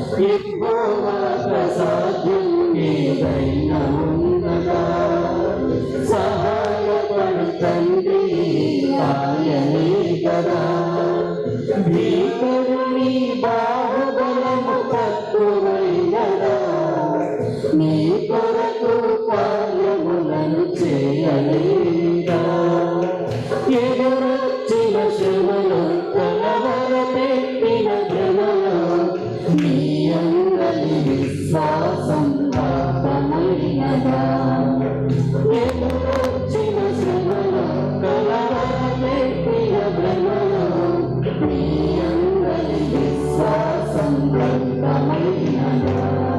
యెహోవా ప్రసాద్యం ఏదైనా ఉన్నదా? సహాయపడు తండ్రి ఆయనే కదా. భీకరుని బాహుబలము తక్కువైనదా? నీ కొరకు కార్యములను చేయలేదా? ఎదురొచ్చిన శ్రమలు కలవరపెట్టిన శ్రమలు నీ అందరి విశ్వాసం పాపమైనదా? ఎదురొచ్చిన శ్రమలు కలవరపెట్టిన శ్రమలు నీ అందరి విశ్వాసం పాపమైనదా?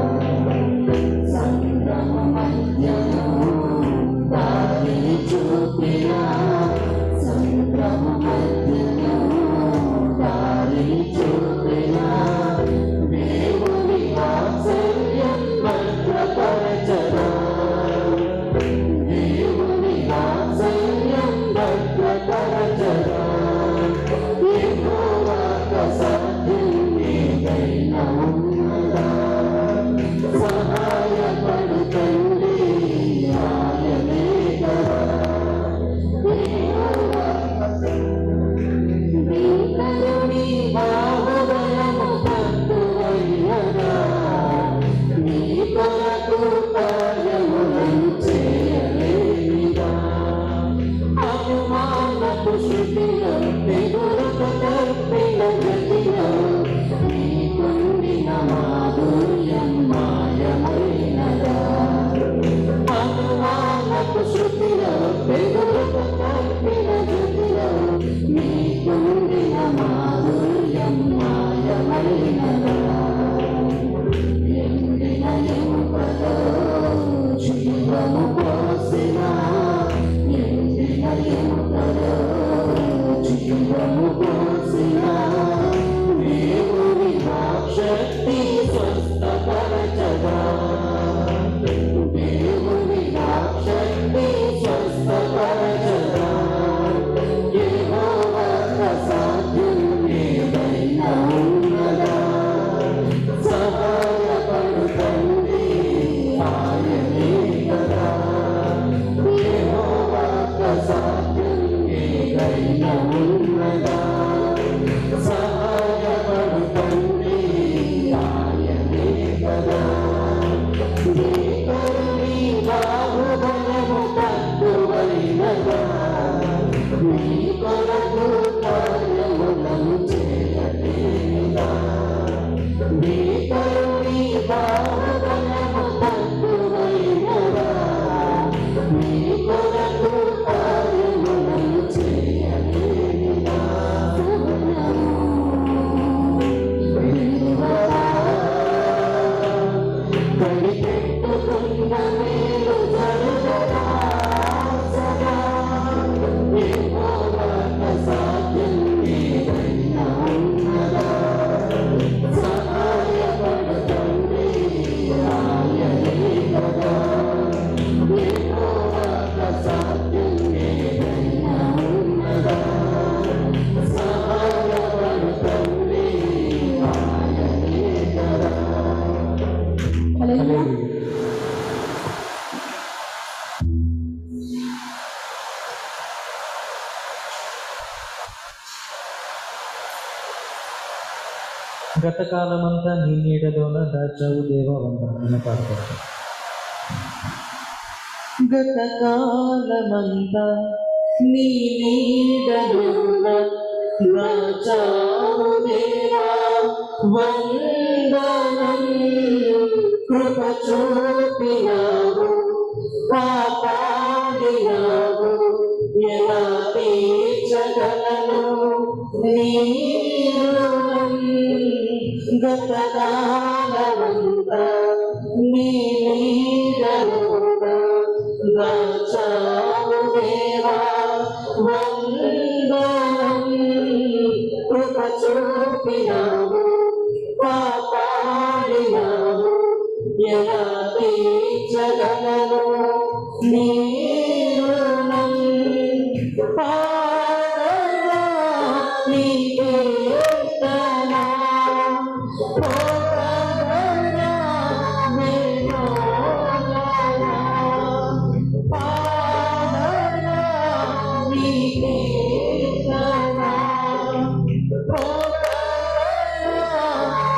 సంగ్రమ మధ్యలో దారిని చూపినా, సంగ్రమ మధ్యలో దారిని చూపినా, దేవుని వాత్సల్యం భద్రపరచరా, దేవుని వాత్సల్యం భద్రపరచరా. యెహోవా ప్రసాద్యం ఏదైనా ఉన్నదా? సహాయపడు తండ్రి ఆయనే కదా. భీకరుని బాహుబలము తక్కువైనదా? నీ కొరకు కార్యములను చేయలేదా? అనుమానపు శృతిలో తెగులుకు తప్పిన గతిలో నీకుండిన మాధుర్యం మాయమైనదా? అనుమానపు శృతిలో తెగులుకు తప్పిన గతిలో నీకుండిన మాధుర్యం మాయమైనదా? ఎండిన ఎముకలో జీవము పోసిన, ఎండిన ఎముకలో జీవము పోసిన, దేవుని వాక్శక్తి స్వస్థపరచదా, దేవుని వాక్శక్తి స్వస్థపరచదా. యెహోవా ప్రసాద్యం ఏదైనా ఉన్నదా? సహాయపడు తండ్రి ఆయనే కదా. యెహోవా ప్రసాద్యం ఏదైనా ఉన్నదా? సహాయపడు తండ్రి ఆయనే కదా. భీకరుని బాహుబలము తక్కువైనదా? నీ కొరకు కార్యములను చేయలేదా? భీకరుని బాహుబలము తక్కువైనదా? నీ కొరకు కార్యములను చేయలేదా? కనిపెట్టుకున్న మేలు జరుగునా సదా. యెహోవా ప్రసాద్యం ఏదైనా ఉన్నదా? సహాయపడు తండ్రి ఆయనే కదా. యెహోవా ప్రసాద్యం ఏదైనా ఉన్నదా? సహాయపడు తండ్రి ఆయనే కదా. గతకాలమంతా నీ నీడలోన దాచావు దేవా వందనములు పాడుతారు. గతకాలమంతా నీ నీడలోన దాచావు దేవా వందనం. కృప చూపినావు, కాపాడినావు, ఎలా తీర్చగలను నీ రుణం. గతకాలమంతా నీ నీడలోన దాచావు దేవా వందనం. కృప చూపినావు, కాపాడినావు, ఎలా తీర్చగలను నీ రుణం. పాడగా నీ కీర్తన, పోగా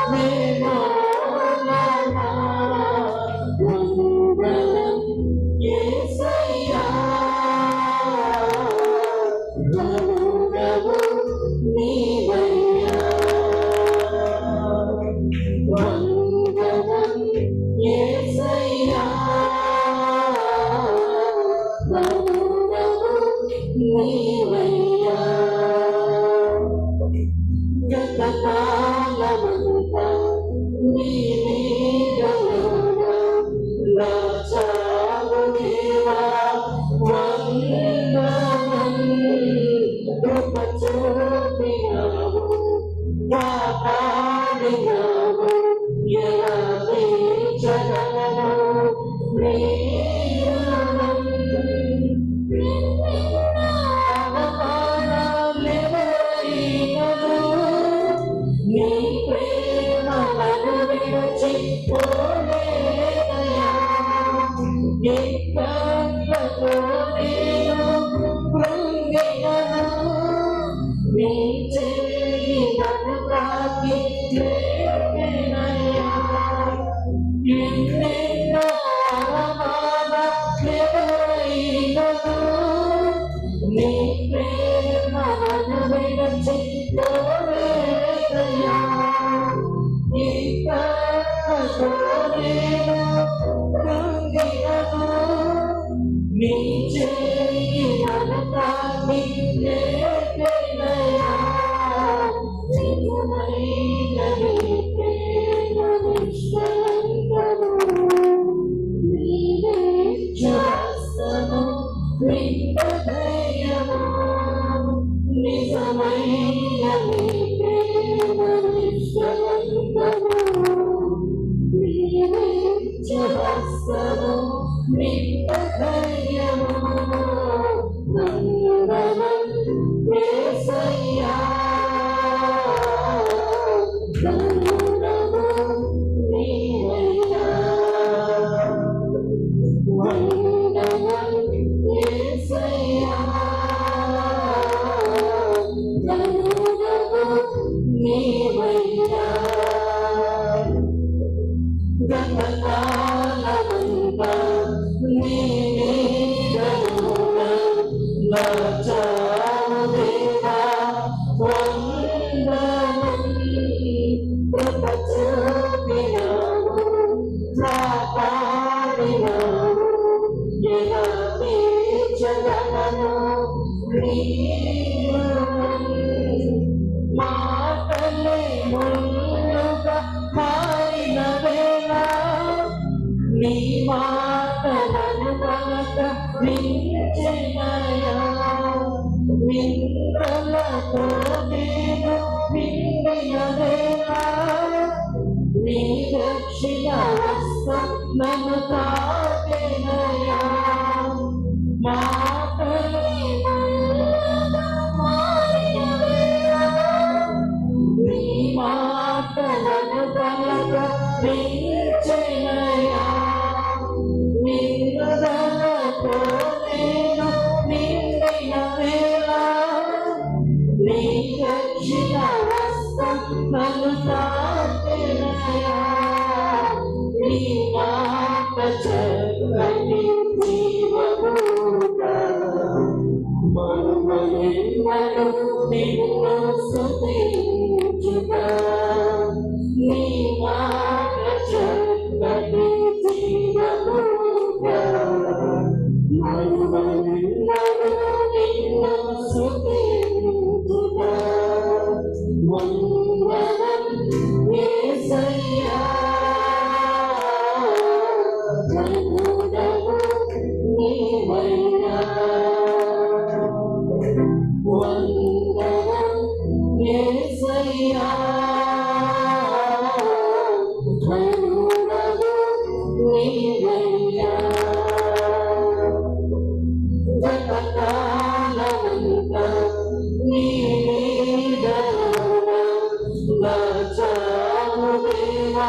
Baca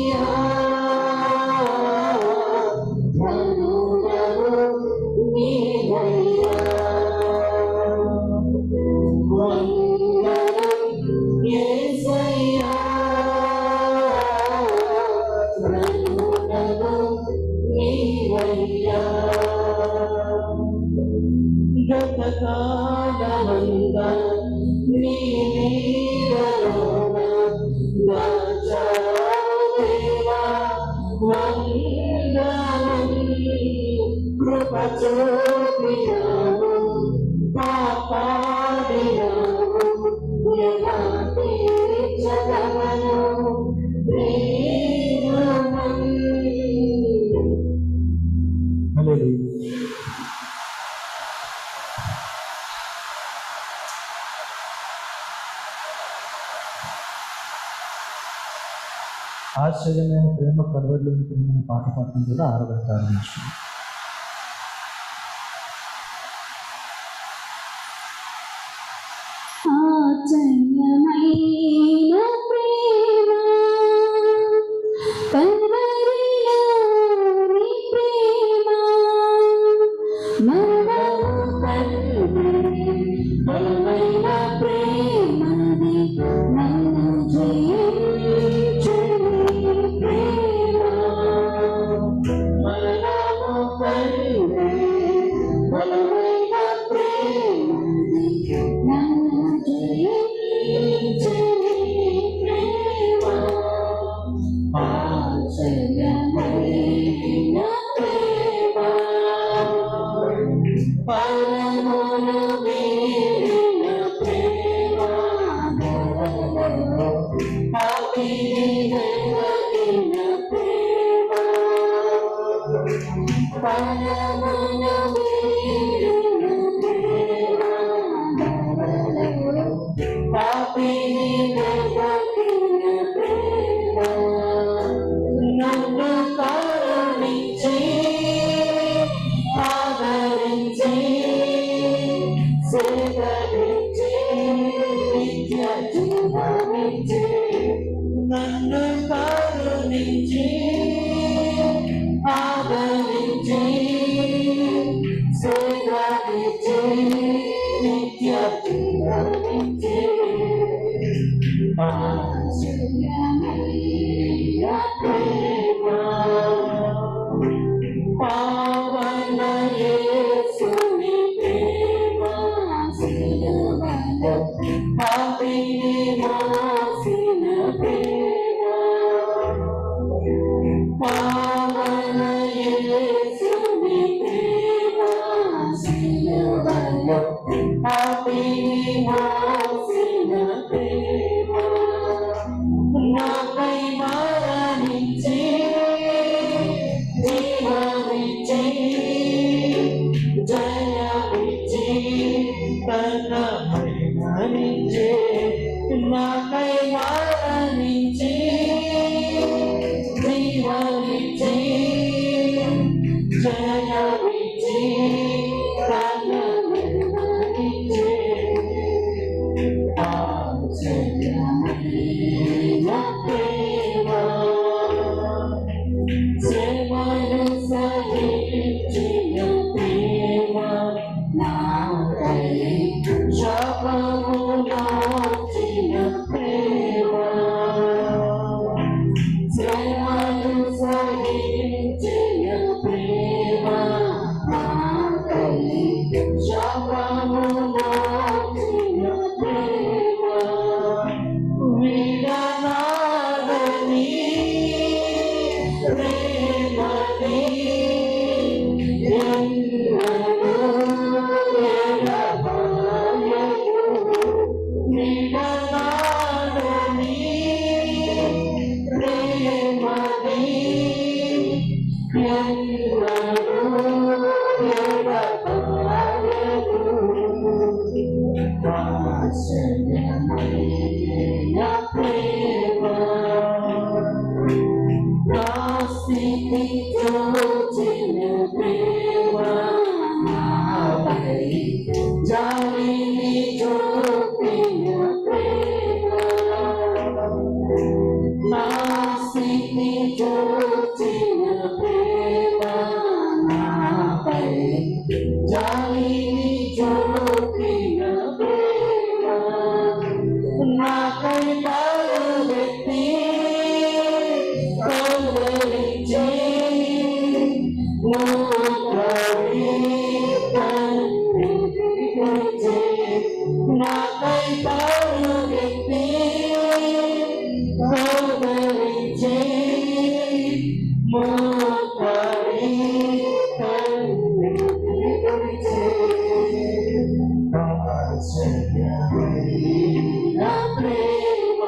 ఆశ్చర్యమైన ప్రేమ కనబడిలో ఉంటుందని పాట పాడటం కూడా ఆరాధన ప్రారంభించుకుంది. ఆశ్చర్యమైన ప్రేమ కల్వరిలోని ప్రేమ బలమైన ప్రేమది నన్ను జయించుని ప్రేమ మరణము కంటే బలమైన ప్రేమది నన్ను జయించుని ప్రేమ ఆశ్చర్యమైన ప్రేమ పరమును వీడిన ప్రేమ అతిథిన ప్రేమ పరమును వీడిన ప్రేమ అతిథిన ప్రేమ నన్ను కరుణించి ఆదరించి సేకరించి నిత్య జీవమిచ్చి నన్ను కరుణించి ఆదరించి సేకరించి నిత్య జీవమిచ్చి ఆశ్చర్యమైన ప్రేమ పావన యేసుని ప్రేమ సిలువలో పాపిని మోసిన ప్రేమ పావన యేసుని ప్రేమ సిలువలో పాపిని మోసిన ప్రేమ నాపై మరణించి జీవమిచ్చి జయమిచ్చి తన మరణించి నాకై మరణించి జీవమిచ్చి జయమిచ్చి తన మరణించి ఆశ్చర్యమైన ప్రేమ సేవను సహించిన ప్రేమ నాకై శాపము నాచిన ప్రేమ సేవను సహించిన ప్రేమ నాకై శాపము నాచిన ప్రేమ విడనాడని ప్రేమని ఎన్నడూ ఎడబాయదు విడనాడని ప్రేమని ఎన్నడూ ఎడబాయదు ఆశ్చర్యమైన ప్రేమ నా స్థితి చూచిన ప్రేమ నాపై జాలిని చూపిన ప్రేమ నా స్థితి చూచిన ప్రేమ నాపై జాలిని చూపిన ప్రేమ నాకై పరుగెత్తి కౌగిలించి నాకై పరుగెత్తి కౌగిలించి మోకాలి కౌగిలించి నా ప్రేమ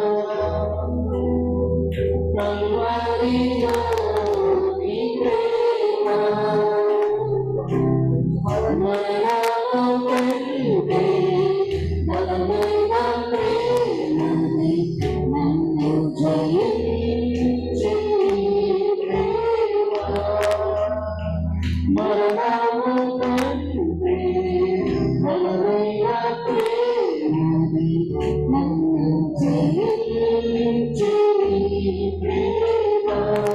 కల్వరిలో నీ ప్రేమ మరణము కంటే బలమైన ప్రేమని నన్ను జయించి ప్రేమ మరణము కంటే బలమైన ప్రేమని నన్ను జయించి ప్రేమ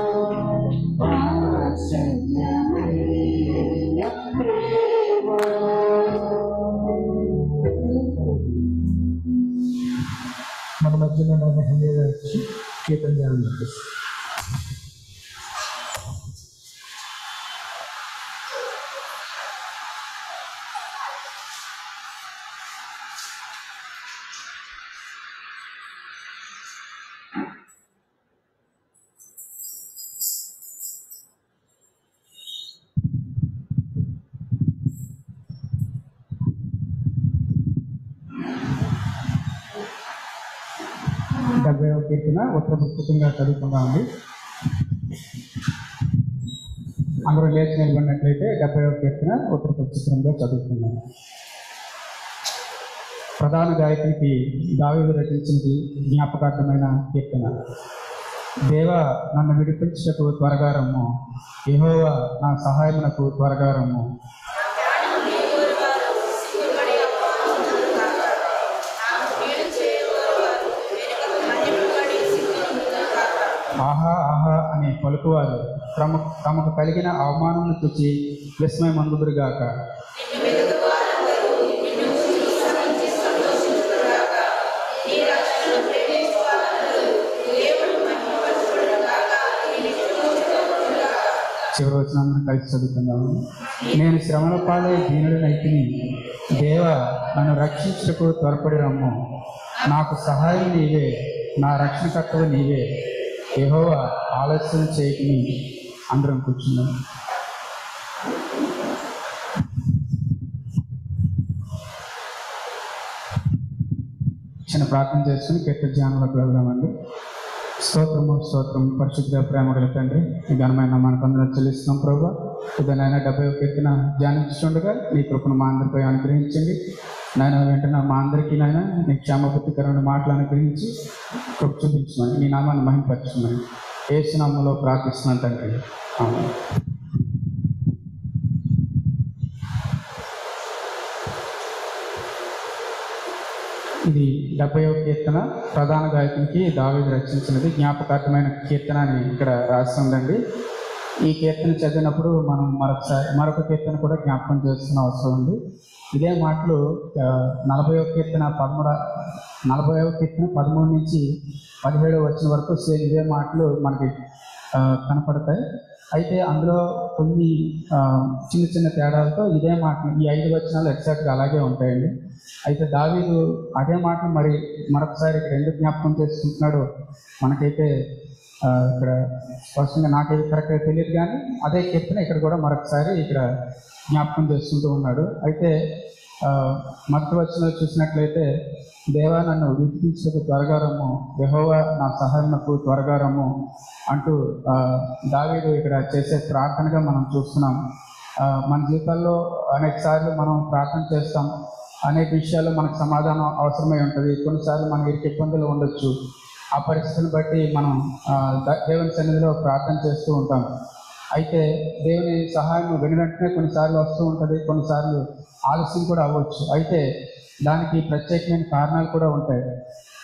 ఆశ్చర్యమైన ప్రేమ. మన మధ్యలో నన్ను హెండీగా వచ్చి కీర్తన ధ్యానం చేస్తాం. డెబ్బై కీర్తన ఉత్తరపుచ్చతంగా చదువుకుందామండి. అందరూ లేచి నిలబడినట్లయితే 70వ కీర్తన ఉత్తరపుచ్చతంగా చదువుకుందాం. ప్రధాన గాయకునికి దావీదు రచించినది జ్ఞాపకార్థమైన కీర్తన. దేవా నన్ను విడిపించుటకు త్వరగా రమ్ము, యెహోవా నా సహాయమునకు త్వరగా రమ్ము. ఆహా ఆహా అని పలుకువారు తమకు కలిగిన అవమానమును చూచి విస్మయమందుదురుగాక. చివరి వచనాన్ని కలిసి చదువుతున్నాము. నేను శ్రమల పాలై దీనుడినైతిని, దేవా నన్ను రక్షించుటకు త్వరపడి రమ్ము. నాకు సహాయం నీవే, నా రక్షణకర్తవు నీవే, యెహోవా ఆలస్యం చేయకుని. అందరం కూర్చున్నాం. చిన్న ప్రార్థన చేసుకుని కీర్తన ధ్యానంలోకి వెళ్దామండి. స్తోత్రము స్తోత్రము పరిశుద్ధ ప్రేమ గల తండ్రి, ఈ ఘనమైన మనకు అందరం చెల్లిస్తున్నాం ప్రభా. ఇదనైనా 70వ కీర్తన ధ్యానించుండగా నీ కృపను మా అందరిపై అనుగ్రహించండి నాయన. వెంటనే మా అందరికీ నాయన నీ క్షేమబుద్ధికరమైన మాటలు అనుగ్రహించి కృప చూపించమని, నీ నామాన్ని మహిమపరచమని యేసు నామములో ప్రార్థిస్తున్నాను తండ్రి, ఆమేన్. ఇది 70వ కీర్తన. ప్రధాన గాయకునికి దావీదు రచించినది జ్ఞాపకార్థమైన కీర్తన అని ఇక్కడ రాసి ఉందండి. ఈ కీర్తన చదివినప్పుడు మనం మరొక కీర్తన కూడా జ్ఞాపకం చేస్తున్న అవసరం ఉంది. ఇదే మాటలు 40వ కీర్తన 13 నుంచి 17 వచ్చిన వరకు సేమ్ ఇదే మాటలు మనకి కనపడతాయి. అయితే అందులో కొన్ని చిన్న చిన్న తేడాలతో ఇదే మాటలు ఈ 5 వచనాలు ఎగ్జాక్ట్గా అలాగే ఉంటాయండి. అయితే దావీదు అదే మాటలు మరొకసారి ఇక్కడ ఎందుకు జ్ఞాపకం చేసుకుంటున్నాడో మనకైతే ఇక్కడ స్పష్టంగా నాకైతే కరెక్ట్గా తెలియదు, కానీ అదే కీర్తన ఇక్కడ కూడా మరొకసారి ఇక్కడ జ్ఞాపకం చేసుకుంటూ ఉన్నాడు. అయితే మొదటి వచనంలో చూసినట్లయితే, దేవా నన్ను విడిపించుటకు త్వరగా రమ్ము, యెహోవా నా సహాయమునకు త్వరగా రమ్ము అంటూ దావీదు ఇక్కడ చేసే ప్రార్థనగా మనం చూస్తున్నాం. మన జీవితాల్లో అనేక సార్లు మనం ప్రార్థన చేస్తాం, అనేక విషయాల్లో మనకు సమాధానం అవసరమై ఉంటుంది. కొన్నిసార్లు మనకి ఇబ్బందులు ఉండొచ్చు. ఆ పరిస్థితిని బట్టి మనం దేవుని సన్నిధిలో ప్రార్థన చేస్తూ ఉంటాం. అయితే దేవుని సహాయం వెంటనే కొన్నిసార్లు వస్తూ ఉంటుంది, కొన్నిసార్లు ఆలస్యం కూడా అవ్వచ్చు. అయితే దానికి ప్రత్యేకమైన కారణాలు కూడా ఉంటాయి.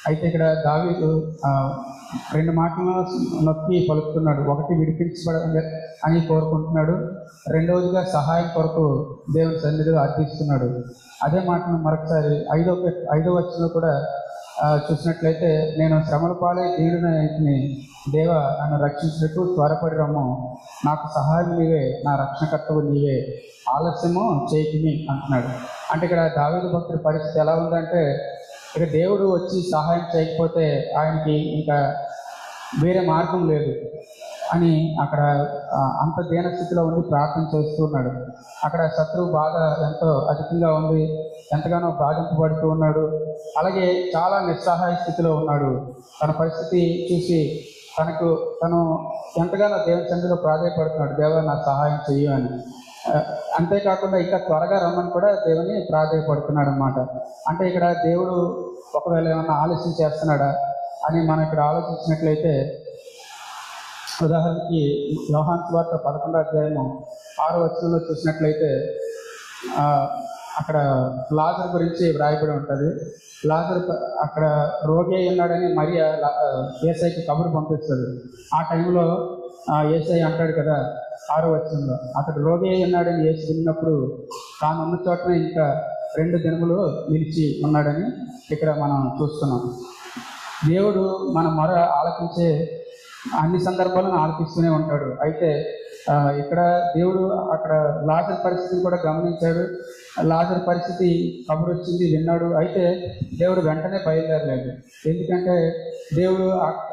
అయితే ఇక్కడ దావీదు రెండు మాటలను నొక్కి పలుకుతున్నాడు. ఒకటి విడిపించబడాలి అని కోరుకుంటున్నాడు, రెండవదిగా సహాయం కొరకు దేవుని సన్నిధిలో అర్థిస్తున్నాడు. అదే మాటను మరొకసారి ఐదో వచనంలో కూడా చూసినట్లయితే, నేను శ్రమల పాలై దీనుడనైతిని, దేవా నన్ను రక్షించినట్టు త్వరపడి రమ్ము, నాకు సహాయం నీవే, నా రక్షణకర్తవు నీవే, ఆలస్యము చేయకుని అంటున్నాడు. అంటే ఇక్కడ దావీదు భక్తుడి పరిస్థితి ఎలా ఉందంటే, ఇక దేవుడు వచ్చి సహాయం చేయకపోతే ఆయనకి ఇంకా వేరే మార్గం లేదు అని అక్కడ అంత దీనస్థితిలో ఉండి ప్రార్థన చేస్తున్నాడు. అక్కడ శత్రువు బాధ ఎంతో అధికంగా ఉంది, ఎంతగానో బాధింపబడుతూ ఉన్నాడు. అలాగే చాలా నిస్సహాయ స్థితిలో ఉన్నాడు. తన పరిస్థితి చూసి తను ఎంతగానో దేవుని సన్నిధిలో ప్రాధాయపడుతున్నాడు, దేవా నా సహాయం చెయ్యి అని. అంతేకాకుండా ఇంకా త్వరగా రమ్మని కూడా దేవుని ప్రాధాయపడుతున్నాడు అన్నమాట. అంటే ఇక్కడ దేవుడు ఒకవేళ ఏమన్నా ఆలస్యం చేస్తున్నాడా అని మనం ఇక్కడ ఆలోచించినట్లయితే, ఉదాహరణకి యోహాను సువార్త 11వ అధ్యాయము 6వ వచనంలో చూసినట్లయితే అక్కడ లాజరు గురించి వ్రాయబడి ఉంటుంది. లాజరు అక్కడ రోగి అయి ఉన్నాడని మరియా యేసయ్యకి కబురు పంపిస్తుంది. ఆ టైంలో యేసయ్య అంటాడు కదా 6వ వచనంలో, అతడు రోగి అయి ఉన్నాడని యేసు విన్నప్పుడు తాను ఉన్న చోటనే ఇంకా 2 దినములు నిలిచి ఉన్నాడని ఇక్కడ మనం చూస్తున్నాం. దేవుడు మన మొర ఆలకించే అన్ని సందర్భాలను ఆలకిస్తూనే ఉంటాడు. అయితే ఇక్కడ దేవుడు అక్కడ లాజరు పరిస్థితిని కూడా గమనించాడు. లాజరు పరిస్థితి కబురు వచ్చింది, విన్నాడు. అయితే దేవుడు వెంటనే బయలుదేరలేదు. ఎందుకంటే దేవుడు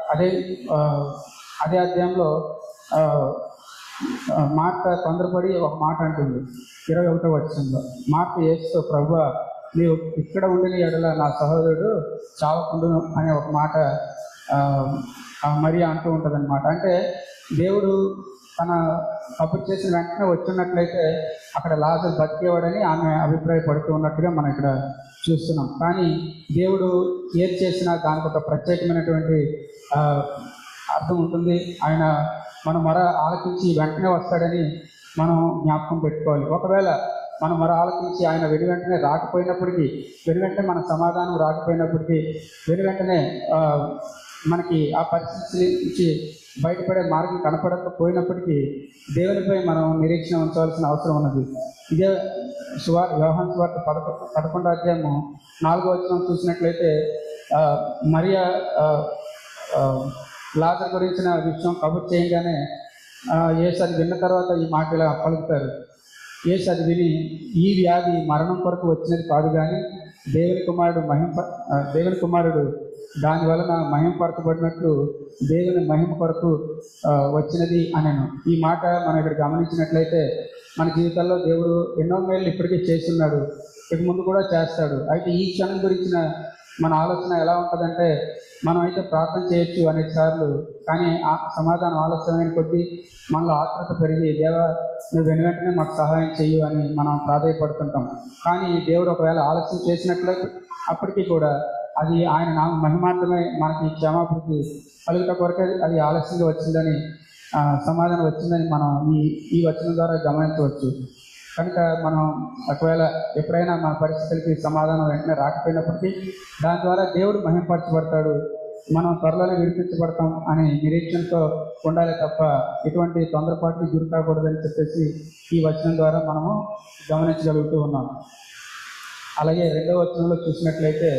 అదే అధ్యాయంలో మార్త తొందరపడి ఒక మాట అంటుంది 21వ వచనంలో. మార్త యేసుతో, ప్రభువా నీవు ఇక్కడ ఉండిన ఎడల నా సహోదరుడు చావకుండును అనే ఒక మాట మరియా అంటూ ఉంటుంది అనమాట. అంటే దేవుడు తన కబురు చేసిన వెంటనే వచ్చినట్లయితే అక్కడ లాజరు బతికేవాడని ఆమె అభిప్రాయపడుతూ ఉన్నట్టుగా మనం ఇక్కడ చూస్తున్నాం. కానీ దేవుడు ఏది చేసినా దానికి ఒక ప్రత్యేకమైనటువంటి అర్థం ఉంటుంది. ఆయన మన మొర ఆలకించి వెంటనే వస్తాడని మనం జ్ఞాపకం పెట్టుకోవాలి. ఒకవేళ మన మొర ఆలకించి ఆయన వెంటనే రాకపోయినప్పటికీ, వెంటనే మన సమాధానం రాకపోయినప్పటికీ, వెంటనే మనకి ఆ పరిస్థితి నుంచి బయటపడే మార్గం కనపడకపోయినప్పటికీ దేవునిపై మనం నిరీక్షణ ఉంచవలసిన అవసరం ఉన్నది. ఇదే యోహాను సువార్త 11వ అధ్యాయము 4వ వచనం చూసినట్లయితే, మరియా లాజరు గురించిన విషయం కబురు చేయగానే యేసు అది విన్న తర్వాత ఈ మాట ఇలా పలుకుతారు. యేసు అది విని, ఈ వ్యాధి మరణం కొరకు వచ్చినది కాదు కానీ దేవుని కుమారుడు దాని వలన మహింపరచబడినట్లు దేవుని మహిమ కొరకు వచ్చినది అనను. ఈ మాట మనం ఇక్కడ గమనించినట్లయితే మన జీవితాల్లో దేవుడు ఎన్నో మేళ్ళు ఇప్పటికే చేస్తున్నాడు, ఇక ముందు కూడా చేస్తాడు. అయితే ఈ క్షణం గురించిన మన ఆలోచన ఎలా ఉంటుందంటే, మనం అయితే ప్రార్థన చేయొచ్చు అనేక సార్లు, కానీ ఆ సమాధానం ఆలస్యమైన కొద్దీ మనలో ఆత్రత పెరిగి, దేవా నువ్వు వెంటనే మాకు సహాయం చెయ్యి అని మనం ప్రాధాయపడుతుంటాం. కానీ దేవుడు ఒకవేళ ఆలస్యం చేసినట్లయితే అప్పటికీ కూడా అది ఆయన నామ మహిమార్థమే మనకి క్షమాపృతి కలుగుట కొరకే అది ఆలస్యంగా వచ్చిందని, సమాధానం వచ్చిందని మనం ఈ వచనం ద్వారా గమనించవచ్చు. కనుక మనం ఒకవేళ ఎప్పుడైనా మన పరిస్థితులకి సమాధానం వెంటనే రాకపోయినప్పటికీ దాని ద్వారా దేవుడు మహింపరచబడతాడు, మనం త్వరలోనే విడిపించబడతాం అనే నిరీక్షణతో ఉండాలి తప్ప ఎటువంటి తొందరపాటుకి గురి కాకూడదని చెప్పేసి ఈ వచనం ద్వారా మనము గమనించగలుగుతూ ఉన్నాం. అలాగే 2వ వచనంలో చూసినట్లయితే,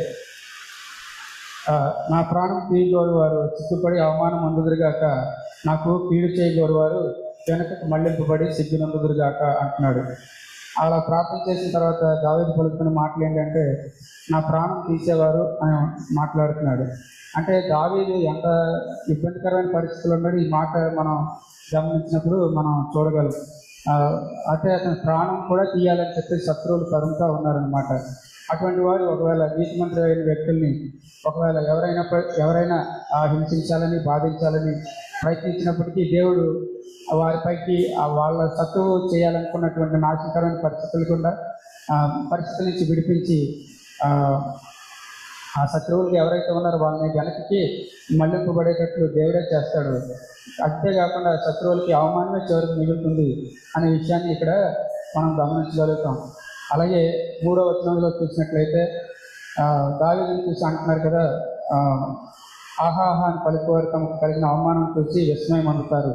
నా ప్రాణం తీయగోరు వారు సిగ్గుపడి అవమానం అందుదురుగాక, నాకు కీడు చేయగోరు వారు వెనకకు మళ్లింపబడి సిగ్గునందుదురుగాక అంటున్నాడు. అలా ప్రార్థన చేసిన తర్వాత దావీదు పలుకుతున్న మాటలు ఏంటంటే, నా ప్రాణం తీసేవారు అని మాట్లాడుతున్నాడు. అంటే దావీదు ఎంత ఇబ్బందికరమైన పరిస్థితులు ఉన్నాడు ఈ మాట మనం గమనించినప్పుడు మనం చూడగలం. అంటే అతని ప్రాణం కూడా తీయాలని చెప్పి శత్రువులు తరుముతా ఉన్నారనమాట. అటువంటి వారు ఒకవేళ నీతిమంతులు అయిన వ్యక్తుల్ని ఒకవేళ ఎవరైనా హింసించాలని బాధించాలని ప్రయత్నించినప్పటికీ దేవుడు వారిపైకి వాళ్ళ శత్రువు చేయాలనుకున్నటువంటి నాశనకరమైన పరిస్థితుల నుంచి విడిపించి ఆ శత్రువులు ఎవరైతే ఉన్నారో వాళ్ళని వెనక్కి మళ్లింపబడేటట్లు దేవుడే చేస్తాడు. అంతేకాకుండా శత్రువులకి అవమానమే చివరికి మిగులుతుంది అనే విషయాన్ని ఇక్కడ మనం గమనించగలుగుతాం. అలాగే 3వ వచనంలో చూసినట్లయితే దావీదుని చూసి అంటున్నారు కదా, ఆహాహా అని పలుకువారు తమకు కలిగిన అవమానం చూసి విస్మయం అందుతారు.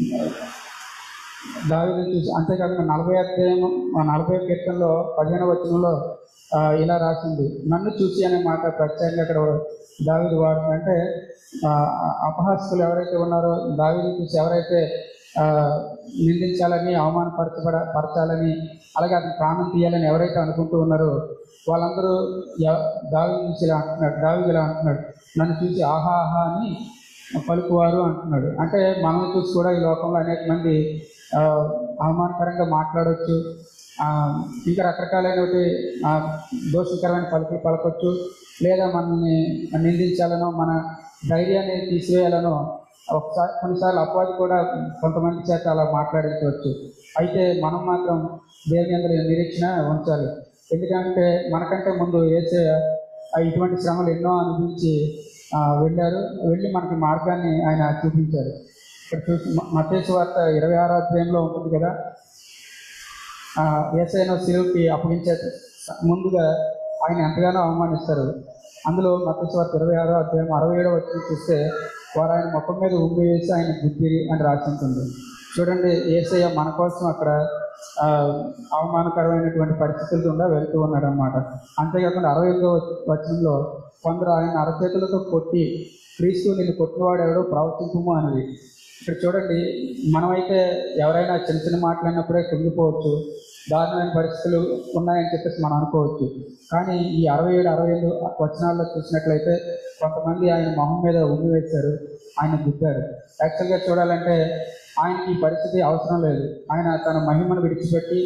దావీదును చూసి అంతేకాకుండా 40 కీర్తనలో 15వ వచనంలో ఇలా రాసింది, నన్ను చూసి అనే మాట ప్రత్యేకంగా అక్కడ దావీదు వాడుతుందంటే అపహాస్కులు ఎవరైతే ఉన్నారో దావీదును చూసి ఎవరైతే నిందించాలని పరచాలని అలాగే అతను ప్రాణం తీయాలని ఎవరైతే అనుకుంటూ ఉన్నారో వాళ్ళందరూ దావీదు చూసి ఇలా అంటున్నాడు, దావీదు ఇలా అంటున్నాడు, నన్ను చూసి ఆహా ఆహా అని పలుకువారు అంటున్నాడు. అంటే మనం చూసి కూడా ఈ లోకంలో అనేక మంది అవమానకరంగా మాట్లాడవచ్చు, ఇంకా రకరకాలైనటువంటి దోషకరమైన పలుకులు పలకొచ్చు, లేదా మనల్ని నిందించాలనో మన ధైర్యాన్ని తీసివేయాలనో ఒకసారి కొన్నిసార్లు అపవాది కూడా కొంతమంది చేత అలా మాట్లాడించవచ్చు. అయితే మనం మాత్రం దేవుని అందరి నిరీక్షణ ఉంచాలి. ఎందుకంటే మనకంటే ముందు యేసయ్య ఇటువంటి శ్రమలు ఎన్నో అనుభవించి వెళ్ళి మనకి మార్గాన్ని ఆయన చూపించారు. ఇక్కడ చూసి మత్తయి సువార్త 26వ అధ్యాయంలో ఉంటుంది కదా, యేసయ్యను శిలువకి అప్పగించే ముందుగా ఆయన ఎంతగానో అవమానిస్తారు. అందులో మత్తయి సువార్త 26వ అధ్యాయం 67వ వచనం చూస్తే వారు ఆయన ముఖం మీద ఉమ్మి వేసి ఆయన బుద్ధిరి అని రాసి ఉంటుంది. చూడండి, యేసయ్య మన కోసం అక్కడ అవమానకరమైనటువంటి పరిస్థితుల గుండా వెళ్తూ ఉన్నాడు అన్నమాట. అంతేకాకుండా 61వ వచనంలో కొందరు ఆయన అరచేతులతో కొట్టి క్రీస్తు నిన్ను కొట్టినవాడు ఎవడో ప్రవర్తించుము అనేది. ఇక్కడ చూడండి, మనమైతే ఎవరైనా చిన్న చిన్న మాట్లాడినప్పుడే కుంగిపోవచ్చు, దారుణమైన పరిస్థితులు ఉన్నాయని చెప్పేసి మనం అనుకోవచ్చు. కానీ ఈ 67, 65 వచనాల్లో చూసినట్లయితే కొంతమంది ఆయన మొహం మీద ఉమ్మి వేశారు, ఆయన గుద్దారు. యాక్చువల్గా చూడాలంటే ఆయనకి ఈ పరిస్థితి అవసరం లేదు. ఆయన తన మహిమను విడిచిపెట్టి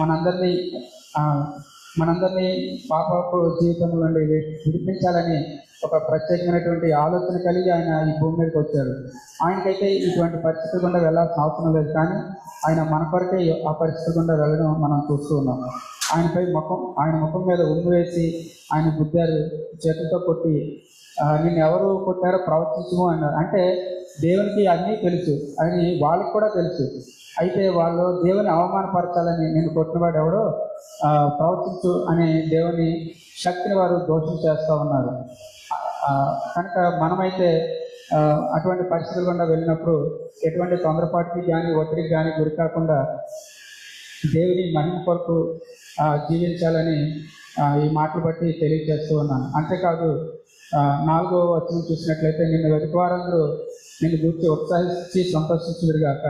మనందరినీ పాపపు జీవితం నుండి విడిపించాలని ఒక ప్రత్యేకమైనటువంటి ఆలోచన కలిగి ఆయన ఈ భూమి మీదకి వచ్చారు. ఆయనకైతే ఇటువంటి పరిస్థితుల గుండా వెళ్ళాల్సిన అవసరం లేదు, కానీ ఆయన మన కొరకే ఆ పరిస్థితుల గుండా వెళ్ళడం మనం చూస్తూ ఉన్నాం. ఆయన ముఖం మీద ఉమ్ము వేసి ఆయన గుద్దారు, చేతులతో కొట్టి నిన్ను ఎవరు కొట్టారో ప్రవర్తించము అన్నారు. అంటే దేవునికి అన్నీ తెలుసు అని వాళ్ళకి కూడా తెలుసు. అయితే వాళ్ళు దేవుని అవమానపరచాలని నేను కొట్టినవాడు ఎవడో ప్రవర్తించు అనే దేవుని శక్తిని వారు దోషం చేస్తూ ఉన్నారు. కనుక మనమైతే అటువంటి పరిస్థితులు గుండా వెళ్ళినప్పుడు ఎటువంటి తొందరపాటుకి కానీ ఒత్తిడికి కానీ గురి కాకుండా దేవుని మహిమ కొరకు జీవించాలని ఈ మాటలు బట్టి తెలియజేస్తూ ఉన్నాను. అంతేకాదు 4వ వచనం చూసినట్లయితే నిన్ను వెతుకు వారందరూ నిన్ను గురించి ఉత్సాహించి సంతోషించుదురుగాక,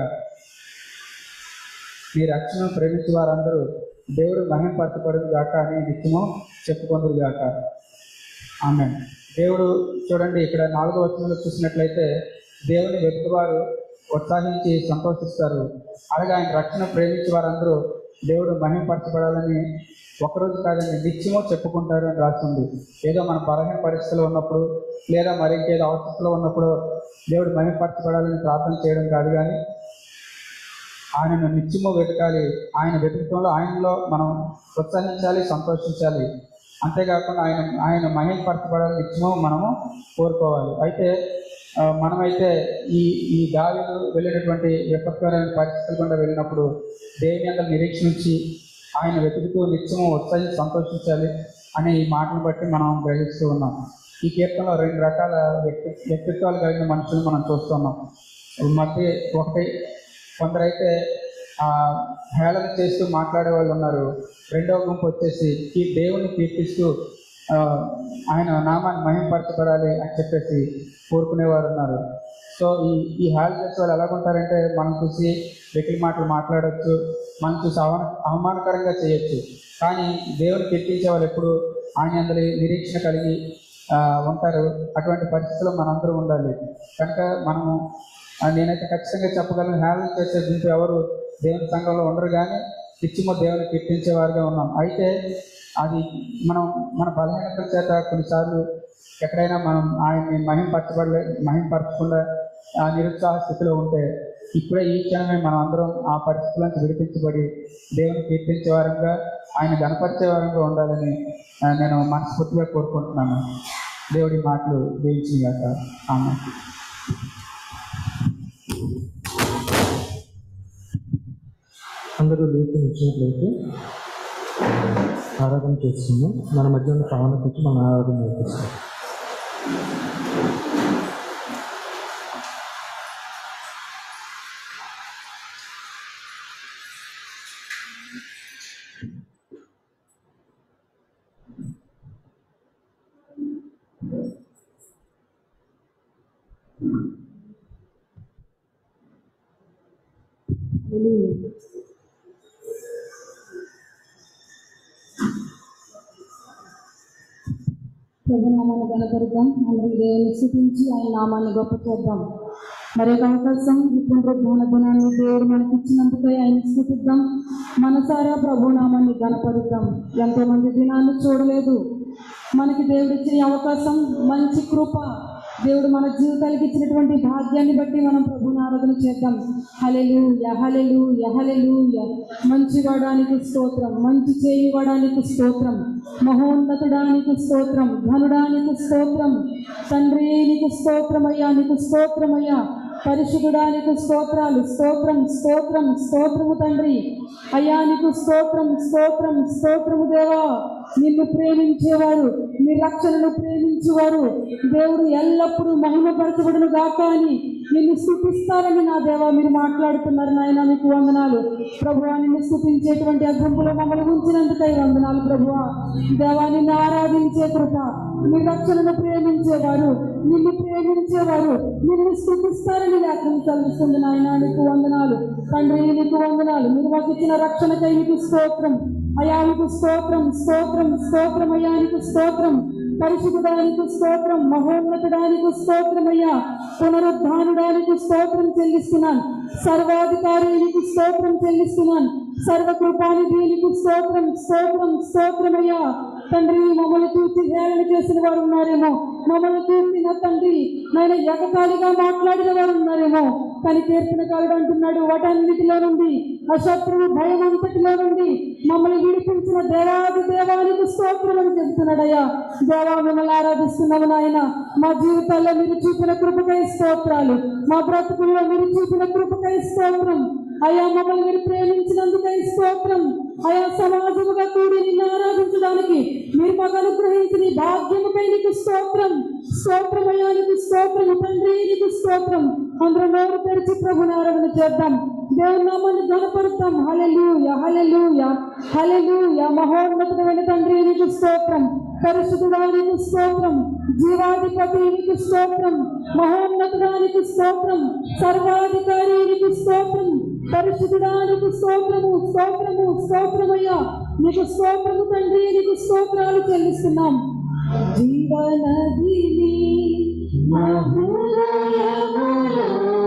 నీ రక్షణను ప్రేమించే వారందరూ దేవుడు మహిమపరచబడును గాక అని నిత్యము చెప్పుకొందురుగాక. ఆమేన్. దేవుడు చూడండి, ఇక్కడ 4వ వచనంలో చూసినట్లయితే దేవుని వెతుకువారు ఉత్సాహించి సంతోషిస్తారు. అలాగే ఆయన రక్షణ ప్రేమించే వారందరూ దేవుడు మహిమపరచబడాలని ఒకరోజు కాదని నిత్యమో చెప్పుకుంటారు అని రాస్తుంది. ఏదో మన బలహీన పరిస్థితుల్లో ఉన్నప్పుడు లేదా మరి ఇంకేదో అవసరంలో ఉన్నప్పుడు దేవుడు మహిమపరచబడాలని ప్రార్థన చేయడం కాదు, కానీ ఆయనను నిత్యమో వెతకాలి. ఆయన వెతుకుతంలో ఆయనలో మనం ప్రోత్సహించాలి, సంతోషించాలి. అంతేకాకుండా ఆయన మహిమపరచబడాలని నిత్యమో మనము కోరుకోవాలి. అయితే మనమైతే ఈ దావీదు వెళ్ళినటువంటి విపత్కరమైన పరిస్థితులు గుండా వెళ్ళినప్పుడు దేవుని అందరూ నిరీక్షించి ఆయన వెతుకుతూ నిత్యము ఉత్సాహించి సంతోషించాలి అనే ఈ మాటను బట్టి మనం గ్రహిస్తూ ఉన్నాం. ఈ కీర్తనలో 2 రకాల వ్యక్తిత్వాలు కలిగిన మనుషులు మనం చూస్తున్నాం. మధ్య ఒకటి కొందరైతే హేళన చేస్తూ మాట్లాడే వాళ్ళు ఉన్నారు. రెండవ గుంపు వచ్చేసి ఈ దేవుని కీర్తిస్తూ ఆయన నామాన్ని మహిమపరచబడాలి అని చెప్పేసి కోరుకునేవారు ఉన్నారు. సో ఈ హేళన చేసే వాళ్ళు ఎలాగుంటారంటే మనం చూసి వెకిలి మాటలు మాట్లాడవచ్చు, మనం చూసి అవమానకరంగా చేయొచ్చు. కానీ దేవుని కీర్తించే వాళ్ళు ఎప్పుడు ఆయన అందరి నిరీక్షణ కలిగి ఉంటారు. అటువంటి పరిస్థితుల్లో మనందరూ ఉండాలి. కనుక మనము నేనైతే ఖచ్చితంగా చెప్పగలను, హేళన చేసే గుంపు ఎవరు దేవుని సంఘంలో ఉండరు, కానీ నిత్యము దేవుని కీర్తించేవారుగా ఉన్నాం. అయితే అది మన బలహీనతల చేత కొన్నిసార్లు ఎక్కడైనా మనం ఆయన్ని మహిమపరచకుండా నిరుత్సాహ స్థితిలో ఉంటే ఇప్పుడే ఈ క్షణమే మనం అందరం ఆ పరిస్థితుల నుంచి విడిపించబడి దేవుని కీర్తించే వారంగా ఆయన గణపరిచే వారంగా ఉండాలని నేను మనస్ఫూర్తిగా కోరుకుంటున్నాను. దేవుడి మాటలు దీవించినగాక. ఆమేన్. అందరూ లేచి నిలిచినట్లయితే ఆరాధన చేస్తున్నాం. మన మధ్య ఉన్న కావాలని మన ఆరాధన చేస్తాం. ప్రభు నామాన్ని కనపరుద్దాం. అందరూ దేవుని స్తుతించి ఆయన నామాన్ని గొప్ప చేద్దాం. మరి ఒక అవకాశం ఈ పునరుద్ధాన దినాన్ని దేవుడు మనకి ఇచ్చినందుకై ఆయన స్తుతిద్దాం. మనసారా ప్రభు నామాన్ని కనపరుద్దాం. ఎంతోమంది దినాన్ని చూడలేదు. మనకి దేవుడు ఇచ్చిన అవకాశం, మంచి కృప, దేవుడు మన జీవితాలకు ఇచ్చినటువంటి భాగ్యాన్ని బట్టి మనం ప్రభుని ఆరాధన చేద్దాం. హల్లెలూయా, హల్లెలూయా, హల్లెలూయా. మంచివాడానికి స్తోత్రం, మంచి చేయువాడానికి స్తోత్రం, మహోన్నతుడానికి స్తోత్రం, ధనుడానికి స్తోత్రం, తండ్రి నీకు స్తోత్రమయ్యా, నీకు స్తోత్రమయ్యా, పరిశుద్ధుడానికి స్తోత్రాలు, స్తోత్రం, స్తోత్రం, స్తోత్రము తండ్రి అయ్యా, నీకు స్తోత్రం, స్తోత్రం, స్తోత్రము దేవా. నిన్ను ప్రేమించేవారు, నీ రక్షణను ప్రేమించేవారు దేవుడు ఎల్లప్పుడూ మహిమపరచబడును గాక అని నిన్ను స్తుతిస్తారని నా దేవా మీరు మాట్లాడుతున్నారు. నాయన మీకు వందనాలు ప్రభువా. నిన్ను స్తుతించేటువంటి ఆ గుంపులో మమ్మల్ని ఉంచినందుకై వందనాలు ప్రభువా. దేవా నిన్ను ఆరాధించే కృప, నీ రక్షణను ప్రేమించేవారు, నిన్ను ప్రేమించేవారు నిన్ను స్తుతిస్తారని లేఖనం చదివిస్తుంది. నాయన నీకు వందనాలు తండ్రి, నీకు వందనాలు. మీరు మాకు ఇచ్చిన రక్షణకై నీకు స్తోత్రం అయ్యా, నీకు స్తోత్రం, స్తోత్రం, స్తోత్రం అయ్యా, నీకు స్తోత్రం, పరిశుద్ధుడానికి స్తోత్రం, మహోన్నతుడానికి స్తోత్రం అయ్యా, పునరుద్ధానుడానికి స్తోత్రం చెల్లిస్తున్నాను, సర్వాధికారికి స్తోత్రం చెల్లిస్తున్నాను, సర్వకృపానిధికి స్తోత్రం, స్తోత్రం, స్తోత్రం అయ్యా. తండ్రి మమ్మల్ని చూసి హేళన చేసిన వారు ఉన్నారేమో, మమ్మల్ని చూసి నా తండ్రి నేను ఎగతాళిగా మాట్లాడిన వారు ఉన్నారేమో, కానీ కీర్తనకారుడు అంటున్నాడు వాటన్నిటిలో నుండి, ఆ శత్రువు భయం అంతటిలో నుండి మమ్మల్ని విడిపించిన దేవాది దేవానికి స్తోత్రం అని చెబుతున్నాడయ్యా. దేవా మిమ్మల్ని ఆరాధిస్తున్నాము నాయన. మా జీవితాల్లో మీరు చూపిన కృపకై స్తోత్రాలు, మా బ్రతుకుల్లో మీరు చూపిన కృపకై స్తోత్రం అయ్యా. మమ్మల్ని మీరు ప్రేమించినందుకై స్తోత్రం అయ్యా. సమాజముగా కూడి నిన్ను ఆరాధించడానికి మీరు మాకు అనుగ్రహించిన భాగ్యముకై నీకు స్తోత్రం, స్తోత్రం అయ్యా, నీకు స్తోత్రం తండ్రి, నీకు స్తోత్రం. అందరూ నోరు తెరిచి ప్రభుని ఆరాధన చేద్దాం, దేవుని నామాన్ని ఘనపరుద్దాం. హల్లెలూయా, హల్లెలూయా, హల్లెలూయా. మహోన్నతమైన తండ్రి నీకు స్తోత్రం, పరిశుద్ధుడానికి స్తోత్రం, జీవాధిపతి నీకు స్తోత్రం, మహోన్నతుడానికి స్తోత్రం, సర్వాధికారి నీకు స్తోత్రం, పరిశుద్ధుడానికి స్తోత్రము, స్తోత్రము, స్తోత్రమయ్యా, నీకు స్తోత్రము తండ్రి, నీకు స్తోత్రాలు చెల్లిస్తున్నాం. జీవనదిని మా హృదయములో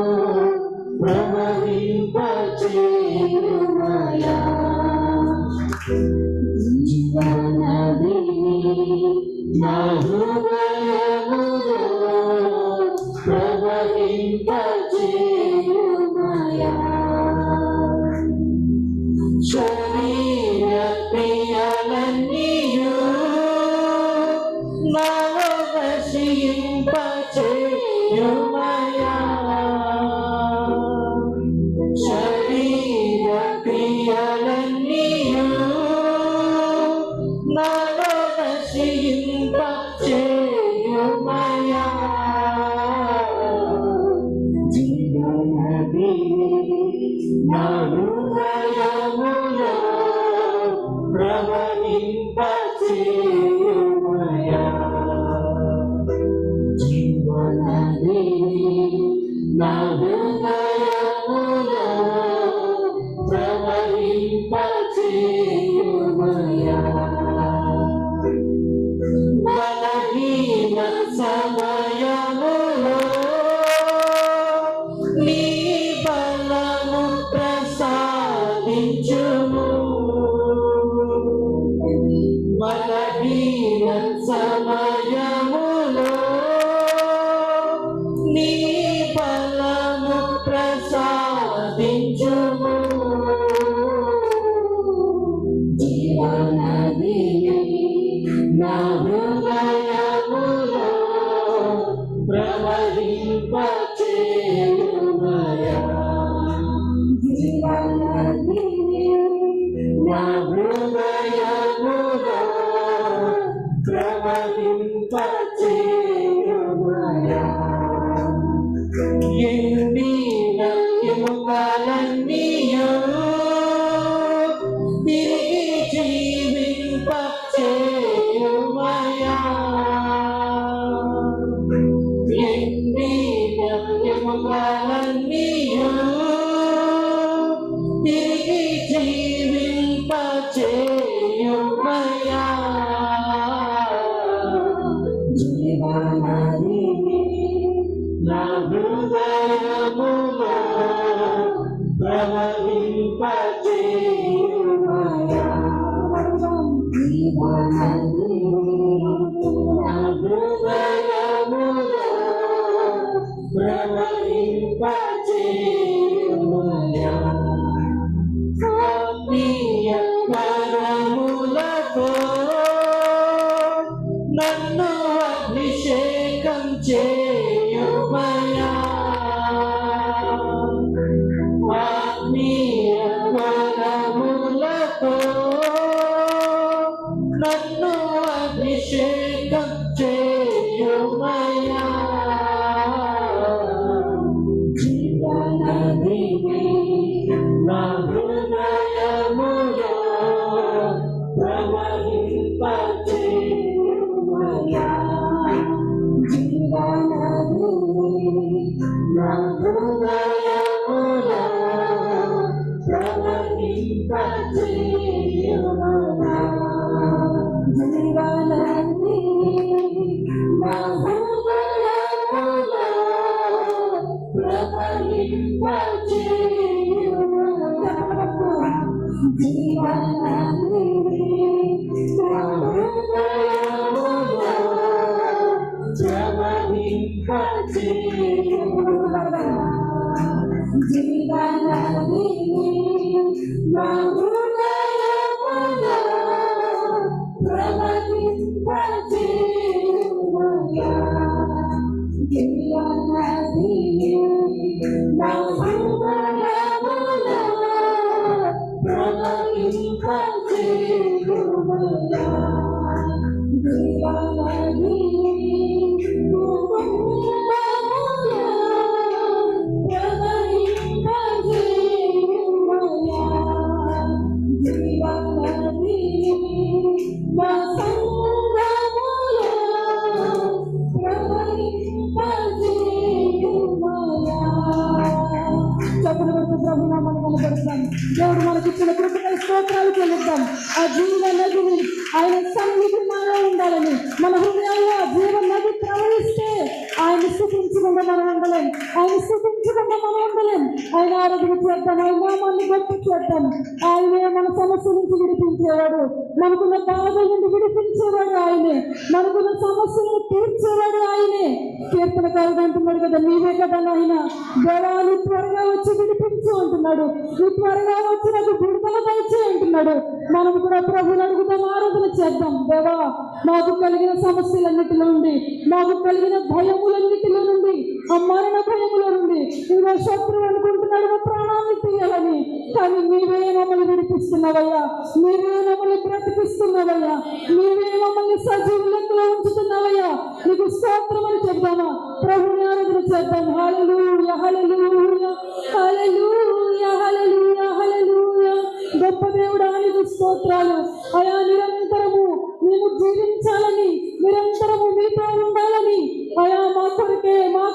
ప్రవహింపచేయుమయా, జీవనదిని మా హృదయములో ప్రవహింపచేయుమయా, శరీర క్రియలన్నీయు నవవశింపచేయుమయా, శరీర క్రియలన్నీయు నవవశింపచేయుమయా, జీవనదిని నా హృదయములో ప్రవహింపచేయుమయా, జీవనదిని నా హృదయములో ప్రవహింపచేయుమయా, బలహీన సమయములో నీ బలము ప్రసాదించుము, బలహీన సమయములో నీ బలము ప్రసాదించుము, జీవనదిని నా హృదయములో ప్రవహింపచేయుమయా, జీవనదిని నా హృదయములో ప్రవహింపచేయుమయా, ఎండిన ఎముక ప్రవహింపచేయుమయా నా హృదయములో ప్రవహింపచేయుమయా ఆత్మీయ వరములతో నన్ను అభిషేకం చేయుమయా ఆత్మీయ వరములతో నన్ను అభిషేకం చేయుమయా జీవనదిని నా హృదయములో ప్రవహింపచేయుమయా జీవనదిని నా హృదయములో ప్రవహింపచేయుమయా జీవనదిని నా హృదయములో ప్రవహింపచేయుమయా జీవనదిని నా హృదయములో ప్రవహింపచేయుమయా జీవనదిని నా హృదయములో ప్రవహింపచేయుమయా జీవనదిని నా హృదయములో ప్రవహింపచేయుమయా జీవనదిని దేవుడు మనకిచ్చిన కృపకై స్తోత్రాలు చెల్లిద్దాం. ఆ జీవ నదిని ఆయన సన్నిధి మనలో ఉండాలని, మన హృదయాల్లో ఆ జీవ నది ప్రవహిస్తే ఆయన స్థుతించకుండా మనం ఉండలేం, ఆయన స్థుతించకుండా మనం ఉండలేం. ఆయన ఆరాధన చేద్దాం, ఆయన నామాన్ని గొప్ప చేద్దాం. ఆయనే మన సమస్య నుంచి విడిపించేవాడు, మనకున్న బాధల నుండి విడిపించేవాడు ఆయనే, మనకున్న సమస్యలను తీర్చేవాడు ఆయనే. కీర్తనకారుడు అంటున్నాడు కదా, నీవే కదా నాయన దేవాన్ని త్వరగా వచ్చి విడిపించు అంటున్నాడు, నువ్వు త్వరగా వచ్చి నాకు విడుదల దయచే అంటున్నాడు. మనం కూడా ప్రభుని అడుగుతాం, ఆరాధన చేద్దాం. దేవా, మాకు కలిగిన సమస్యలన్నిటిలో నుండి, మాకు కలిగిన భయములన్నిటిలో నుండి, ఆ మరణ భయములో నుండి ఇంకో శత్రువు అనుకుంటున్నాడు మా ప్రాణాన్ని తీయాలని, కానీ నీవే మమ్మల్ని విడిపిస్తున్నావయ్యా, నీవే మమ్మల్ని బ్రతికిస్తున్నావయ్యా, నీవే మమ్మల్ని సజీవ లెక్కలో ఉంచుతున్నావయ్యా. నీకు స్తోత్రం అని చెప్తామా? ప్రభుని ఆరాధన చేద్దాం. హల్లెలూయా, హల్లెలూయా, హల్లెలూయా, హల్లెలూయా, హల్లెలూయా. గొప్ప దేవుడా నీకు స్తోత్రాలు అయా. నిరంతరము మేము జీవించాలని, నిరంతరము మీతో ఉండాలని అయా, మా కొరకే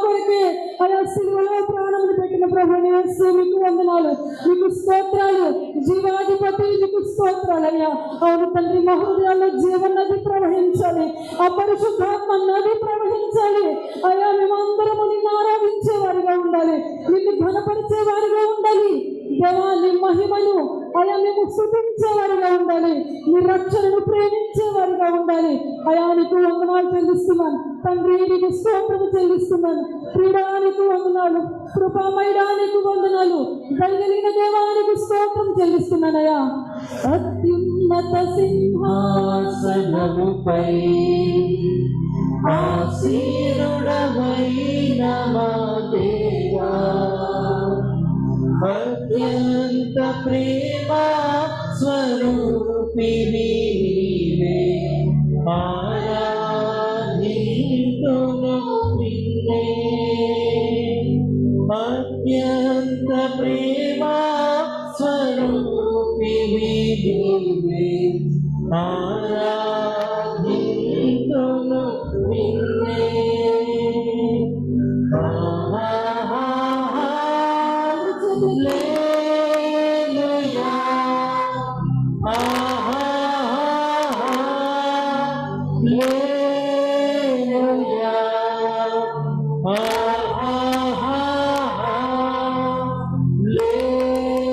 అయా సిలువలో ప్రాణములు పెట్టిన ప్రభుని యేసు మీకు వందనాలు, మీకు స్తోత్రాలు. జీవాధిపతి నీకు స్తోత్రాలు అయ్యా. అవును తండ్రి, మా హృదయాల్లో జీవన నది ప్రవహించాలి, ఆ పరిశుద్ధాత్మ నది ప్రవహించాలి అయా. మేమందరము నిన్ను ఆరాధించే వారిగా ఉండాలి, నిన్ను ఘనపరిచే వారిగా ఉండాలి దేవా. నీ మహిమను అయా మేము స్తుతించేవారిగా ఉండాలి, నీ రక్షణను ప్రేమించేవారిగా ఉండాలి అయా. నీకు వందనాలు చెల్లిస్తున్నాను తండ్రి, నీకు స్తోత్రము చెల్లిస్తున్నాను. క్రీడానికి వందనాలు, కృపామయడానికి వందనాలు, దయగలిగిన దేవానికి స్తోత్రం చెల్లిస్తున్నానయ్యా. అత్యున్నత సింహాసనముపై ఆసీనుడవైన మా దేవా, అత్యంత ప్రేమ స్వరూపిణి నీవే, ఆరాధింతును నిన్నే. అత్యంత ప్రేమ స్వరూపిణి నీవే, ఆరాధింతును నిన్నే. Hallelujah.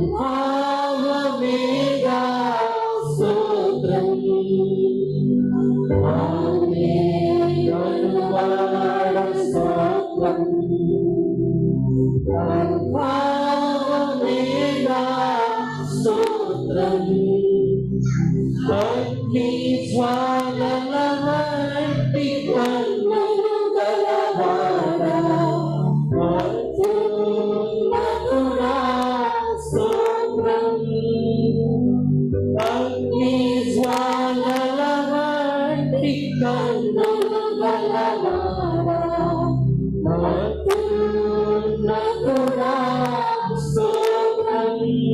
భావమేగా స్తోత్రం కనువాడ స్తోత్రం భావమేగా స్తోత్రం అగ్ని జ్వాలల వంటి కన్నులు గలవాడ అత్యున్నతుడా స్తోత్రం అగ్ని జ్వాలల వంటి కన్నులు గలవాడ అత్యున్నతుడా స్తోత్రం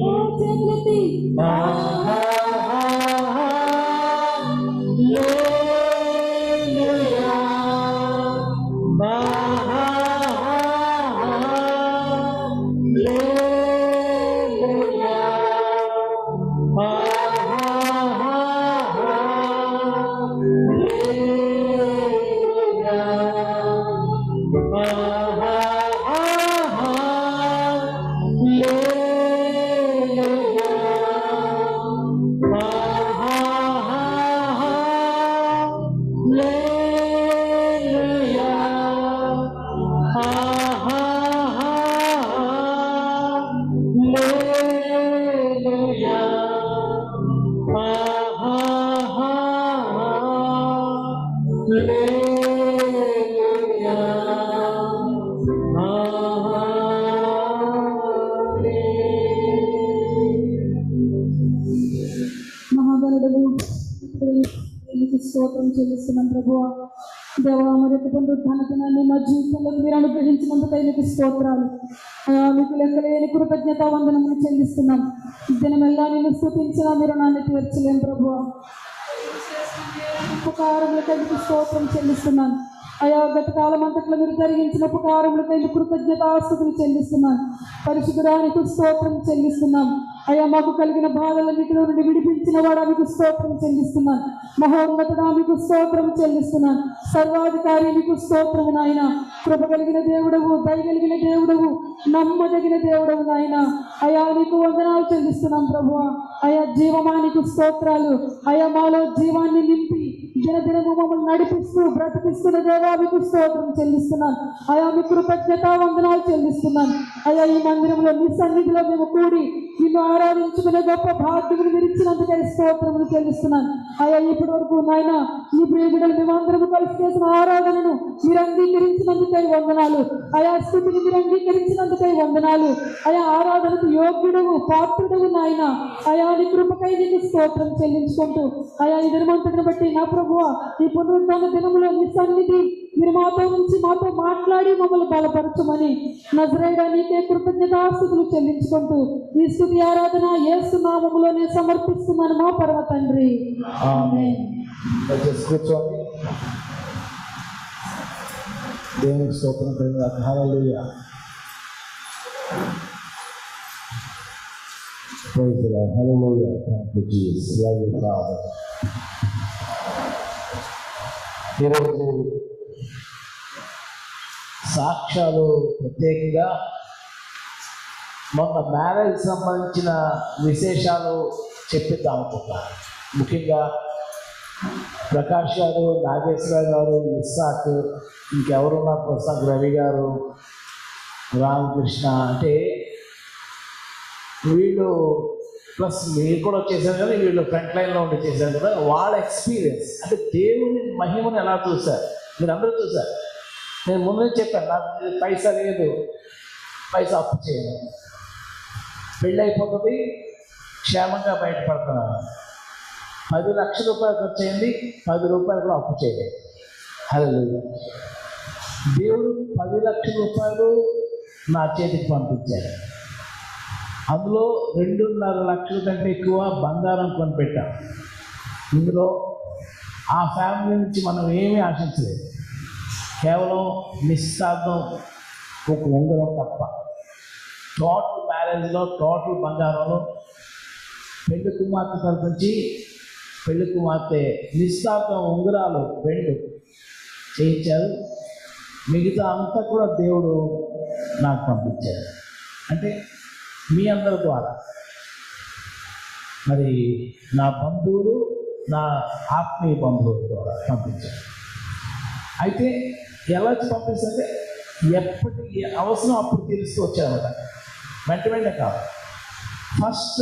మహాగణుడు స్తోత్రం చెల్లిస్తున్నాం ప్రభువా. దేవా మరి పునరుద్ధాన దినాన్ని మా జీవితంలో మీరు అనుగ్రహించినందుకై మీకు స్తోత్రాలు. మీకు లెక్కలేని కృతజ్ఞత వందనములు చెల్లిస్తున్నాం. దినమెల్లా నేను స్తుతించినా మీరు నాన్ని తీర్చలేం ప్రభువా. ఉపకారములకై మీకు స్తోత్రం చెల్లిస్తున్నాను. అయా గత కాలం అంతట్లో మీరు జరిగించిన ఉపకారములకై కృతజ్ఞతాస్తుతులు చెల్లిస్తున్నాను. పరిశుద్ధుడానికి స్తోత్రం చెల్లిస్తున్నాం. అయ్యా మాకు కలిగిన బాధలన్నిటిలో నుండి విడిపించిన వాడా మీకు స్తోత్రం చెల్లిస్తున్నాను. మహోన్నతుడా మీకు స్తోత్రం చెల్లిస్తున్నాను. సర్వాధికారి మీకు స్తోత్రము నాయన. కృప కలిగిన దేవుడవు, దయగలిగిన దేవుడవు, నమ్మదగిన దేవుడవు నాయన. అయా నీకు వందనాలు చెల్లిస్తున్నాం ప్రభువా. అయా జీవమానికి స్తోత్రాలు. అయా మాలో జీవాన్ని నింపి దినదినము మమ్మల్ని నడిపిస్తూ బ్రతికిస్తున్న దేవా మీకు స్తోత్రం చెల్లిస్తున్నాను. అయా మీ కృతజ్ఞత వందనాలు చెల్లిస్తున్నాను. అయా ఈ మందిరంలో మీ సన్నిధిలో మేము కూడి నిన్ను ఆరాధించుకునే గొప్ప భాగ్యములు మీరు ఇచ్చినందుకై స్తోత్రములు చెల్లిస్తున్నాను. అయా ఇప్పటి వరకు నాయన ఈ ప్రియబిడ్డలు మేమందరము కలిసి చేసిన ఆరాధనను మీరు అంగీకరించినందుకై వందనాలు. అయా స్థితిని మీరు అంగీకరించినందుకై వందనాలు. అయా ఆరాధనకు యోగ్యుడవు, పాత్రుడవు నాయన. అయా నీ కృపకై నీకు స్తోత్రం చెల్లించుకుంటూ అయా ఈ దినమంతటిని బట్టి నా ప్రభువా ఈ పునరుద్ధాన దినములో మీ సన్నిధి మీరు మాతో నుంచి మాతో మాట్లాడి మమ్మల్ని బలపరచమని నజరేయుడా నీకే కృతజ్ఞతాస్తుతులు చెల్లించుకుంటూ ఈ స్తుతి ఆరాధన యేసు నామములోనే సమర్పిస్తున్నాను మా పరమ తండ్రి. ఆమేన్. కూర్చోండి. దేవునికి స్తోత్రం. హల్లెలూయా. Praise the Lord. Hallelujah. Thank you, Jesus. Love you, Father. ఈరోజు సాక్ష్యాలు ప్రత్యేకంగా మొన్న మ్యారేజ్ సంబంధించిన విశేషాలు చెప్పిద్దాం అనుకుంటున్నాను. ముఖ్యంగా ప్రకాష్ గారు, నాగేశ్వర గారు, ఇస్సాక్, ఇంకెవరున్నారు, ప్రసాద్ రవి గారు, రామకృష్ణ, అంటే వీళ్ళు ప్లస్ మీరు కూడా చేశారు కదా, వీళ్ళు ఫ్రంట్ లైన్లో ఉండి చేశారు కదా, వాళ్ళ ఎక్స్పీరియన్స్ అంటే దేవుని మహిమను ఎలా చూశారు మీరు అందరూ చూశారు. నేను ముందే చెప్పాను, నాకు పైసా లేదు, పైసా అప్పు చేయను, పెళ్ళి అయిపోతుంది, క్షేమంగా బయటపడుతున్నాను. 10 లక్షల రూపాయలు ఖర్చు అయింది, 10 రూపాయలు కూడా అప్పు చేయలేదు. హల్లెలూయా. దేవుడు 10 లక్షల రూపాయలు నా చేతికి పంపించాడు. అందులో 2.5 లక్షల కంటే ఎక్కువ బంగారం కొనిపెట్టాం. ఇందులో ఆ ఫ్యామిలీ నుంచి మనం ఏమీ ఆశించలేదు, కేవలం నిశ్చితార్థం ఒక ఉంగరం తప్ప. టోటల్ మ్యారేజ్లో, టోటల్ బంగారంలో పెళ్లి కుమార్తె తరపు నుంచి పెళ్లి కుమార్తె నిశ్చితార్థం ఉంగరాలు 2 చేయించారు. మిగతా అంతా కూడా దేవుడు నాకు పంపించారు. అంటే మీ అందరి ద్వారా మరి నా బంధువులు, నా ఆత్మీయ బంధువుల ద్వారా పంపించారు. అయితే ఎలా పంపిస్తే ఎప్పటికి అవసరం అప్పుడు తెలుస్తూ వచ్చారన్నమాట. వెంటనే కాదు. ఫస్ట్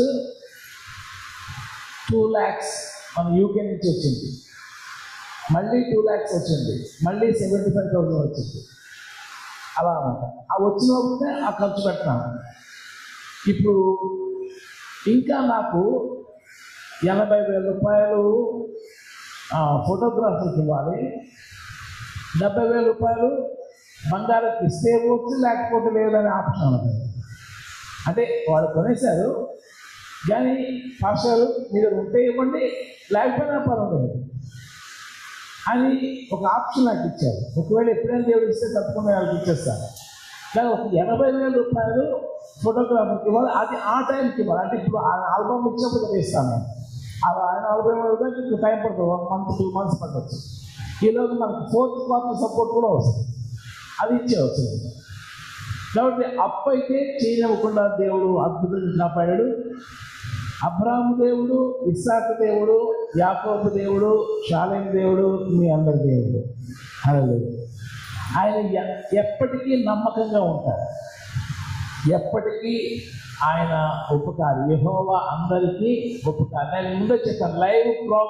2 lakhs మన యూకే నుంచి వచ్చింది, మళ్ళీ 2 lakhs వచ్చింది, మళ్ళీ 75,000 వచ్చింది. అలా అన్నమాట. ఆ వచ్చినప్పుడే ఆ ఖర్చు పెట్టినాను. ఇప్పుడు ఇంకా నాకు 80,000 రూపాయలు ఫోటోగ్రాఫర్కి ఇవ్వాలి, 70,000 రూపాయలు బంగారం ఇస్తే ఇవ్వచ్చు, లేకపోతే లేదనే ఆప్షన్ ఉంటుంది. అంటే వాళ్ళు కొనేశారు, కానీ పాస్టర్ మీరు ఉంటే ఇవ్వండి, లేకపోయినా పర్వాలేదు అని ఒక ఆప్షన్ నాకు ఇచ్చారు. ఒకవేళ ఎప్పుడైనా దేవుడు ఇస్తే తప్పకుండా వాళ్ళకి ఇచ్చేస్తాను. కానీ ఒక 80,000 రూపాయలు ఫోటోగ్రాఫర్కి ఇవ్వాలి, అది ఆ టైంకి ఇవ్వాలి. అంటే ఇప్పుడు ఆ ఆల్బమ్ ఇచ్చినప్పుడు ఇస్తాను. అలా ఆయన 40,000 రూపాయలు ఇప్పుడు టైం పడుతుంది, 1 month 2 months పట్టవచ్చు. ఈలోపు మనకు 4th quarter సపోర్ట్ కూడా వస్తుంది, అది ఇచ్చేవచ్చు. కాబట్టి అప్పు అయితే చేయనివ్వకుండా దేవుడు అద్భుతంగా కాపాడాడు. అబ్రాహాము దేవుడు, ఇస్సాకు దేవుడు, యాకోబు దేవుడు, షాలేం దేవుడు, మీ అందరి దేవుడు. హల్లెలూయా. ఆయన ఎప్పటికీ నమ్మకంగా ఉంటాడు, ఎప్పటికీ ఆయన ఉపకారి. యెహోవా అందరికీ ఉపకారి. నేను ముందే చెప్పాను, లైవ్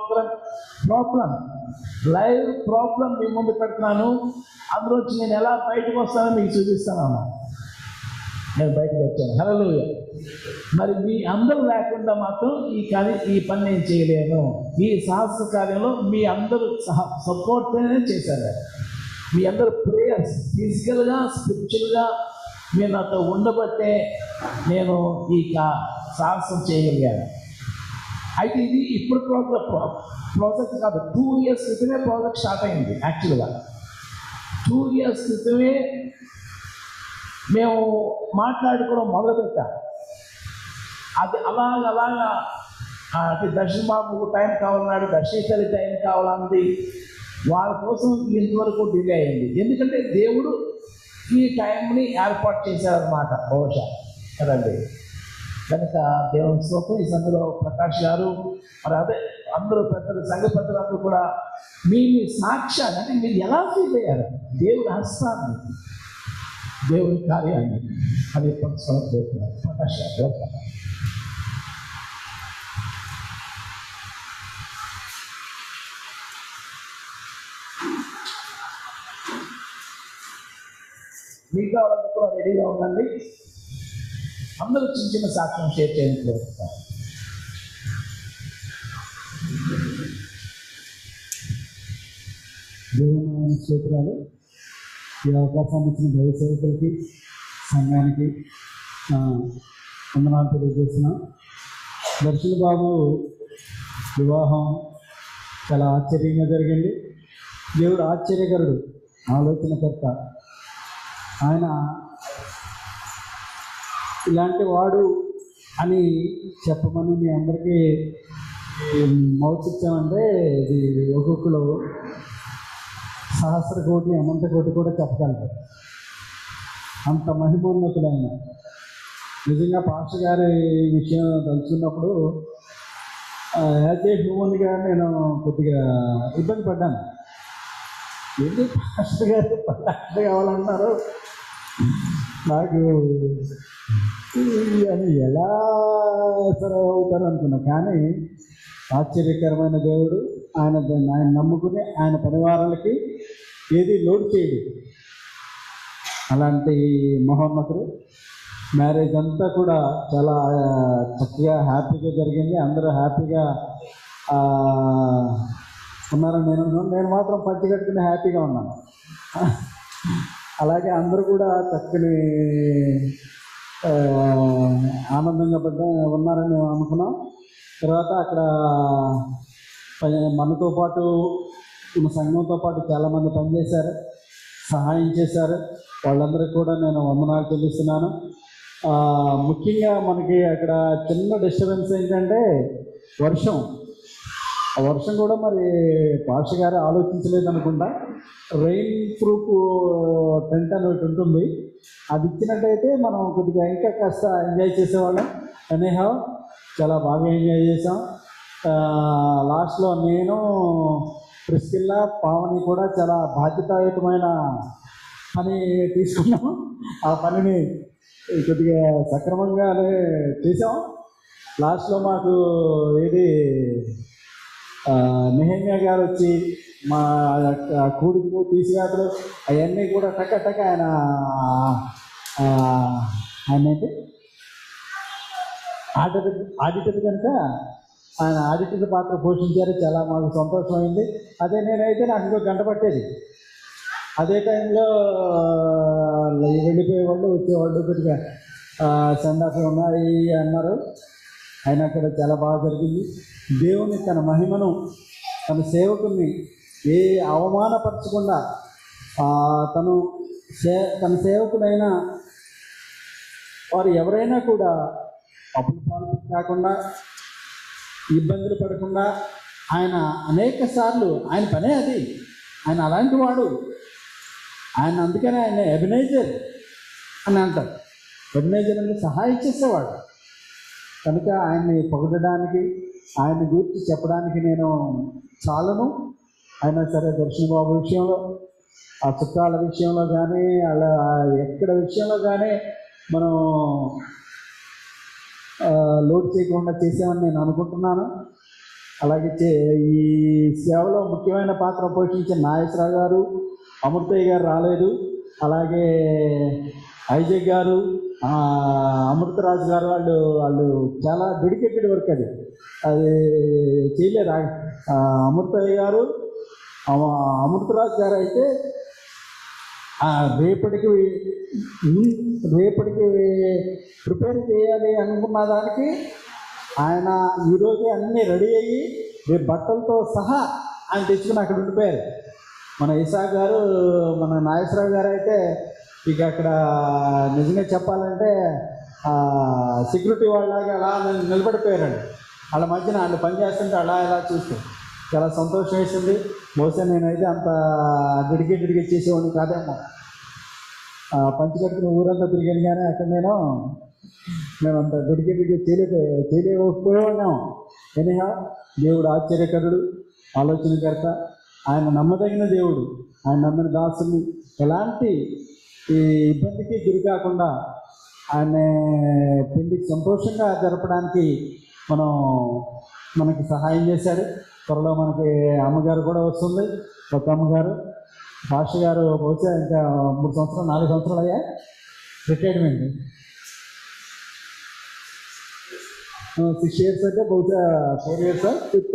ప్రాబ్లం మీ ముందు పెడుతున్నాను. అందులోంచి నేను ఎలా బయటకు వస్తానో మీకు చూపిస్తాను. నేను బయటకు వచ్చాను. హల్లెలూయా. మరి మీ అందరూ లేకుండా మాత్రం ఈ పని నేను చేయలేను. ఈ సాహస కార్యంలో మీ అందరూ సపోర్ట్నే చేశారు. మీ అందరూ ప్రేయర్స్, ఫిజికల్గా స్పిరిచువల్గా మీరు నాతో ఉండబట్టే నేను ఈ సాహసం చేయగలిగాను. అయితే ఇది ఇప్పుడు ప్రాజెక్ట్ కాదు, 2 years క్రితమే ప్రాజెక్ట్ స్టార్ట్ అయింది. యాక్చువల్గా 2 years క్రితమే మేము మాట్లాడుకోవడం మొదలుపెట్టాం. అది అలాగా అంటే దర్శన్ బాబు టైం కావాలన్నాడు, దర్శితలి టైం కావాలంది. వాళ్ళ కోసం ఇంతవరకు డిలే అయింది. ఎందుకంటే దేవుడు ఈ టైంని ఏర్పాటు చేశారన్నమాట, బహుశా కదండి. కనుక దేవుని స్తోత్రం. ఈ సందులో ప్రకాష్ గారు, మరి అదే అందరూ పెద్దలు, సంఘ పెద్దలందరూ కూడా మీ సాక్ష్యాన్ని, అంటే మీరు ఎలా ఫీల్ అయ్యారు దేవుడి హస్తాన్ని, దేవుని కార్యాన్ని, అది పంచుకోవడం ప్రకాష్ గారు. మిగతా వాళ్ళంతా కూడా రెడీగా ఉండండి. అందరూ చిన్న చిన్న సాక్ష్యం షేర్ చేయడానికి వస్తారు. దేవుని స్తోత్రాలు. ఈ అవకాశాన్ని ఇచ్చిన దైవ సేవకులకి, సంఘానికి వందనాలు తెలియజేస్తున్నాం. దర్శన్ బాబు వివాహం చాలా ఆశ్చర్యంగా జరిగింది. దేవుడు ఆశ్చర్యకరుడు, ఆలోచనకర్త. ఆయన ఇలాంటి వాడు అని చెప్పమని మీ అందరికీ మౌత్ ఇచ్చామంటే ఇది ఒక్కొక్కరు 1000 కోటి అనంత కోటి కూడా చెప్పగలరు. అంత మహిమోన్నతులైన. నిజంగా పాస్టర్ గారి విషయం తెలుసుకున్నప్పుడు యాజ్ ఏ హ్యూమన్గా నేను కొద్దిగా ఇబ్బంది పడ్డాను. ఏంటి పాస్టర్ గారు పాస్టర్ కావాలంటున్నారు, నాకు అని ఎలా సరే అవుతారు అనుకున్నా. కానీ ఆశ్చర్యకరమైన దేవుడు. ఆయన నమ్ముకుని ఆయన పరివారాలకి ఏది లోటు చేయడు. అలాంటి మహోన్నతుడు. మ్యారేజ్ అంతా కూడా చాలా చక్కగా హ్యాపీగా జరిగింది. అందరూ హ్యాపీగా ఉన్నారని నేను మాత్రం పంచి కట్టుకుని హ్యాపీగా ఉన్నాను. అలాగే అందరూ కూడా చక్కని ఆనందంగా ఉన్నారని మేము అనుకున్నాం. తర్వాత అక్కడ మనతో పాటు మన సంఘంతో పాటు చాలామంది పనిచేశారు, సహాయం చేశారు. వాళ్ళందరికీ కూడా నేను వందనాలు చెల్లిస్తున్నాను. ముఖ్యంగా మనకి అక్కడ చిన్న డిస్టర్బెన్స్ ఏంటంటే వర్షం. ఆ వర్షం కూడా మరి పాస్టర్ గారు ఆలోచించలేదు అనుకుంటా. రెయిన్ ప్రూఫ్ టెంట్ అని ఒకటి ఉంటుంది, అది ఇచ్చినట్టయితే మనం కొద్దిగా ఇంకా కాస్త ఎంజాయ్ చేసేవాళ్ళం. ఎనీహౌ చాలా బాగా ఎంజాయ్ చేసాం. లాస్ట్లో నేను, ప్రిస్కిల్లా, పావని కూడా చాలా బాధ్యతాయుతమైన పని తీసుకున్నాం. ఆ పనిని కొద్దిగా సక్రమంగానే చేసాం. లాస్ట్లో మాకు ఏది నెహమ్యా గారు వచ్చి మా కూడికి తీసివేతలు అవన్నీ కూడా టక్క ఆయన ఏంటి ఆడిటర్ కనుక ఆయన ఆడిటర్ పాత్ర పోషించారు. చాలా మాకు సంతోషమైంది. అదే నేనైతే నాకు ఇంకో గంట పట్టేది. అదే టైంలో వెళ్ళిపోయేవాళ్ళు, వచ్చేవాళ్ళు, కొద్దిగా సెండ్ ఆఫ్ ఉన్నాయి అన్నారు. అయినా కూడా చాలా బాగా జరిగింది. దేవుని తన మహిమను, తన సేవకుని ఏ అవమానపరచకుండా తన సేవకుడైన వారు ఎవరైనా కూడా అప్పుల పాలు కాకుండా, ఇబ్బందులు పడకుండా ఆయన అనేక సార్లు ఆయన పనే అది. ఆయన అలాంటి వాడు. ఆయన అందుకనే ఆయన ఎబినైజర్ అని అంటారు. ఎబినైజర్ అంటే సహాయం చేసేవాడు. కనుక ఆయన్ని పొగడడానికి, ఆయన్ని గురించి చెప్పడానికి నేను చాలను. అయినా సరే దర్శన బాబు విషయంలో, ఆ చుట్టాల విషయంలో కానీ, అలా ఎక్కడ విషయంలో కానీ మనం లోడ్ చేయకుండా చేసామని నేను అనుకుంటున్నాను. అలాగే ఈ సేవలో ముఖ్యమైన పాత్ర పోషించిన నాగేశ్వరరావు గారు, అమృతయ్య గారు రాలేదు. అలాగే ఐజయ్ గారు, అమృతరాజు గారు వాళ్ళు చాలా డెడికేటెడ్ వర్క్ అది చేయలేరు. అమృతయ్య గారు, అమృతరాజు గారు అయితే రేపటికి ప్రిపేర్ చేయాలి అనుకున్న దానికి ఆయన ఈరోజే అన్నీ రెడీ అయ్యి రేపు బట్టలతో సహా ఆయన తెచ్చుకుని అక్కడ ఉండిపోయారు. మన ఇసాక్ గారు, మన నాగేశ్వరరావు గారు అయితే ఇక అక్కడ నిజంగా చెప్పాలంటే సెక్యూరిటీ వాళ్ళలాగా అలా నిలబడిపోయారండి. వాళ్ళ మధ్యన వాళ్ళు పనిచేస్తుంటే అలా ఇలా చూస్తూ చాలా సంతోషం వేసింది. బహుశా నేనైతే అంత డెడికేటెడ్గా చేసేవాడిని కాదేమో. పంచి కట్టుకుని ఊరంతా తిరిగాను, కానీ అక్కడ మేము అంత డెడికేటెడ్గా చేయలేకపోయాము. ఎనిహా దేవుడు ఆశ్చర్యకరుడు, ఆలోచనకర్త, ఆయన నమ్మదగిన దేవుడు. ఆయన నమ్మిన దాసుని ఎలాంటి ఈ ఇబ్బందికి గురి కాకుండా ఆయన పెళ్లికి సంతోషంగా జరపడానికి మనకి సహాయం చేశాడు. త్వరలో మనకి అమ్మగారు కూడా వస్తుంది, ఒక అమ్మగారు. భాష గారు బహుశా ఇంకా 3 సంవత్సరాలు 4 సంవత్సరాలు అయ్యా రిటైర్మెంట్. 6 years అంటే బహుశా 4 years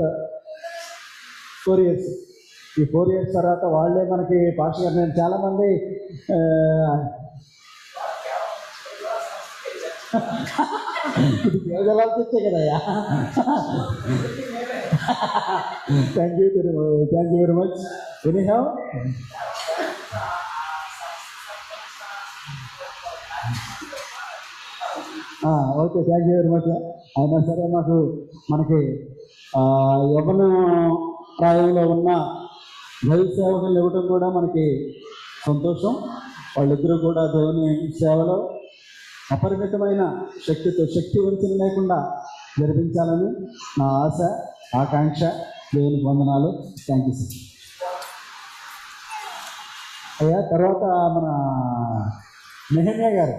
4 years. ఈ 4 years తర్వాత వాళ్ళే మనకి భాష గారు, నేను చాలామంది ఇది కేవలాలు తెచ్చే కదయ్యా. Thank you very much. Anyhow okay, thank you very much. అయినా సరే మనకి యవ్వన ప్రాయంలో ఉన్న దైవ సేవకులు ఇవ్వడం కూడా మనకి సంతోషం. వాళ్ళిద్దరూ కూడా దేవుని సేవలో అపరిమితమైన శక్తితో, శక్తి వంచన లేకుండా జరిపించాలని నా ఆశ, ఆకాంక్ష. దేవునికి వందనాలు. Thank you sir. అయ్యా తర్వాత మన నెహమ్యా గారు.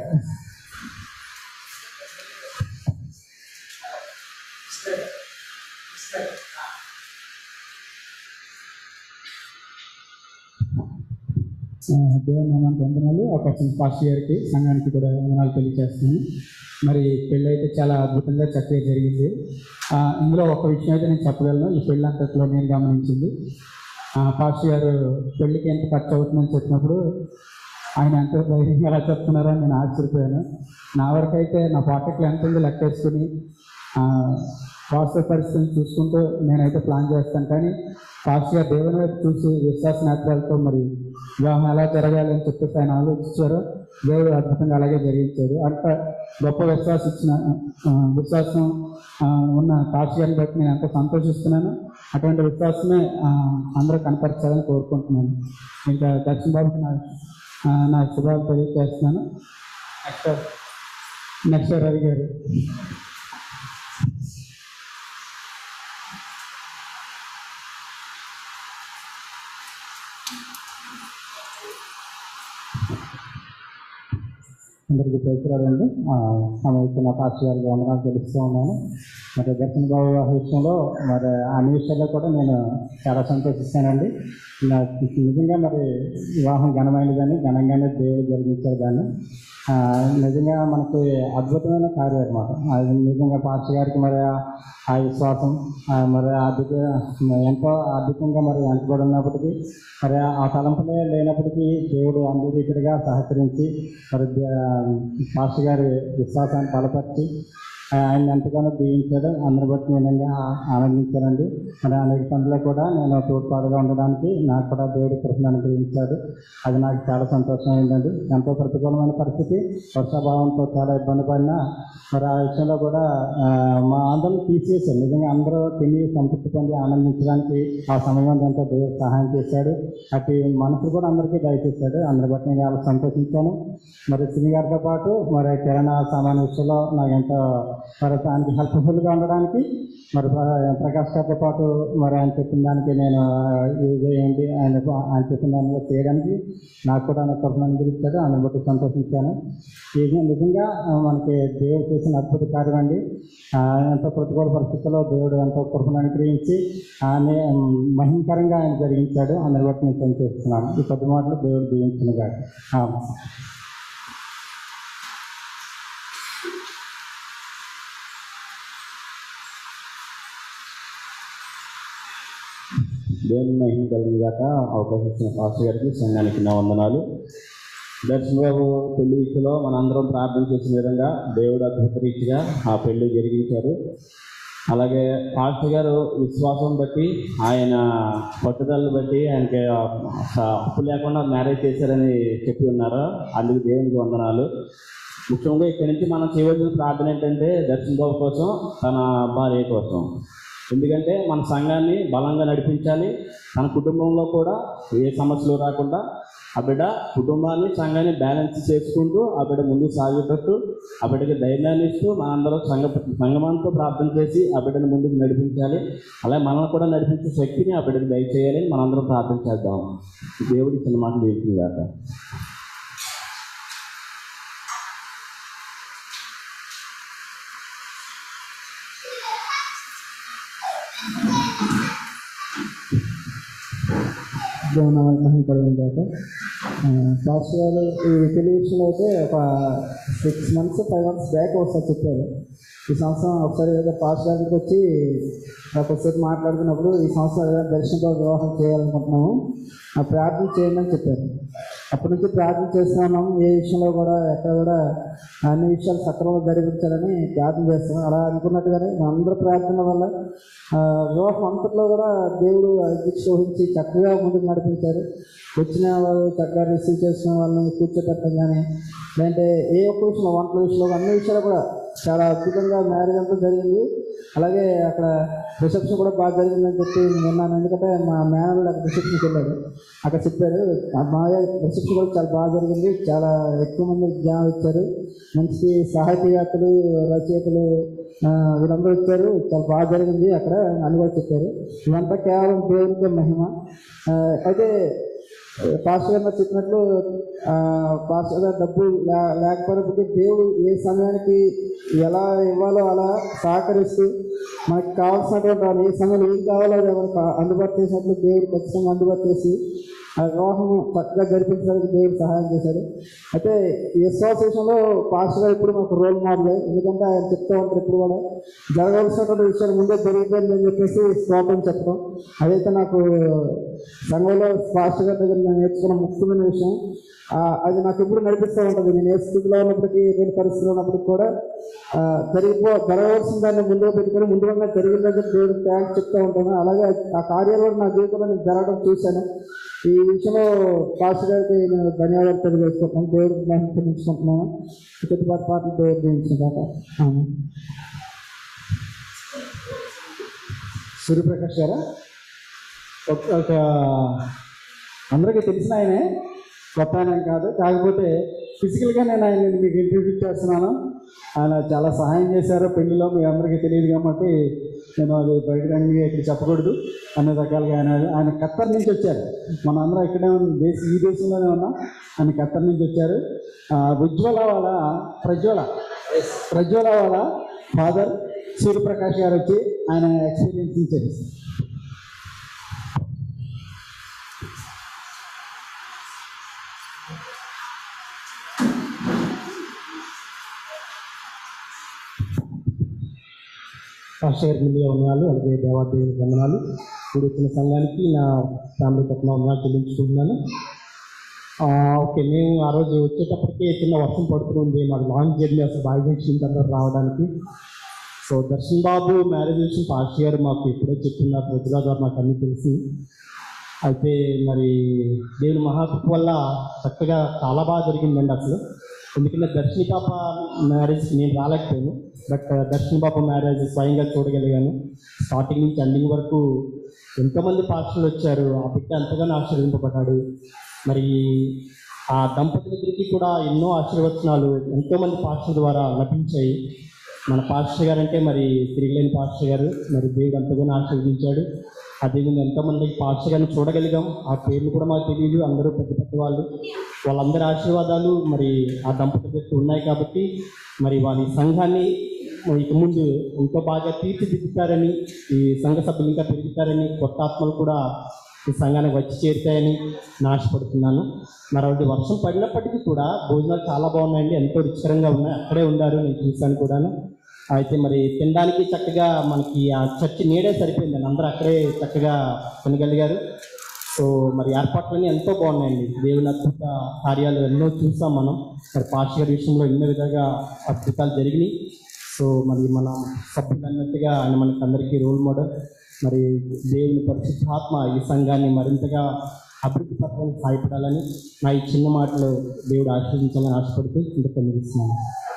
దేవుని నామానికి వందనాలు. అవకాశం పాస్టర్ గారికి, సంఘానికి కూడా వందనాలు తెలియజేస్తున్నాను. మరి పెళ్ళి అయితే చాలా అద్భుతంగా చక్కగా జరిగింది. ఇందులో ఒక విషయం అయితే నేను చెప్పగలను. ఈ పెళ్ళి అంతట్లో నేను గమనించింది, పాస్టర్ గారు పెళ్ళికి ఎంత ఖర్చు అవుతుందని చెప్పినప్పుడు ఆయన ఎంత ధైర్యంగా ఎలా చెప్తున్నారని నేను ఆశ్చర్యపోయాను. నా వరకు అయితే నా పాకెట్లో ఎంత ఉందో లెక్క వేసుకుని వాస్తవ పరిస్థితిని చూసుకుంటూ నేనైతే ప్లాన్ చేస్తాను. కానీ పాస్టర్ దేవుని వైపు చూసి విశ్వాస నేత్రాలతో మరి వివాహం ఎలా జరగాలి అని చెప్పేసి ఆయన ఆలోచించారు. దేవుడు అద్భుతంగా అలాగే జరిగించాడు. అంత గొప్ప విశ్వాసం ఉన్న పాస్టర్ గారిని బట్టి నేను ఎంతో సంతోషిస్తున్నాను. అటువంటి విశ్వాసమే అందరూ కనపరచాలని కోరుకుంటున్నాను. ఇంకా దర్శన్ బాబుకి నా శుభాలు తెలియజేస్తున్నాను. నెక్స్ట్ రవి గారు. అందరికీ ప్రయత్నాలండి. సమయంలో పాస్టర్ గారికి వందనాలు తెలుస్తూ ఉన్నాను. మరి దర్శన బాబు వివాహ విషయంలో మరి అన్ని విషయాల్లో కూడా నేను చాలా సంతోషిస్తానండి. నిజంగా మరి వివాహం ఘనమైనదని ఘనంగానే దేవుడు జరిగించారు దాన్ని. నిజంగా మనకి అద్భుతమైన కార్యం అనమాట. అది నిజంగా పాస్టర్ గారికి మరి ఆ విశ్వాసం మరి ఎంతో అద్భుతంగా మరి వెంటబడి ఉన్నప్పటికీ మరి ఆ తలంపులే లేనప్పటికీ దేవుడు అన్ని రీతిగా సహకరించి మరి పాస్టర్ గారి విశ్వాసాన్ని బలపరిచి ఆయన ఎంతగానో దీవించాడు. అందరి బట్టి నిజంగా ఆనందించానండి. మరి అనేక పనుల్లో కూడా నేను తోడ్పాటుగా ఉండడానికి నాకు కూడా దేవుడు కృపను అనుగ్రహించాడు. అది నాకు చాలా సంతోషమైందండి. ఎంతో ప్రతికూలమైన పరిస్థితి, వర్షాభావంతో చాలా ఇబ్బంది పడినా మరి ఆ విషయంలో కూడా మా అందరం తీసేసారు. నిజంగా అందరూ తిని సంతృప్తి పొంది ఆనందించడానికి ఆ సమయంలో ఎంతో దేవుడు సహాయం చేశాడు. అటు మనసు కూడా అందరికీ దయచేశాడు. అందరి బట్టి నేను చాలా సంతోషించాను. మరి సినీ గారితో పాటు మరి కిరాణా సామాన్ విషయంలో నాకు ఎంతో మరి దానికి హెల్ప్ఫుల్గా ఉండడానికి మరి ప్రకాష్ గారితో పాటు మరి ఆయన చెప్పిన దానికి నేను ఏంటి ఆయన చెప్పిన దానిలో చేయడానికి నాకు కూడా ఆయన కృపను అనుగ్రహించాడు. అందుని బట్టి సంతోషించాను. ఇది నిజంగా మనకి దేవుడు చేసిన అద్భుత కార్యం అండి. ఎంతో ప్రతికూల పరిస్థితుల్లో దేవుడు ఎంతో కృపను అనుగ్రహించి మహిమకరంగా ఆయన జరిగించాడు. అందుని బట్టి నేను సంతోషిస్తున్నాను. ఈ కొద్ది మాటలు దేవుడు దీవించిన కాదు. దేవుని మహిమ కలిగినాక అవకాశం ఇచ్చిన పాస్టర్ గారికి, సంఘానికి నా వందనాలు. దర్శన బాబు పెళ్లి విషయంలో మనందరం ప్రార్థన చేసిన విధంగా దేవుడు అద్భుత రీతిగా ఆ పెళ్లి జరిగించారు. అలాగే పాస్టర్ గారు విశ్వాసం బట్టి, ఆయన పట్టుదలను బట్టి ఆయనకి అప్పు లేకుండా మ్యారేజ్ చేశారని చెప్పి ఉన్నారు. అందుకు దేవునికి వందనాలు. ముఖ్యంగా ఇక్కడి నుంచి మనం చేయవలసిన ప్రార్థన ఏంటంటే దర్శన బాబు కోసం, తన భార్య కోసం. ఎందుకంటే మన సంఘాన్ని బలంగా నడిపించాలి. తన కుటుంబంలో కూడా ఏ సమస్యలు రాకుండా ఆ బిడ్డ కుటుంబాన్ని సంఘాన్ని బ్యాలెన్స్ చేసుకుంటూ ఆ బిడ్డ ముందుకు సాగేటట్టు ఆ బిడ్డకి ధైర్యాన్ని ఇస్తూ మనందరం సంఘమంతో ప్రార్థన చేసి ఆ బిడ్డను ముందుకు నడిపించాలి. అలాగే మనల్ని కూడా నడిపించే శక్తిని ఆ బిడ్డకు దయచేయాలని మనందరం ప్రార్థన చేద్దాం. దేవుడి చిన్న మాటలు చేసింది కాక. మహిమపడిందాక పాస్టర్ గారు ఈ పెళ్లి విషయంలో అయితే ఒక 6 months 5 months బ్యాక్ ఒకసారి చెప్పారు. ఈ సంవత్సరం ఒకసారి ఏదో పాస్టర్ గారికి వచ్చి ఒకసారి మాట్లాడుతున్నప్పుడు ఈ సంవత్సరం దర్శనంతో వివాహం చేయాలనుకుంటున్నాము, ప్రార్థన చేయండి అని చెప్పారు. అప్పటి నుంచి ప్రార్థన చేస్తున్నాం. ఏ విషయంలో కూడా ఎక్కడ కూడా అన్ని విషయాలు సక్రమంగా జరిపించాలని ప్రార్థన చేస్తున్నాం. అలా అనుకున్నట్టుగానే అందరూ ప్రార్థన వల్ల వివాహం అంతట్లో కూడా దేవుడు అధ్యక్షించి చక్కగా ముందుకు నడిపించారు. వచ్చిన వాళ్ళు చక్కగా రిసీవ్ చేసుకున్న వాళ్ళని కూర్చోపెట్టడం కానీ, లేదంటే ఏ ఒక్క విషయంలో వంటల విషయంలో అన్ని విషయాలు కూడా చాలా అద్భుతంగా మ్యారేజ్ అంతా జరిగింది. అలాగే అక్కడ రిసెప్షన్ కూడా బాగా జరిగిందని చెప్పి విన్నాను. ఎందుకంటే మా మేనల్లుడు అక్కడ రిసెప్షన్కి వెళ్ళాడు. అక్కడ చెప్పారు మా రిసెప్షన్ కూడా చాలా బాగా జరిగింది. చాలా ఎక్కువ మంది జ్ఞానం ఇచ్చారు. మంచి సాహితీవేత్తలు, రచయితలు వీళ్ళందరూ వచ్చారు. చాలా బాగా జరిగింది అక్కడ అని కూడా చెప్పారు. ఇదంతా కేవలం దేవునికి మహిమ. అయితే పాస్టర్ గారు చెప్పినట్లు పాస్టర్ గారు డబ్బు లేకపోయినప్పటికీ దేవుడు ఏ సమయానికి ఎలా ఇవ్వాలో అలా సహకరిస్తూ మనకి కావాల్సినటువంటి వాళ్ళు ఏ సమయంలో ఏం కావాలో అది మనకు అందుబాటు చేసినట్లు దేవుడు ఖచ్చితంగా అందుబాటు చేసి ఆ వివాహం చక్కగా జరిపించడానికి దేవుడు సహాయం చేశారు. అయితే ఈ విశ్వాస విషయంలో పాస్టర్ గారు ఇప్పుడు మాకు రోల్ మోడలే. ఎందుకంటే ఆయన చెప్తూ ఉంటారు ఇప్పుడు కూడా జరగవలసినటువంటి విషయాలు ముందే జరిగిపోయింది అని చెప్పేసి స్తోత్రం చెప్పడం. అదైతే నాకు సంఘంలో పాస్టర్ గారి దగ్గర నేను నేర్చుకున్న ముఖ్యమైన విషయం. అది నాకు ఎప్పుడు నడిపిస్తూ ఉంటుంది. నేను ఏ స్థితిలో ఉన్నప్పటికీ, ఎటువంటి పరిస్థితుల్లో ఉన్నప్పటికీ కూడా జరగవలసిన దాన్ని ముందుగా పెట్టుకొని ముందుగా జరిగిందని దేవుడు థ్యాంక్స్ చెప్తూ ఉంటాను. అలాగే ఆ కార్యాలు కూడా నా జీవితంలో నేను జరగడం చూశాను. ఈ విషయంలో పాస్టర్ గారికి నేను ధన్యవాదాలు తెలియజేసుకుంటున్నాను. దేవుడికి మహిమించుకుంటున్నాను. కొద్దిపాటి పాటలు దేవుడు దీవించిన కాక. సూర్యప్రకాష్ గారా ఒక అందరికీ తెలిసిన ఆయనే, కొత్త ఆయన కాదు. కాకపోతే ఫిజికల్గా నేను ఆయన మీకు ఇంట్రడ్యూస్ చేస్తున్నాను. ఆయన చాలా సహాయం చేశారు పెళ్లిలో. మీ అందరికీ తెలియదు కాబట్టి నేను అది బయటకు ఇక్కడ చెప్పకూడదు. అన్ని రకాలుగా ఆయన ఖత్తర్ నుంచి వచ్చారు. మన అందరం ఇక్కడే ఈ దేశంలోనే ఉన్నాం. ఆయన ఖత్తర్ నుంచి వచ్చారు. ప్రజ్వల వాళ్ళ ఫాదర్ సూర్యప్రకాష్ గారు వచ్చి ఆయన ఎక్స్పీరియన్స్ ఇచ్చారు. పాస్టర్ గారికి ముందుగా వందనాలు, అలాగే దేవాదేవునికి వందనాలు. ఇప్పుడు వచ్చిన సంఘానికి నా ఫ్యామిలీ తరఫున వందనాలు చెల్లించుకుంటున్నాను. ఓకే, మేము ఆ రోజు వచ్చేటప్పటికే చిన్న వర్షం పడుతుంది. మాకు లాంగ్ జర్నీ అసలు భాగ్యలక్ష్మి అందరూ రావడానికి. సో దర్శన్ బాబు మ్యారేజ్ విషయం పాస్టర్ గారు మాకు ఇప్పుడే చెప్తున్నారు. ప్రతిగా గారు నాకు అన్నీ తెలిసి. అయితే మరి దేవుని మహాకృప వల్ల చక్కగా చాలా బాగా జరిగిందండి అసలు. ఎందుకంటే దర్శిని పాప మ్యారేజ్కి నేను రాలేకపోయాను, బట్ దర్శిని పాప మ్యారేజ్ స్వయంగా చూడగలిగాను. స్టార్టింగ్ నుంచి ఎండింగ్ వరకు ఎంతోమంది పాస్టర్లు వచ్చారు. ఆ బిడ్డ ఎంతగానో ఆశీర్వదింపబడ్డాడు. మరి ఆ దంపతుల దగ్గరికి కూడా ఎన్నో ఆశీర్వచనాలు ఎంతోమంది పాస్టర్ల ద్వారా లభించాయి. మన పాస్టర్ గారు అంటే మరి తిరిగిలేని పాస్టర్ గారు, మరి దేవుడు ఎంతగానో ఆశీర్వదించాడు. అదేవిధంగా ఎంతోమందికి పాస్టర్ గారిని చూడగలిగాం. ఆ పేర్లు కూడా మాకు తెలియదు, అందరూ పెద్ద పెద్ద వాళ్ళు. వాళ్ళందరి ఆశీర్వాదాలు మరి ఆ దంపతుల దగ్గర ఉన్నాయి కాబట్టి మరి వారి సంఘాన్ని ఇక ముందు ఎంతో బాగా తీర్చిదిద్దుతారని, ఈ సంఘ సభ్యులు ఇంకా పెరుగుతారని, కొత్త ఆత్మలు కూడా ఈ సంఘానికి వచ్చి చేరుతాయని ఆశపడుతున్నాను. మరి అది వర్షం పడినప్పటికీ కూడా భోజనాలు చాలా బాగున్నాయండి, ఎంతో రుచికరంగా ఉన్నాయి. అక్కడే ఉన్నారు, నేను చూశాను కూడాను. అయితే మరి తినడానికి చక్కగా మనకి ఆ చర్చి నీడే సరిపోయిందండి, అందరూ అక్కడే చక్కగా తినగలిగారు. సో మరి ఏర్పాట్లన్నీ ఎంతో బాగున్నాయండి. దేవుని అద్భుత కార్యాలు ఎన్నో చూసాం మనం. మరి పాస్టర్ గారి విషయంలో ఎన్నో విధంగా అద్భుతాలు జరిగినాయి. సో మరి మన సభ్యులు అన్నట్టుగా ఆయన మనకి అందరికీ రోల్ మోడల్. మరి దేవుని పరిశుద్ధాత్మ ఈ సంఘాన్ని మరింతగా అభివృద్ధి పరచడానికి సహాయపడాలని నా ఈ చిన్న మాటలు దేవుడు ఆశీర్వదించాలని ఆశపడుతూ ఇంత పొందిస్తున్నాను.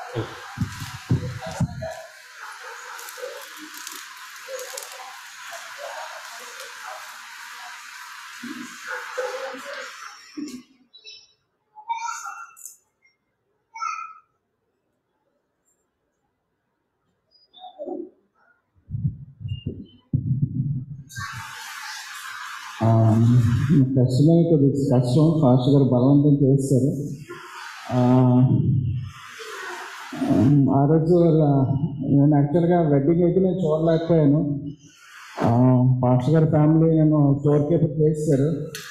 కష్టమే, కొద్దిగా కష్టం. ఫాస్ట్ గారు బలవంతం చేస్తారు. ఆ రోజు నేను యాక్చువల్గా వెడ్డింగ్ అయితే నేను చూడలేకపోయాను. ఫాస్ట్ గారి ఫ్యామిలీ నేను స్టోర్ కీపర్ చేస్తారు.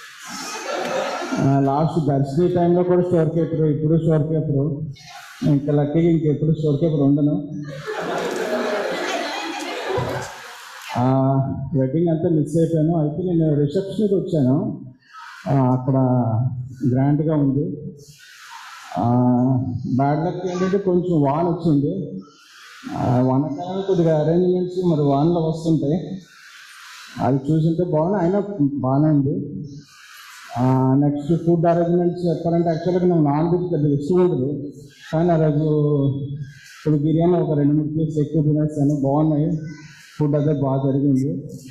లాస్ట్ దర్శనీ టైంలో కూడా స్టోర్ కీపరు, ఇప్పుడు స్టోర్ కీపరు. ఇంకా లక్కీగా ఇంకెప్పుడు స్టోర్ కీపర్ ఉండను. వెడ్డింగ్ అంతా మిస్ అయిపోయాను. అయితే నేను రిసెప్షన్కి వచ్చాను. అక్కడ గ్రాండ్గా ఉంది. బ్యాడ్ లక్ ఏంటంటే కొంచెం వాన్ వచ్చింది. వానకాలంలో కొద్దిగా అరేంజ్మెంట్స్ మరి వాన్లో వస్తుంటాయి. అది చూసింటే బాగున్నాయి, అయినా బాగానే ఉంది. నెక్స్ట్ ఫుడ్ అరేంజ్మెంట్స్ చెప్పాలంటే యాక్చువల్గా నాకు నాన్ వెజ్ పెద్దగా ఇష్టం ఉండదు. కానీ ఆ రోజు ఇప్పుడు బిర్యానీ ఒక 2-3 పీస్ ఎక్కువ తినేస్తాను. బాగున్నాయి, ఫుడ్ అదే బాగా జరిగింది.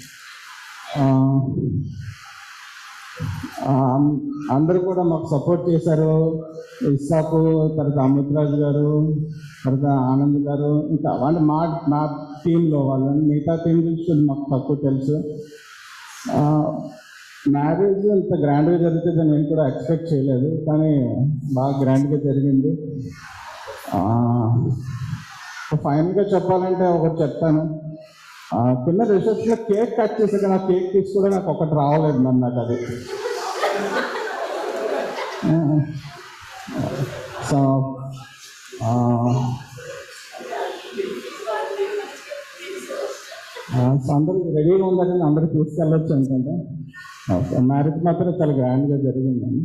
అందరూ కూడా మాకు సపోర్ట్ చేశారు. ఇస్సాకు, తర్వాత అమృతరాజు గారు, తర్వాత ఆనంద్ గారు, ఇంకా వాళ్ళు మా టీంలో వాళ్ళని, మిగతా టీం గురించి మాకు తక్కువ తెలుసు. మ్యారేజ్ ఇంత గ్రాండ్గా జరుగుతుందని నేను కూడా ఎక్స్పెక్ట్ చేయలేదు, కానీ బాగా గ్రాండ్గా జరిగింది. ఫైనల్గా చెప్పాలంటే ఒకటి చెప్తాను. కింద రిసెప్షన్లో కేక్ కట్ చేసాక నాకు కేక్ తీసుకోవడం నాకు ఒకటి రావలేదు. నాకు అది సో అందరూ రెడీగా ఉందని అందరూ తీసుకెళ్ళొచ్చు అనుకుంటే. మ్యారేజ్ మాత్రం చాలా గ్రాండ్గా జరిగిందని.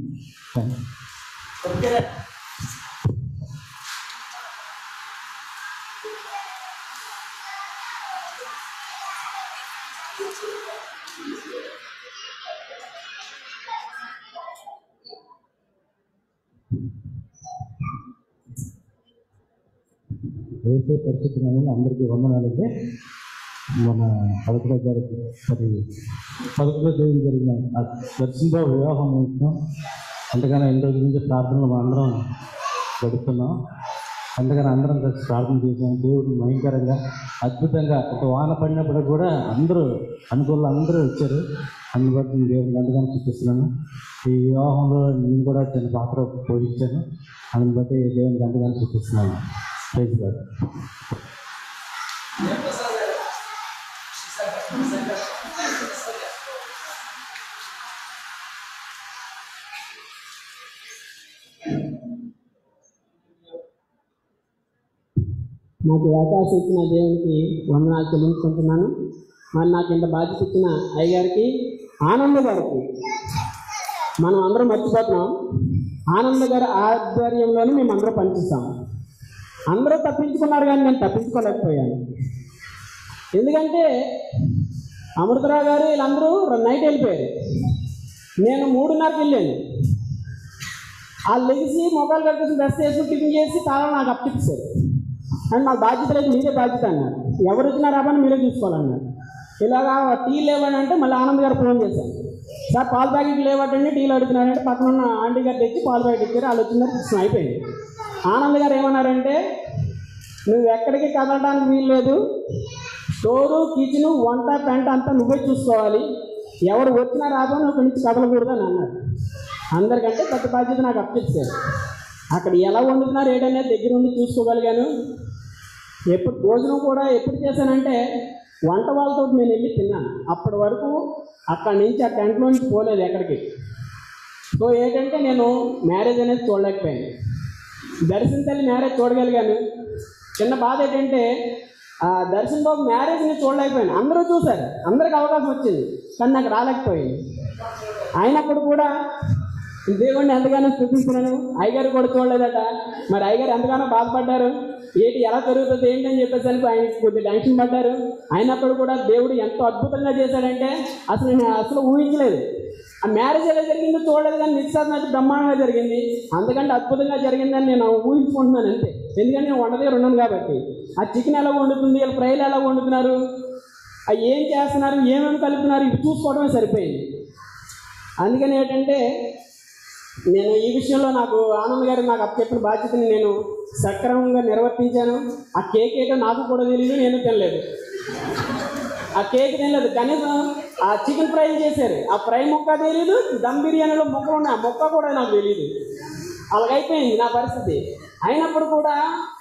వేసే పరిస్థితులు అందరికీ వందనాలైతే మన పదకొండవ గారికి మరి 11వ తేదీ జరిగిన దర్శనంలో వివాహం అవుతున్నాం. అంతగానో ఎన్ని రోజుల నుంచి ప్రార్థనలు మనందరం గడుపుతున్నాం. అందుకని అందరం కలిసి ప్రార్థన చేసాం. దేవుడు భయంకరంగా అద్భుతంగా ఒక వాన పడినప్పుడు కూడా అందరూ అనుకూలంగా అందరూ వచ్చారు. అందుబట్టి నేను దేవుడికి అందుకని చూపిస్తున్నాను. ఈ వివాహంలో నేను కూడా చిన్న పాత్ర పోషించాను. అందుని బట్టి దేవునికి అందుకని చూపిస్తున్నాను. Praise God. నాకు అవకాశం ఇచ్చిన దేవునికి వందనాలు చెల్లించుకుంటున్నాను. మరి నాకు ఇంత బాధ్యత ఇచ్చిన అయ్యగారికి, ఆనంద్ గారికి, మనం అందరం మర్చిపోతున్నాం. ఆనంద్ గారి ఆధ్వర్యంలోనే మేము అందరూ పనిచేస్తాం. అందరూ తప్పించుకున్నారు కానీ నేను తప్పించుకోలేకపోయాను. ఎందుకంటే అమృతరావు గారు వీళ్ళందరూ నైట్ వెళ్ళిపోయారు. నేను 3:30కి వెళ్ళాను. వాళ్ళు లెగిసి మొబైల్ కట్టేసి డ్రెస్ వేసుకుని టిఫిన్ చేసి తాళం నాకు అప్పచెప్పారు. అండ్ మా బాధ్యత లేదు, మీరే బాధ్యత అన్నారు. ఎవరు వచ్చినా రాబని మీరే చూసుకోవాలన్నారు. ఇలాగా టీ లేవని అంటే మళ్ళీ ఆనంద్ గారు ఫోన్ చేశాను. సార్ పాల ప్యాకెట్ లేవటండి, టీలు అడుగుతున్నారంటే పక్కన ఉన్న ఆంటీ గారు తెచ్చి పాల ప్యాకెట్ ఇచ్చారు. వాళ్ళు వచ్చిన కృష్ణ అయిపోయింది. ఆనంద్ గారు ఏమన్నారంటే, నువ్వు ఎక్కడికి కదలడానికి వీలు లేదు, స్టోరు, కిచెను, వంట, పెంట అంతా నువ్వే చూసుకోవాలి, ఎవరు వచ్చినా రాబో నువ్వు నుంచి కదలకూడదు అని అన్నారు. అందరికంటే పెద్ద బాధ్యత నాకు అప్పచెప్పారు. అక్కడ ఎలా వండుతున్నారు ఏడనేది దగ్గర ఉండి చూసుకోగలిగాను. ఎప్పుడు భోజనం కూడా ఎప్పుడు చేశానంటే వంట వాళ్ళతో నేను వెళ్ళి తిన్నాను. అప్పటి వరకు అక్కడి నుంచి ఆ టెంట్లో నుంచి పోలేదు ఎక్కడికి. సో ఏంటంటే నేను మ్యారేజ్ అనేది చూడలేకపోయాను. దర్శన్ తల్లి మ్యారేజ్ చూడగలిగాను. చిన్న బాధ ఏంటంటే దర్శన్ బాబు మ్యారేజ్ని చూడలేకపోయాను. అందరూ చూశారు, అందరికి అవకాశం వచ్చింది, కానీ నాకు రాలేకపోయింది. అయినప్పుడు కూడా దేవుడిని ఎంతగానో స్థుతిస్తున్నాను. అయ్యగారు కూడా చూడలేదట. మరి అయ్యగారు ఎంతగానో బాధపడ్డారు. ఏంటి ఎలా జరుగుతుంది ఏంటి అని చెప్పేసరికి ఆయన కొద్దిగా టెన్షన్ పడ్డారు. అయినప్పుడు కూడా దేవుడు ఎంతో అద్భుతంగా చేశాడంటే నేను అసలు ఊహించలేదు. ఆ మ్యారేజ్ ఎలా జరిగిందో చూడలేదు, కానీ నిశ్చాసం అయితే బ్రహ్మాండంగా జరిగింది. అందుకంటే అద్భుతంగా జరిగిందని నేను ఊహించుకుంటున్నాను అంతే. ఎందుకంటే నేను వంట దగ్గర ఉన్నాను కాబట్టి. ఆ చికెన్ ఎలా వండుతుంది, వీళ్ళు ఫ్రైలు ఎలా వండుతున్నారు, అవి ఏం చేస్తున్నారు, ఏమేమి కలుపుతున్నారు, ఇవి చూసుకోవడమే సరిపోయింది. అందుకని ఏంటంటే నేను ఈ విషయంలో నాకు ఆనంద్ గారు నాకు అప్పచెప్పిన బాధ్యతని నేను సక్రమంగా నిర్వర్తించాను. ఆ కేక్ ఏంటో నాకు కూడా తెలియదు, నేను తినలేదు. ఆ కేక్ తినలేదు. కనీసం ఆ చికెన్ ఫ్రై చేశారు, ఆ ఫ్రై ముక్క తెలియదు. దమ్ బిర్యానీలో ముక్కలు ఉన్నాయి, ఆ ముక్క కూడా నాకు తెలియదు. అలాగైపోయింది నా పరిస్థితి. అయినప్పుడు కూడా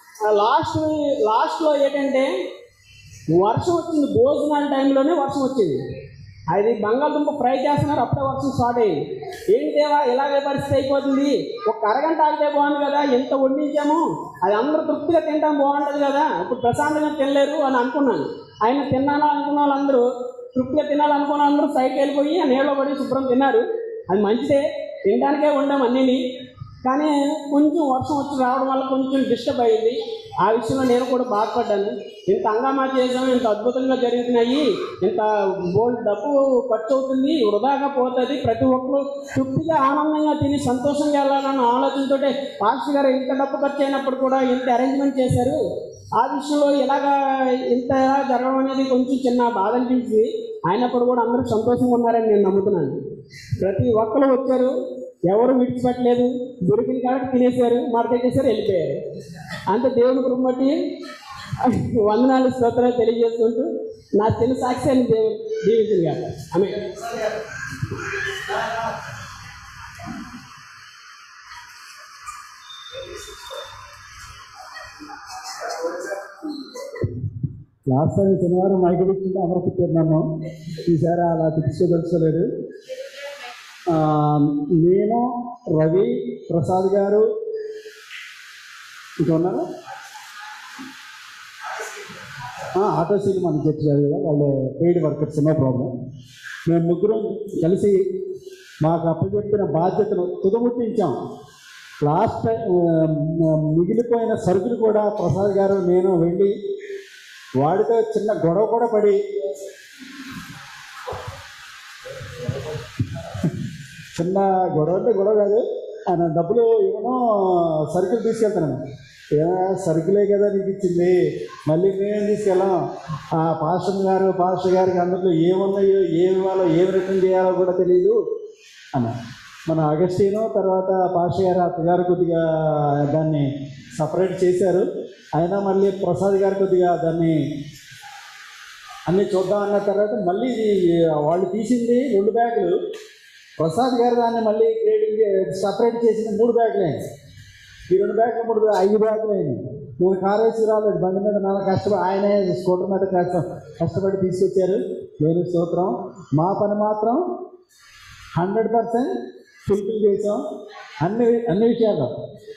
లాస్ట్లో ఏంటంటే వర్షం వచ్చింది. భోజనాల టైంలోనే వర్షం వచ్చింది. అది బంగాళదుంప ఫ్రై చేస్తున్నారు, అప్పుడే వర్షం స్టార్ట్ అయ్యింది. ఏంటేవా ఇలాగే పరిస్థితి అయిపోతుంది, ఒక అరగంట ఆగితే బాగుంది కదా, ఎంత వండించాము అది అందరూ తృప్తిగా తింటాం బాగుంటుంది కదా, ఇప్పుడు ప్రశాంతంగా తినలేరు అని అనుకున్నాను. ఆయన తిన్నాను అనుకున్న వాళ్ళందరూ, తృప్తిగా తినాలనుకున్న వాళ్ళందరూ సైడ్కి వెళ్ళిపోయి ఆ నీళ్ళలో పడి శుభ్రం తిన్నారు. అది మంచిదే, తినడానికే ఉండాం అన్నీని. కానీ కొంచెం వర్షం వచ్చి రావడం వల్ల కొంచెం డిస్టర్బ్ అయ్యింది. ఆ విషయంలో నేను కూడా బాధపడ్డాను. ఇంత హంగామా చేసాము, ఇంత అద్భుతంగా జరుగుతున్నాయి, ఇంత బోల్డ్ డబ్బు ఖర్చు అవుతుంది, వృధాగా పోతుంది, ప్రతి ఒక్కరు తృప్తిగా ఆనందంగా తిని సంతోషంగా వెళ్ళాలన్న ఆలోచనతో పాస్టర్ గారు ఇంత డబ్బు ఖర్చు అయినప్పుడు కూడా ఇంత అరేంజ్మెంట్ చేశారు. ఆ విషయంలో ఇంత జరగడం అనేది కొంచెం చిన్న బాధ అనిపించింది. అయినప్పుడు కూడా అందరూ సంతోషంగా ఉన్నారని నేను నమ్ముతున్నాను. ప్రతి ఒక్కరు వచ్చారు, ఎవరు విడిచిపెట్టలేదు, దొరికిన కాబట్టి తినేశారు, మడతెట్టేశారు, వెళ్ళిపోయారు. అంత దేవుని కృప బట్టి వందనాలు స్తోత్రాలు తెలియజేసుకుంటూ నా చిన్న సాక్ష్యాన్ని దేవుడు దీవించింది కాదు. ఆమేన్. లాస్ట్ టైం శనివారం మైకి పెట్టుకుంటే అందరూ తిప్పారు. ఈసారి అలా తిప్పుకోదలుచుకోలేదు. నేను, రవి, ప్రసాద్ గారు ఇంకా ఉన్నారు. ఆటో సీట్ మనకి చెప్పారు కదా, వాళ్ళు పెయిడ్ వర్కర్స్, నో ప్రాబ్లం. మేము ముగ్గురం కలిసి మాకు అప్పచెప్పిన బాధ్యతను తుదముట్టించాం. లాస్ట్ టైం మిగిలిపోయిన సరుకులు కూడా ప్రసాద్ గారు నేను వెళ్ళి వాడితో చిన్న గొడవ కూడా పడి చిన్న గొడవ అంటే గొడవ కాదు, ఆయన డబ్బులు ఏమో సరుకులు తీసుకెళ్తున్నాను. ఏమో సరుకులే కదా నీకు ఇచ్చింది, మళ్ళీ మేమేం తీసుకెళ్ళాం, ఆ పాస్టర్ గారికి అందులో ఏమున్నాయో, ఏమి ఇవ్వాలో, ఏమి రిటర్న్ చేయాలో కూడా తెలియదు అన్న. మన అగస్టీను తర్వాత పాస్టర్ గారు అత్తగారు కొద్దిగా దాన్ని సపరేట్ చేశారు. అయినా మళ్ళీ ప్రసాద్ గారు కొద్దిగా దాన్ని అన్నీ చూద్దాం అన్న తర్వాత మళ్ళీ వాళ్ళు తీసింది 2 బ్యాగులు, ప్రసాద్ గారు దాన్ని మళ్ళీ గ్రేడింగ్ సపరేట్ చేసిన 3 బ్యాగులు అయింది. ఈ 2 బ్యాగులు 5 బ్యాగులు అయింది. నేను కారు వేసి రాలేదు, బండి మీద నాన్న కష్టపడి ఆయనే స్కూటర్ మీద కష్టపడి తీసుకొచ్చారు. దేవుని స్తోత్రం. మా పని మాత్రం 100% ఫుల్ఫిల్ చేసాం అన్ని విషయాల్లో.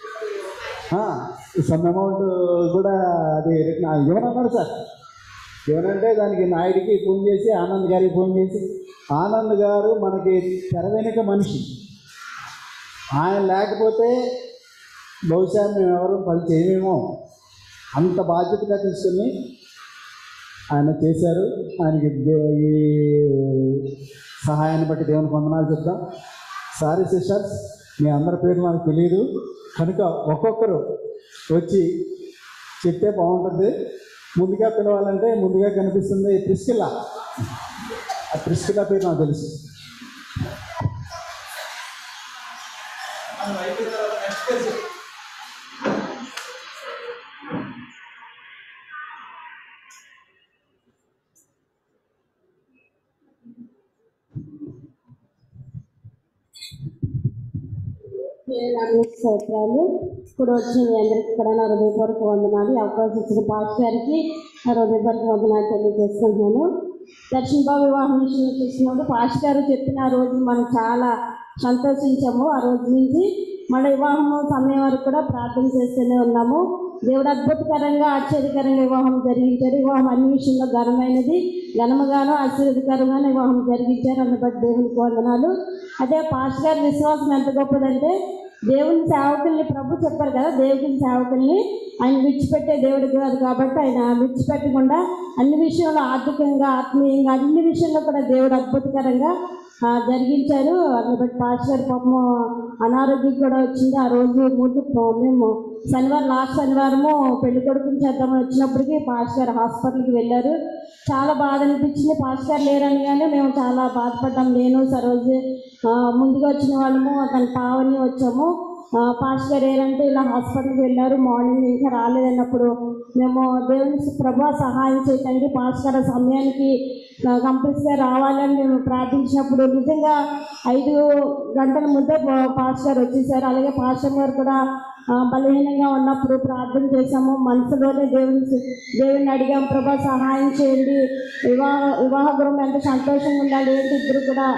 సమ్ అమౌంట్ కూడా అది ఇవ్వనన్నారు సార్. ఏమనంటే దానికి నాయుడికి ఫోన్ చేసి ఆనంద్ గారికి ఫోన్ చేసి, ఆనంద్ గారు మనకి తెర వెనుక మనిషి, ఆయన లేకపోతే బహుశా మేము ఎవరు పని చేయమేమో, అంత బాధ్యతగా తీసుకుని ఆయన చేశారు. ఆయనకి ఈ సహాయాన్ని బట్టి దేవునికి వందనాలు చెప్తాం. సారీ సిస్టర్స్, మీ అందరి పేరు నాకు తెలియదు కనుక ఒక్కొక్కరు వచ్చి చెప్తే బాగుంటుంది. ముందుగా పిలవాలంటే ముందుగా కనిపిస్తుంది ప్రిస్కిల్లా. ఆ ప్రిస్కిల్లా పేరు నాకు తెలుసు. స్తోత్రాలు. ఇప్పుడు వచ్చిన మీ అందరికీ కూడా నా హృదయపూర్వక వందనాలు. ఈ అవకాశం ఇచ్చిన పాస్టర్ గారికి నా హృదయపూర్వక వందనాలు తెలియజేసుకుంటున్నాను. దర్శన్ బాబు వివాహం విషయంలో చూసినప్పుడు పాస్టర్ గారు చెప్పిన ఆ రోజు మనం చాలా సంతోషించాము. ఆ రోజు నుంచి మన వివాహం సమయం వరకు కూడా ప్రార్థన చేస్తూనే ఉన్నాము. దేవుడు అద్భుతకరంగా ఆశ్చర్యకరంగా వివాహం జరిగించారు. వివాహం అన్ని విషయంలో ఘనమైనది, ఘనముగాను ఆశీర్వదకరంగాను వివాహం జరిగించారు. అందుని బట్టి దేవునికి వందనాలు. అదే పాస్టర్ గారి విశ్వాసం ఎంత గొప్పదంటే, దేవుని సేవకుల్ని ప్రభు చెప్పారు కదా, దేవుని సేవకుల్ని ఆయన విడిచిపెట్టే దేవుడు కాదు కాబట్టి ఆయన విడిచిపెట్టకుండా అన్ని విషయంలో ఆర్థికంగా, ఆత్మీయంగా అన్ని విషయంలో కూడా దేవుడు అద్భుతకరంగా జరిగించారు. అందుని బట్టి పాస్టర్ గారి పాపము అనారోగ్యం కూడా వచ్చింది. ఆ రోజు మేము లాస్ట్ శనివారము పెళ్లి కొడుకుని చేద్దామని వచ్చినప్పటికీ పాస్టర్ గారు హాస్పిటల్కి వెళ్ళారు. చాలా బాధ అనిపించింది. పాస్టర్ గారు లేరని కానీ మేము చాలా బాధపడ్డాం. నేను సరోజు ముందుగా వచ్చిన వాళ్ళము తన పావని వచ్చాము. పాస్టర్ గారు ఏంటంటే ఇలా హాస్పిటల్కి వెళ్ళారు, మార్నింగ్ ఇంకా రాలేదన్నప్పుడు మేము దేవుని ప్రభు సహాయం చేయడానికి పాస్టర్ గారు సమయానికి కంపల్సరీగా రావాలని మేము ప్రార్థించినప్పుడు నిజంగా 5 గంటల ముందే పాస్టర్ గారు వచ్చేసారు. అలాగే పాస్టర్ గారు కూడా బలహీనంగా ఉన్నప్పుడు ప్రార్థన చేశాము. మనసులోనే దేవుని అడిగాం, ప్రభా సహాయం చేయండి, వివాహ గృహం ఎంత సంతోషంగా ఉండాలి, ఏంటి ఇద్దరు కూడా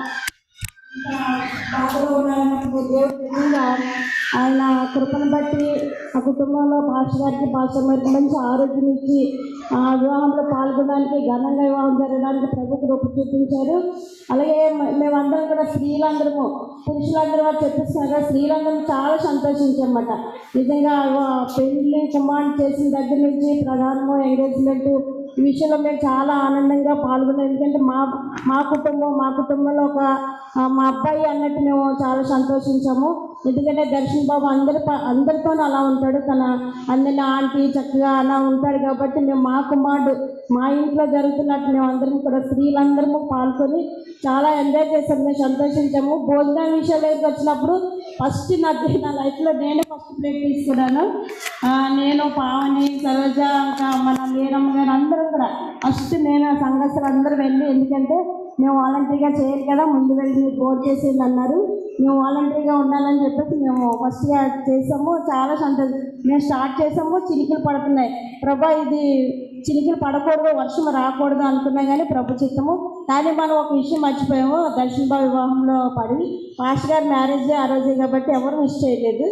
బాధలో ఉండాలన్నప్పుడు దేవుడు ఆయన కృపను బట్టి ఆ కుటుంబంలో పాస్టర్ గారికి పాస్టర్ గారికి మంచి ఆరోగ్యం ఇచ్చి ఆ వివాహంలో పాల్గొనడానికి, ఘనంగా వివాహం జరగడానికి ప్రభు కృప చూపించారు. అలాగే మేమందరం కూడా స్త్రీలందరము, పురుషులందరూ వారు చెప్పిస్తున్నారు, స్త్రీలందరం చాలా సంతోషించామన్నమాట. నిజంగా పెళ్లి కుమారుడు చేసిన దగ్గర నుంచి ప్రధానము ఎంగేజ్మెంట్ ఈ విషయంలో మేము చాలా ఆనందంగా పాల్గొన్నాం. ఎందుకంటే మా కుటుంబంలో ఒక మా అబ్బాయి అన్నట్టు మేము చాలా సంతోషించాము. ఎందుకంటే దర్శన్ బాబు అందరితోనూ అలా ఉంటాడు, తన అందరిని ఆంటీ చక్కగా అలా ఉంటాడు కాబట్టి మేము మా కుమారుడు మా ఇంట్లో జరుగుతున్నట్టు మేము అందరం కూడా స్త్రీలందరము పాల్గొని చాలా ఎంజాయ్ చేసాము, మేము సంతోషించాము. భోజనం విషయాలకు వచ్చినప్పుడు ఫస్ట్ నా లైఫ్లో నేనే ఫస్ట్ ప్లేట్ తీసుకున్నాను. నేను పావని సరోజ ఇంకా మన మీరమ్మ గారు అందరం కూడా ఫస్ట్ నేను సంఘస్థులు అందరూ వెళ్ళి, ఎందుకంటే మేము వాలంటరీగా చేయాలి కదా, ముందు వెళ్ళి మీరు బోర్డు చేసేది అన్నారు, మేము వాలంటరీగా ఉండాలని చెప్పేసి మేము ఫస్ట్గా చేసాము. చాలా సంతోషం. మేము స్టార్ట్ చేసాము, చినుకులు పడుతున్నాయి. ప్రభా ఇది చినుకులు పడకూడదు, వర్షం రాకూడదు అనుకున్నాం కానీ ప్రభు చిత్తము. కానీ మనం ఒక విషయం మర్చిపోయాము, దర్శన్ బాబు వివాహంలో పడి పాస్టర్ గారి మ్యారేజ్ ఆ రోజే కాబట్టి ఎవరు మిస్ చేయలేదు.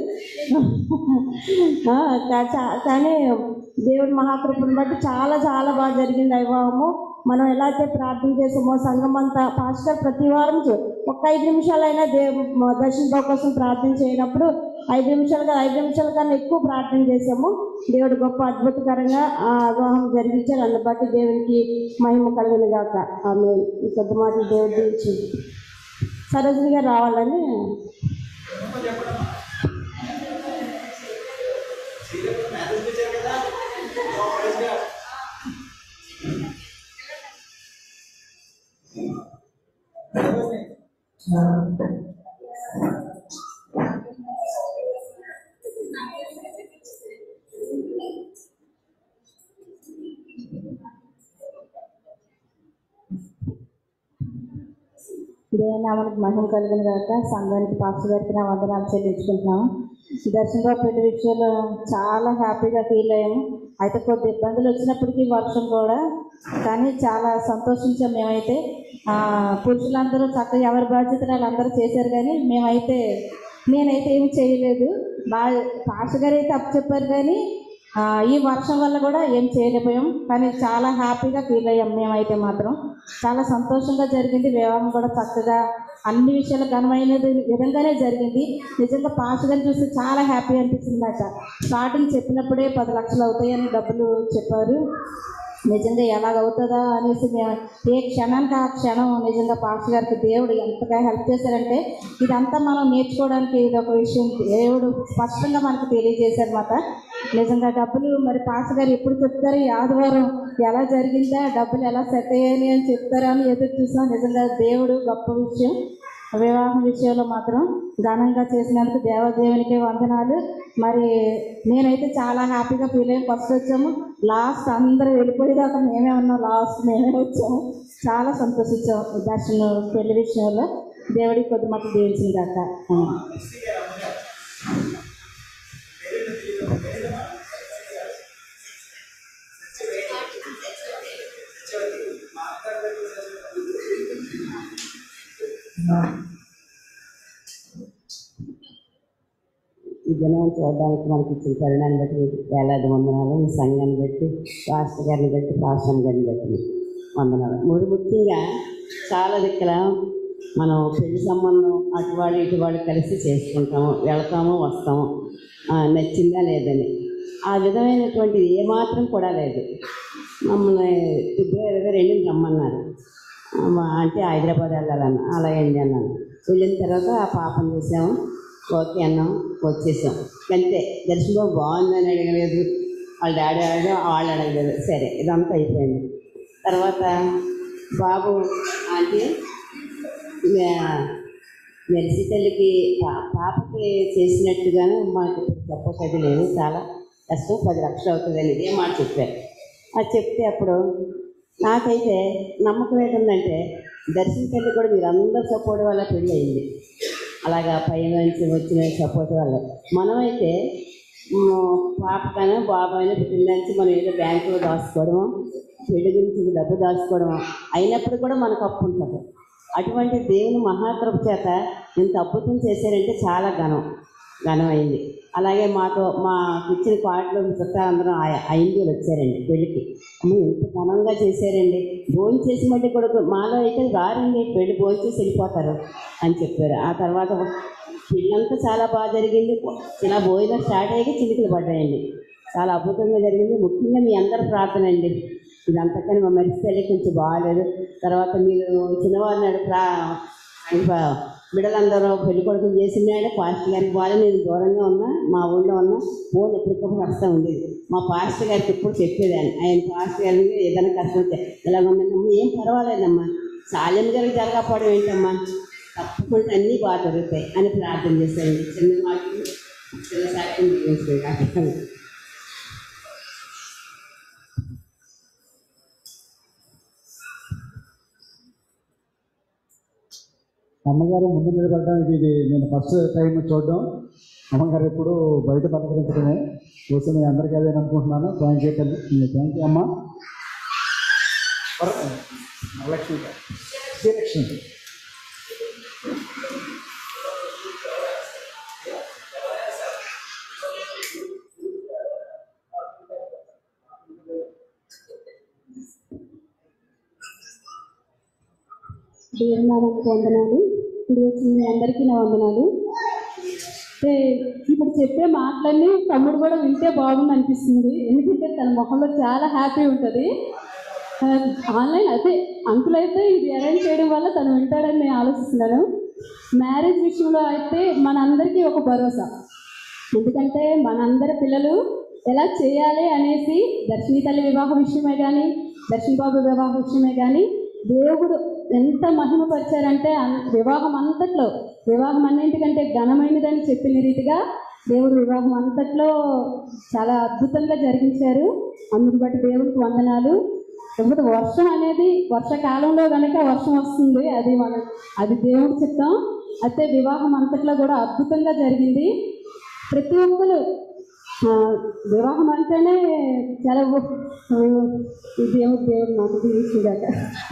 కానీ దేవుడి మహాకృపను బట్టి చాలా చాలా బాగా జరిగింది ఆ వివాహము. మనం ఎలా అయితే ప్రార్థన చేసామో సంఘం అంతా, పాస్టర్ ప్రతి వారం ఒక 5 నిమిషాలైనా దర్శన్ బాబు కోసం ప్రార్థన చేయనప్పుడు 5 నిమిషాల కన్నా ఎక్కువ ప్రార్థన చేసాము. దేవుడు గొప్ప అద్భుతకరంగా ఆ వివాహం జరిగించారు. అందుని బట్టి దేవునికి మహిమ కలుగును గాక. ఆమె ఈ కొద్ది మాటలు దేవుడు దీవించి సరోజిని గారు రావాలని దేవుని నామానికి మహిమ కలిగిన గాక. సంఘానికి పాస్టర్ గారికి నా వందనాలు చెల్లించుకుంటున్నాము. దర్శనంగా పెళ్లి విషయంలో చాలా హ్యాపీగా ఫీల్ అయ్యాము. అయితే కొద్ది ఇబ్బందులు వచ్చినప్పటికీ వర్షం కూడా, కానీ చాలా సంతోషించాం మేమైతే. పురుషులందరూ చక్కగా ఎవరి బాధ్యతలు వాళ్ళందరూ చేశారు, కానీ నేనైతే ఏమి చేయలేదు. పాస్టర్ గారు అయితే అప్పు చెప్పారు, కానీ ఈ వర్షం వల్ల కూడా ఏం చేయలేకపోయాం. కానీ చాలా హ్యాపీగా ఫీల్ అయ్యాం మేమైతే మాత్రం. చాలా సంతోషంగా జరిగింది. వివాహం కూడా చక్కగా అన్ని విషయాలు ఘనమైన విధంగానే జరిగింది. నిజంగా పాస్టర్ గారిని చూస్తే చాలా హ్యాపీ అనిపించింది మాట. స్టార్టింగ్ చెప్పినప్పుడే 10 లక్షలు అవుతాయని డబ్బులు చెప్పారు. నిజంగా ఎలాగవుతుందా అనేసి మేము ఏ క్షణానికి ఆ క్షణం నిజంగా పాస్టర్ గారికి దేవుడు ఎంతగా హెల్ప్ చేశారంటే, ఇదంతా మనం నేర్చుకోవడానికి ఇది ఒక విషయం దేవుడు స్పష్టంగా మనకు తెలియజేశారన్నమాట. నిజంగా డబ్బులు మరి పాస్టర్ గారు ఎప్పుడు చెప్తారు, ఈ ఆదివారం ఎలా జరిగిందా, డబ్బులు ఎలా సెట్ అయ్యాయి అని చెప్తారా అని ఎదురు చూసాం. నిజంగా దేవుడు గొప్ప విషయం. వివాహం విషయంలో మాత్రం ఘనంగా చేసినందుకు దేవదేవునికే వందనాలు. మరి నేనైతే చాలా హ్యాపీగా ఫీల్ అయ్యి ఫస్ట్ వచ్చాము, లాస్ట్ అందరూ వెళ్ళిపోయేదాకా మేమే ఉన్నాం, లాస్ట్ మేమే వచ్చాము. చాలా సంతోషించాము దర్శనం పెళ్లి విషయంలో. దేవుడికి కొద్ది మట్టు దీవించింది కాక. ఈ దినం చూడడానికి మనకి ఇచ్చిన తరుణాన్ని బట్టి వేలాది వందనాలు. ఈ సంఘాన్ని బట్టి, పాస్టర్ గారిని బట్టి, పాస్టర్ గారిని బట్టి వందనాలు. ముఖ్యంగా చాలా దిక్కుల మనం పెళ్లి సంబంధం అటువాళ్ళు ఇటువాళ్ళు కలిసి చేసుకుంటాము, వెళ్తాము, వస్తాము, నచ్చిందా లేదని. ఆ విధమైనటువంటిది ఏమాత్రం కూడా లేదు. మమ్మల్ని ఫిబ్రవరి 22 రమ్మన్నారు. అంటే హైదరాబాద్ వెళ్ళాలన్న, అలాగండి అన్నాను. వెళ్ళిన తర్వాత ఆ పాపను చూసాము, ఓకే అన్నాం, వచ్చేసాం. అంతే. దర్శనం బాగుందని అడగలేదు, వాళ్ళ డాడీ అడగలేదు, వాళ్ళు అడగలేదు. సరే, ఇదంతా అయిపోయింది. తర్వాత బాబు అంటే మెరిసి తల్లికి పాపకి చేసినట్టుగానే మాకు సపోర్ట్ అది లేదు, చాలా కష్టం, 10 లక్షలు అవుతుందని ఇదే మాట చెప్పారు. అది చెప్తే అప్పుడు నాకైతే నమ్మకం ఏంటంటే, దర్శన తల్లి కూడా మీరందరూ సపోర్ట్ వల్ల పెళ్ళి అయింది. అలాగా పైన నుంచి వచ్చిన సపోర్ట్ వల్ల. మనమైతే పాపకైనా బాబాయినా పుట్టిన నుంచి మనం ఏదో బ్యాంకులో దాచుకోవడము, పెళ్లి గురించి డబ్బు దాచుకోవడము అయినప్పుడు కూడా మనకు అప్పు ఉంటుంది. అటువంటి దేవుని మహాకృప చేత ఇంత అద్భుతం చేశారంటే చాలా ఘనమైంది. అలాగే మాకు ఇచ్చిన పాటలు చుట్టాలందరూ 5 వచ్చారండి పెళ్ళికి. ఎంత ఘనంగా చేశారండి. భోజనం చేసి మళ్ళీ కూడా మాలో అయితే రారండి, పెళ్ళి భోజనం చేసి వెళ్ళిపోతారు అని చెప్పారు. ఆ తర్వాత పెళ్ళంతా చాలా బాగా జరిగింది. ఇలా భోజనం స్టార్ట్ అయ్యి చిలుకలు పడ్డాయండి. చాలా అద్భుతంగా జరిగింది. ముఖ్యంగా మీ అందరి ప్రార్థన అండి. ఇదంతకని మా మరిచి తల్లి కొంచెం బాగాలేదు. తర్వాత మీరు చిన్నవారు నాడు బిడ్డలందరూ పెళ్లి కొడుకుని చేసినాడు. పాస్టర్ గారికి బాగా నేను దూరంగా ఉన్నా, మా ఊళ్ళో ఉన్నా, ఫోన్ ఎప్పటికప్పుడు వస్తూ ఉండేది. మా పాస్టర్ గారికి ఎప్పుడు చెప్పేదాన్ని. ఆయన పాస్టర్ గారికి ఏదైనా కష్టం వస్తే ఇలా ఉందంటమ్మా, ఏం పర్వాలేదమ్మా, సాలెం గారికి జరగకపోవడం ఏంటమ్మా, తప్పకుండా అన్నీ బాగా జరుగుతాయి అని ప్రార్థన చేశాను. చిన్న మాటలు చిన్న సాక్ష్యం జీవించలేదు. అమ్మగారు ముందు నిలబడడానికి ఇది నేను ఫస్ట్ టైం చూడడం. అమ్మగారు ఎప్పుడు బయట పలకరించడమే కోసం నేను అందరికీ అదే అనుకుంటున్నాను. థ్యాంక్ యూ తల్లి, థ్యాంక్ యూ అమ్మ. లక్ష్మి శ్రీలక్ష్మి దేవుని నామానికి వందనాలు. ఇప్పుడు వచ్చిన మీ అందరికీ నా వందనాలు. అంటే ఇప్పుడు చెప్పే మాటలన్నీ తమ్ముడు కూడా వింటే బాగుంది అనిపిస్తుంది. ఎందుకంటే తన మొహంలో చాలా హ్యాపీ ఉంటుంది. ఆన్లైన్ అయితే అంకుల్ అయితే ఇది అరేంజ్ చేయడం వల్ల తను వింటాడని నేను ఆలోచిస్తున్నాను. మ్యారేజ్ విషయంలో అయితే మనందరికీ ఒక భరోసా. ఎందుకంటే మనందరి పిల్లలు ఎలా చేయాలి అనేసి దర్శిని తల్లి వివాహ విషయమే కానీ, దర్శన్ బాబు వివాహ విషయమే కానీ దేవుడు ఎంత మహిమపరిచారంటే వివాహం అన్నింటికంటే ఘనమైనదని చెప్పిన రీతిగా దేవుడు వివాహం అంతట్లో చాలా అద్భుతంగా జరిగించారు. అందుకు బట్టి దేవునికి వందనాలు. లేకపోతే వర్షం అనేది వర్షాకాలంలో కనుక వర్షం వస్తుంది, అది దేవుడి చిత్తం. అయితే వివాహం అంతట్లో కూడా అద్భుతంగా జరిగింది. ప్రతి ఒక్కరు వివాహం అంటేనే చాలా దేవుడు నాకు తీర్చుగాక.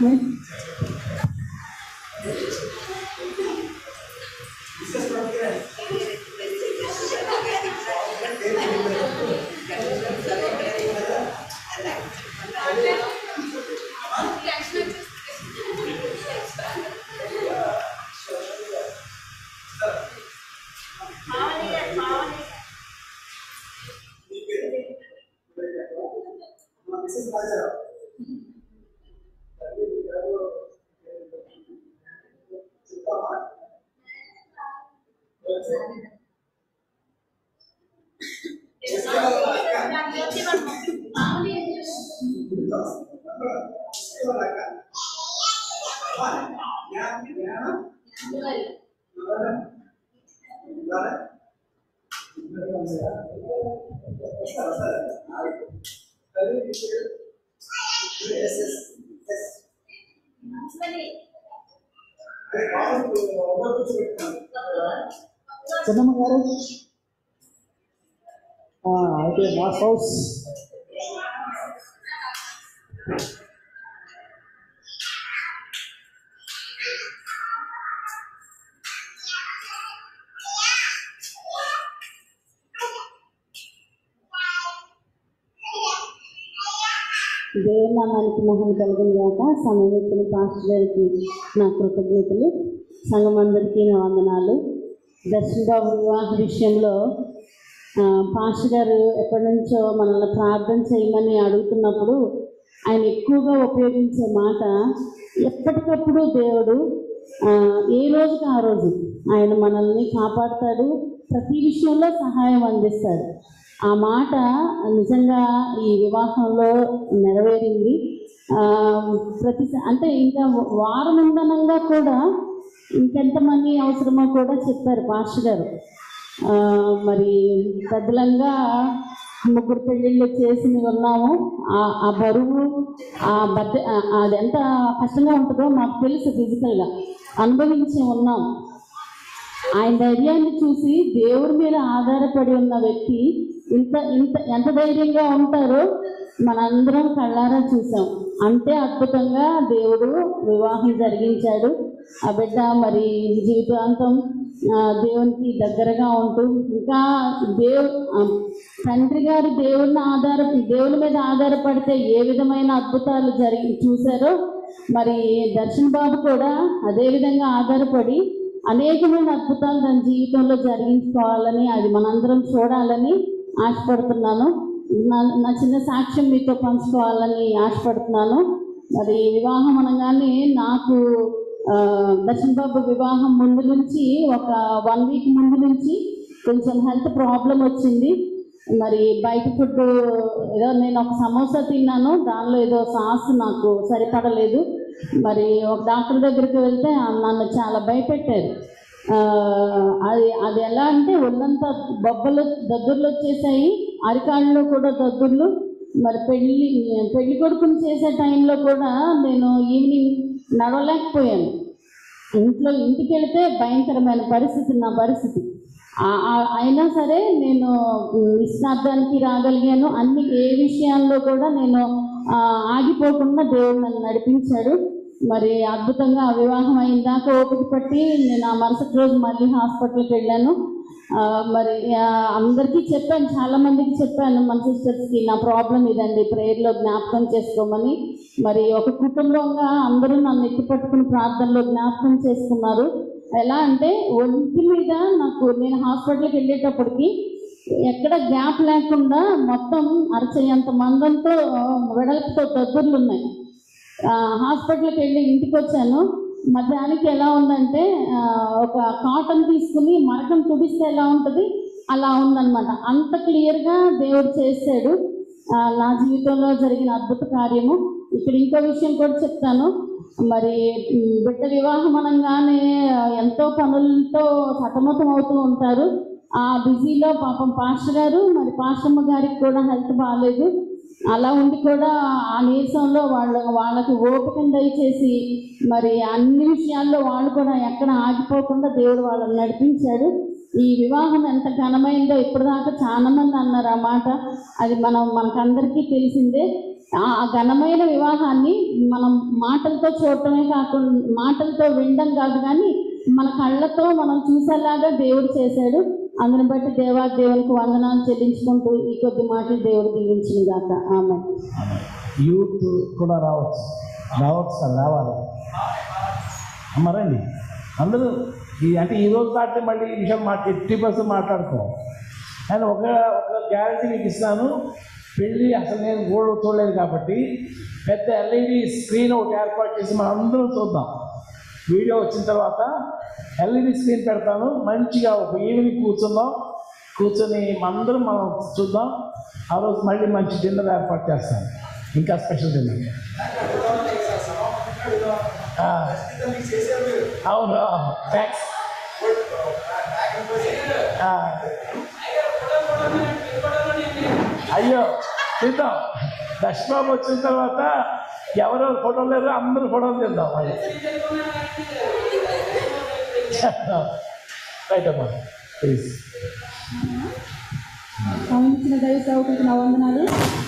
చిన్నమ్మ గారు అయితే మా హౌస్ దేవుని నామానికి మహిమ కలుగును గాక. సమయం ఇచ్చిన పాస్టర్ గారికి నా కృతజ్ఞతలు. సంఘం అందరికీ నా వందనాలు. దర్శన్ బాబు వివాహ విషయంలో పాస్టర్ గారు ఎప్పటి నుంచో మనల్ని ప్రార్థన చేయమని అడుగుతున్నప్పుడు ఆయన ఎక్కువగా ఉపయోగించే మాట, ఎప్పటికప్పుడు దేవుడు ఏ రోజుకి ఆ రోజు ఆయన మనల్ని కాపాడుతాడు, ప్రతి విషయంలో సహాయం అందిస్తాడు. ఆ మాట నిజంగా ఈ వివాహంలో నెరవేరింది. అంటే ఇంకా వారం ఉందనంగా కూడా ఇంకెంతమంది అవసరమో కూడా చెప్పారు పాస్టర్ గారు. మరి పెద్దలంగా 3 పెళ్ళిళ్ళు చేసి ఉన్నాము. ఆ బరువు అది ఎంత కష్టంగా ఉంటుందో మాకు తెలుసు, ఫిజికల్గా అనుభవించి ఉన్నాం. ఆయన ధైర్యాన్ని చూసి దేవుడి మీద ఆధారపడి ఉన్న వ్యక్తి ఎంత ధైర్యంగా ఉంటారో మనందరం కళ్ళారా చూసాం. అంతే అద్భుతంగా దేవుడు వివాహం జరిగించాడు. ఆ బిడ్డ మరి జీవితాంతం దేవునికి దగ్గరగా ఉంటూ ఇంకా తండ్రి గారు దేవుని మీద ఆధారపడితే ఏ విధమైన అద్భుతాలు చూశారో మరి దర్శన్ బాబు కూడా అదే విధంగా ఆధారపడి అనేకమైన అద్భుతాలు తన జీవితంలో జరిగించుకోవాలని, అది మనందరం చూడాలని ఆశపడుతున్నాను. నా చిన్న సాక్ష్యం మీతో పంచుకోవాలని ఆశపడుతున్నాను. మరి వివాహం అనగానే నాకు దర్శన్ బాబు వివాహం ముందు నుంచి ఒక 1 వీక్ ముందు నుంచి కొంచెం హెల్త్ ప్రాబ్లం వచ్చింది. మరి బయట ఫుడ్ ఏదో నేను ఒక సమోసా తిన్నాను, దానిలో ఏదో సాస్ నాకు సరిపడలేదు. మరి ఒక డాక్టర్ దగ్గరికి వెళ్తే నన్ను చాలా భయపెట్టారు. అది ఎలా అంటే ఒళ్ళంతా బొబ్బలు దద్దుర్లు వచ్చేసాయి, అరికాళ్ళలో కూడా దద్దుర్లు. మరి పెళ్లి కొడుకుని చేసే టైంలో కూడా నేను ఈవినింగ్ నడవలేకపోయాను. ఇంటికి వెళితే భయంకరమైన పరిస్థితి నా పరిస్థితి. అయినా సరే నేను నిశ్చితార్థానికి రాగలిగాను. ఏ విషయాల్లో కూడా నేను ఆగిపోకుండా దేవుడు నన్ను నడిపించాడు. మరి అద్భుతంగా వివాహం అయిన దాకా ఓపిక పట్టి నేను ఆ మరుసటి రోజు మళ్ళీ హాస్పిటల్కి వెళ్ళాను. మరి అందరికీ చెప్పాను, చాలామందికి చెప్పాను, మన సిస్టర్స్కి నా ప్రాబ్లం ఇదండి, ప్రేయర్లో జ్ఞాపకం చేసుకోమని. మరి ఒక కుటుంబంగా అందరూ నన్ను ఎత్తిపట్టుకుని ప్రార్థనలో జ్ఞాపకం చేసుకున్నారు. ఎలా అంటే ఒంటి మీద నేను హాస్పిటల్కి వెళ్ళేటప్పటికి ఎక్కడ గ్యాప్ లేకుండా మొత్తం అరచేంత మందంతో వెడల్పుతో దద్దుర్లు ఉన్నాయి. హాస్పిటల్కి వెళ్ళి ఇంటికి వచ్చాను. మధ్యాహ్నానికి ఎలా ఉందంటే ఒక కాటన్ తీసుకుని మరకం తుడిస్తే ఎలా ఉంటుంది అలా ఉందన్నమాట. అంత క్లియర్గా దేవుడు చేశాడు నా జీవితంలో జరిగిన అద్భుత కార్యము. ఇక్కడ ఇంకో విషయం కూడా చెప్తాను. మరి బిడ్డ వివాహం అనగానే ఎంతో పనులతో సతమతం అవుతూ ఉంటారు. ఆ బిజీలో పాపం పాస్టర్ గారు మరి పాస్టమ్మ గారికి కూడా హెల్త్ బాగాలేదు. అలా ఉండి కూడా ఆ నీరసంలో వాళ్ళకి ఓపికను దయచేసి మరి అన్ని విషయాల్లో వాళ్ళు కూడా ఎక్కడ ఆగిపోకుండా దేవుడు వాళ్ళని నడిపించాడు. ఈ వివాహం ఎంత ఘనమైందో ఇప్పటిదాకా చాలా మంది అన్నారు ఆ మాట. అది మనకందరికీ తెలిసిందే. ఆ ఘనమైన వివాహాన్ని మనం మాటలతో చూడటమే కాకుండా, మాటలతో వినడం కాదు కానీ మన కళ్ళతో మనం చూసేలాగా దేవుడు చేశాడు. అందుని బట్టి దేవునికి వందనాలు చెల్లించుకుంటూ ఈ కొద్ది మాటలు దేవుడు దీవించిన గాక. ఆమె యూత్ కూడా రావచ్చు సార్, రావాలి అమ్మారండి అందరూ. అంటే ఈ రోజు దాటితే మళ్ళీ ఈ విషయం 80% మాట్లాడుకోం. కానీ ఒక గ్యారంటీ మీకు ఇస్తాను, పెళ్ళి అసలు నేను కూడా చూడలేదు కాబట్టి పెద్ద ఎల్ఈడి స్క్రీన్ ఒకటి ఏర్పాటు చేసి మనం అందరం చూద్దాం. వీడియో వచ్చిన తర్వాత ఎల్ఈడి స్క్రీన్ పెడతాను, మంచిగా ఒక ఈవినింగ్ కూర్చొని అందరం మనం చూద్దాం. ఆ రోజు మళ్ళీ మంచి డిన్నర్ ఏర్పాటు చేస్తాను, ఇంకా స్పెషల్ డిన్నర్. అవును, థ్యాంక్స్. అయ్యో తీద్దాం, దర్శబాబు వచ్చిన తర్వాత ఎవరెవరు ఫోటోలు లేరు అందరూ ఫోటోలు తీద్దాం. రైట్ అమ్మా, ప్లీజ్. గమనించిన దైవ సేవకులకు నా వందనాలు.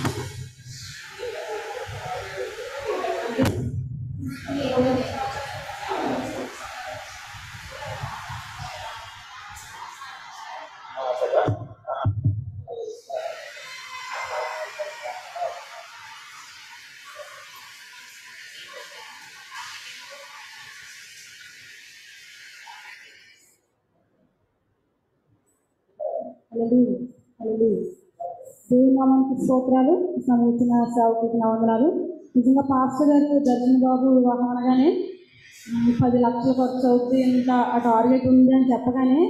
దేవుని నామానికి స్తోత్రాలు. సంబంధించిన సేవకులకు నా వందనాలు. నిజంగా పాస్టర్ గారు దర్శన బాబు వివాహం అనగానే 10 లక్షలు ఖర్చు అవుతుంది, ఇంత ఆ టార్గెట్ ఉంది అని చెప్పగానే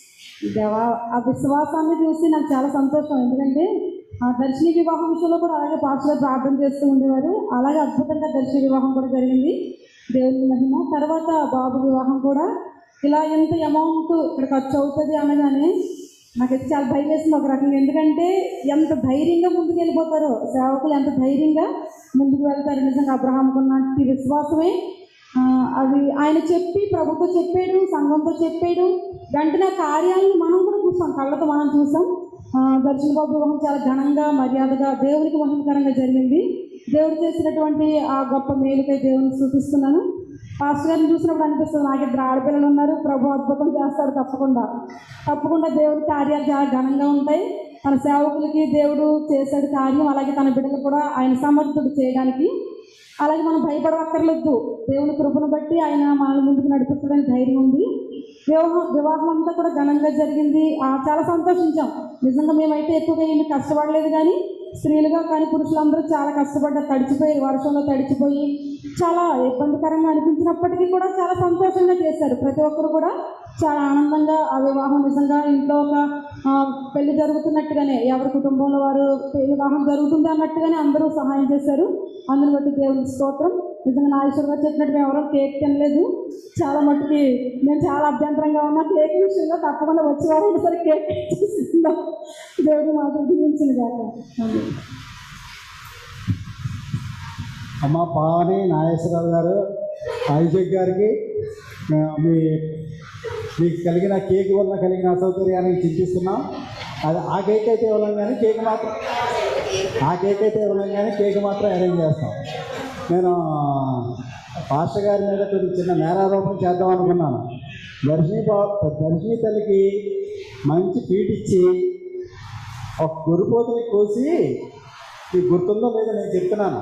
ఆ విశ్వాసాన్ని చూసి నాకు చాలా సంతోషం. ఎందుకంటే ఆ దర్శని వివాహం విషయంలో కూడా అలాగే పాస్టర్ గారు ప్రార్థన చేస్తూ ఉండేవారు. అలాగే అద్భుతంగా దర్శన వివాహం కూడా జరిగింది, దేవుని మహిమ. తర్వాత బాబు వివాహం కూడా ఇలా ఎంత అమౌంట్ ఇక్కడ ఖర్చు అవుతుంది అనగానే నాకైతే చాలా భయం వేసింది ఒక రకంగా. ఎందుకంటే ఎంత ధైర్యంగా ముందుకు వెళ్ళిపోతారో సేవకులు, ఎంత ధైర్యంగా ముందుకు వెళ్తారు. నిజంగా అబ్రహాముకున్నట్టు విశ్వాసమే అది ఆయన చెప్పి ప్రభుత్వం చెప్పాడు, సంఘంతో చెప్పాడు, వెంటనే కార్యాలను మనం కూడా చూసాం, కళ్ళతో మనం చూసాం. దర్శన బాబు వివాహం చాలా ఘనంగా మర్యాదగా దేవునికి మహిమకరంగా జరిగింది. దేవుడు చేసినటువంటి ఆ గొప్ప మేలుకై దేవుని చూపిస్తున్నాను. పాస్టర్ గారిని చూసినప్పుడు అనిపిస్తుంది, నాకు 2 ఆడపిల్లలు ఉన్నారు, ప్రభు అద్భుతం చేస్తాడు తప్పకుండా దేవుడి కార్యాలు చాలా ఘనంగా ఉంటాయి. తన సేవకులకి దేవుడు చేశాడు కార్యం, అలాగే తన బిడ్డలు కూడా ఆయన సమర్థుడు చేయడానికి. అలాగే మనం భయపడవక్కర్లేదు, దేవుని కృపను బట్టి ఆయన మనల్ని ముందుకు నడిపిస్తాడని ధైర్యం ఉంది. వివాహం అంతా కూడా ఘనంగా జరిగింది, చాలా సంతోషించాం. నిజంగా మేమైతే ఎక్కువగా ఏమి కష్టపడలేదు, కానీ స్త్రీలుగా కానీ పురుషులందరూ చాలా కష్టపడ్డారు. తడిచిపోయి వర్షంలో తడిచిపోయి చాలా ఇబ్బందికరంగా అనిపించినప్పటికీ కూడా చాలా సంతోషంగా చేశారు. ప్రతి ఒక్కరు కూడా చాలా ఆనందంగా ఆ వివాహం నిజంగా ఇంట్లో ఒక పెళ్లి జరుగుతున్నట్టుగానే, ఎవరి కుటుంబంలో వారు వివాహం జరుగుతుంది అన్నట్టుగానే అందరూ సహాయం చేశారు. అందుని బట్టి దేవునికి స్తోత్రం. నిజంగా నాగేశ్వర గారు చెప్పినట్టు మేము ఎవరో కేక్ తినలేదు. చాలా మట్టుకి నేను చాలా అభ్యంతరంగా ఉన్నా కేక్ విషయంలో. తప్పకుండా వచ్చేవారు సరే కేక్ తీసుకుందాం. దేవుడు మాకు దీవించింది కాక. అమ్మ పావని నాగేశ్వరరావు గారు, ఐజక్ గారికి మీకు కలిగిన కేక్ వల్ల కలిగిన అసౌకర్యాన్ని చింతిస్తున్నాం. అది ఆ కేక్ అయితే ఇవ్వలేం కానీ కేక్ మాత్రం అరేంజ్ చేస్తాం. నేను పాస్టర్ గారి మీద కొంచెం చిన్న నేరారోపణ చేద్దాం అనుకున్నాను. దర్శిని తల్లికి మంచి పీటిచ్చి ఒక గురిపోతుని కోసి, మీకు గుర్తుందో లేదో నేను చెప్తున్నాను,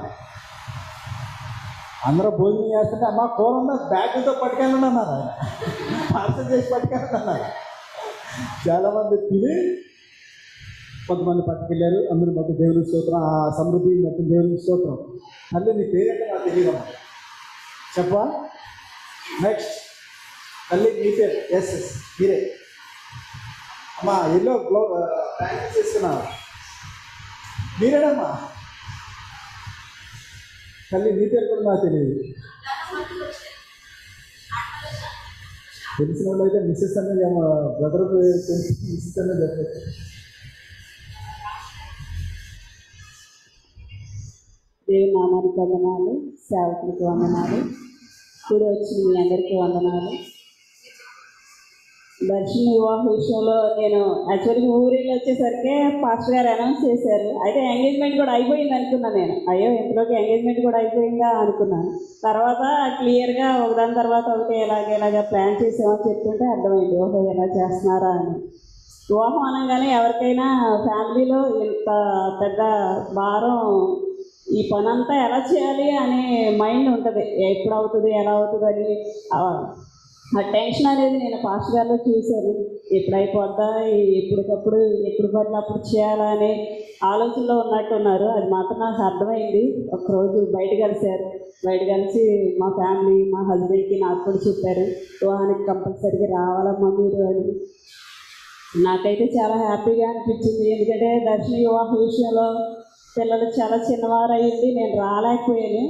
అందరూ భోజనం చేస్తుంటే అమ్మ కూర ఉన్న బ్యాగ్తో పట్టుకెళ్ళండి అన్నారు. ఆయన పార్సల్ చేసి పట్టుకెళ్ళండి అన్నారు. చాలామంది తిని కొంతమంది పట్టుకెళ్ళారు. అందరూ బట్టి దేవుని స్తోత్రం, ఆ సమృద్ధిని బట్టి దేవుని స్తోత్రం. మళ్ళీ నీ పేరేంటే నాకు తెలియదమ్మా, చెప్పా. నెక్స్ట్ మళ్ళీ మీ పేరు. ఎస్ మీరే అమ్మా. ఎల్లో ప్యాంట్ చేసుకున్నాను, మీరేనమ్మా. తల్లి నీ పేరు కూడా నాకు తెలియదు. తెలిసిన వాళ్ళు అయితే మిస్సెస్ అనేది బ్రదర్ మిస్సెస్ అనేది చెప్పచ్చు. దేవుని నామానికి వందనాలు, సేవకులకు వందనాలు, కూడి వచ్చిన మీ అందరికీ వందనాలు. దర్శన వివాహ విషయంలో నేను యాక్చువల్గా ఊరిలో వచ్చేసరికి పాస్టర్ గారు అనౌన్స్ చేశారు. అయితే ఎంగేజ్మెంట్ కూడా అయిపోయింది అనుకున్నాను నేను. అయ్యో ఇంతలోకి ఎంగేజ్మెంట్ కూడా అయిపోయిందా అనుకున్నాను. తర్వాత క్లియర్గా ఒకదాని తర్వాత ఒకటి ఎలాగ ప్లాన్ చేసామని చెప్తుంటే అర్థమైంది, ఓహో ఎలా చేస్తున్నారా అని. వివాహం అనగానే ఎవరికైనా ఫ్యామిలీలో ఇంత పెద్ద భారం, ఈ పనంతా ఎలా చేయాలి అనే మైండ్ ఉంటుంది. ఎప్పుడు అవుతుంది, ఎలా అవుతుంది అని ఆ టెన్షన్ అనేది నేను పాస్టర్ గారిలో చూశాను. ఎప్పుడు అయిపోద్దా, ఎప్పటికప్పుడు ఎప్పుడు పడిన అప్పుడు చేయాలా అనే ఆలోచనలో ఉన్నట్టున్నారు. అది మాత్రం నాకు అర్థమైంది. ఒకరోజు బయట కలిసి మా ఫ్యామిలీ, మా హస్బెండ్కి నాకు కూడా చెప్పారు, వివాహానికి కంపల్సరీగా రావాలమ్మా మీరు అని. నాకైతే చాలా హ్యాపీగా అనిపించింది. ఎందుకంటే దర్శన వివాహ విషయంలో పిల్లలు చాలా చిన్నవారు అయ్యింది, నేను రాలేకపోయాను.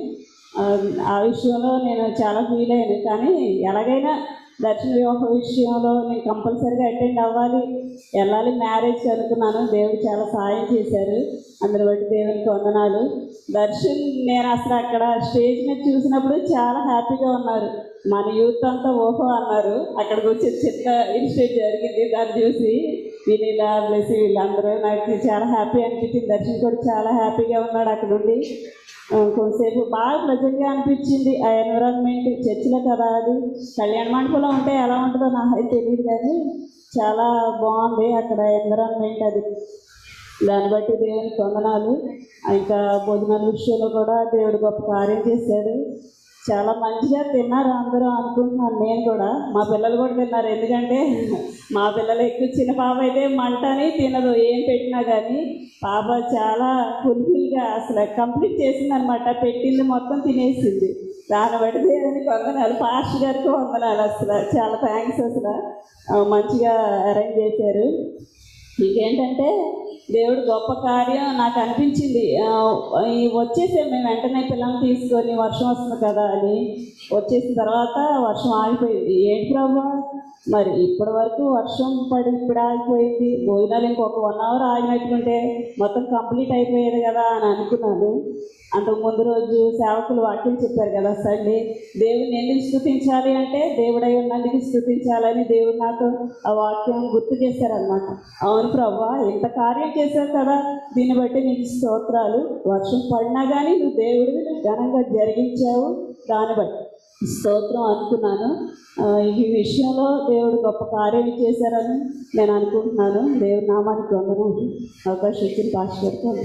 ఆ విషయంలో నేను చాలా ఫీల్ అయ్యాను. కానీ ఎలాగైనా దర్శన వివాహ విషయంలో నేను కంపల్సరీగా అటెండ్ అవ్వాలి, వెళ్ళాలి మ్యారేజ్కి అనుకున్నాను. దేవుడు చాలా సాయం చేశారు. అందులో బట్టి దేవునికి వందనాలు. దర్శన్ నేను అసలు అక్కడ స్టేజ్ మీద చూసినప్పుడు చాలా హ్యాపీగా ఉన్నారు. మన యూత్ అంతా ఓహో అన్నారు. అక్కడికి వచ్చి చిన్న ఇన్సిడెంట్ జరిగింది, దాన్ని చూసి వినీలా బ్లెస్ వీళ్ళందరూ నాకు చాలా హ్యాపీ అనిపించింది. దర్శన్ కూడా చాలా హ్యాపీగా ఉన్నాడు. అక్కడ ఉండి కొంతసేపు బాగా ప్లెజెంట్గా అనిపించింది. ఆ ఎన్విరాన్మెంట్ చర్చిలో కదా, అది కళ్యాణ మండపంలో ఉంటే ఎలా ఉంటుందో నాకైతే తెలియదు, కానీ చాలా బాగుంది అక్కడ ఎన్విరాన్మెంట్. అది దాన్ని బట్టి దేవునికి వందనాలు. ఇంకా భోజనాల విషయంలో కూడా దేవుడు గొప్ప కార్యం చేశాడు. చాలా మంచిగా తిన్నారు అందరూ అనుకుంటున్నాను. నేను కూడా, మా పిల్లలు కూడా తిన్నారు. ఎందుకంటే మా పిల్లలు ఎక్కువ, చిన్న పాప అయితే మంటని తినదు ఏం పెట్టినా కానీ. పాప చాలా ఫుల్ఫిల్గా అసలు కంప్లీట్ చేసింది అనమాట. పెట్టింది మొత్తం తినేసింది. దాన్ని బట్టి దేవునికి వందనాలు, పాస్టర్ గారికి వందనాలు. అసలు చాలా థ్యాంక్స్. అసలు మంచిగా అరేంజ్ చేశారు. ఇంకేంటంటే దేవుడు గొప్ప కార్యం నాకు అనిపించింది. వచ్చేసాం మేము వెంటనే పిల్లల్ని తీసుకొని, వర్షం వస్తుంది కదా అని వచ్చేసిన తర్వాత వర్షం ఆగిపోయింది. ఏంటి ప్రభా మరి ఇప్పటి వరకు వర్షం పడి ఇప్పుడు ఆగిపోయింది, భోజనాలు ఇంకొక 1 hour ఆగినట్టుకుంటే మొత్తం కంప్లీట్ అయిపోయేది కదా అని అనుకున్నాను. అంతకు ముందు రోజు సేవకులు వాక్యం చెప్పారు కదా సండే, దేవుడిని ఎందుకు స్తుతించాలి అంటే దేవుడై ఉన్నందుకు స్తుతించాలని దేవుడు నాకు ఆ వాక్యం గుర్తు చేశారనమాట. అవును ప్రభా, ఇంత కార్యం చేశారు కదా, దీన్ని బట్టి నీకు స్తోత్రాలు. వర్షం పడినా కానీ నువ్వు దేవుడిని ఘనంగా జరిగించావు, దాన్ని బట్టి స్తోత్రం అనుకున్నాను. ఈ విషయంలో దేవుడు గొప్ప కార్యం చేశారని నేను అనుకుంటున్నాను. దేవుడి నామానికి వందనాలు. అవకాశం ఇచ్చిన పాస్టర్ గారికి.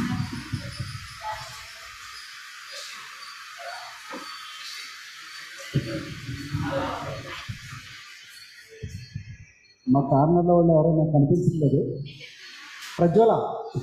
మా కార్నర్లో వాళ్ళు ఎవరో నాకు కనిపించలేదు. ప్రజ్వల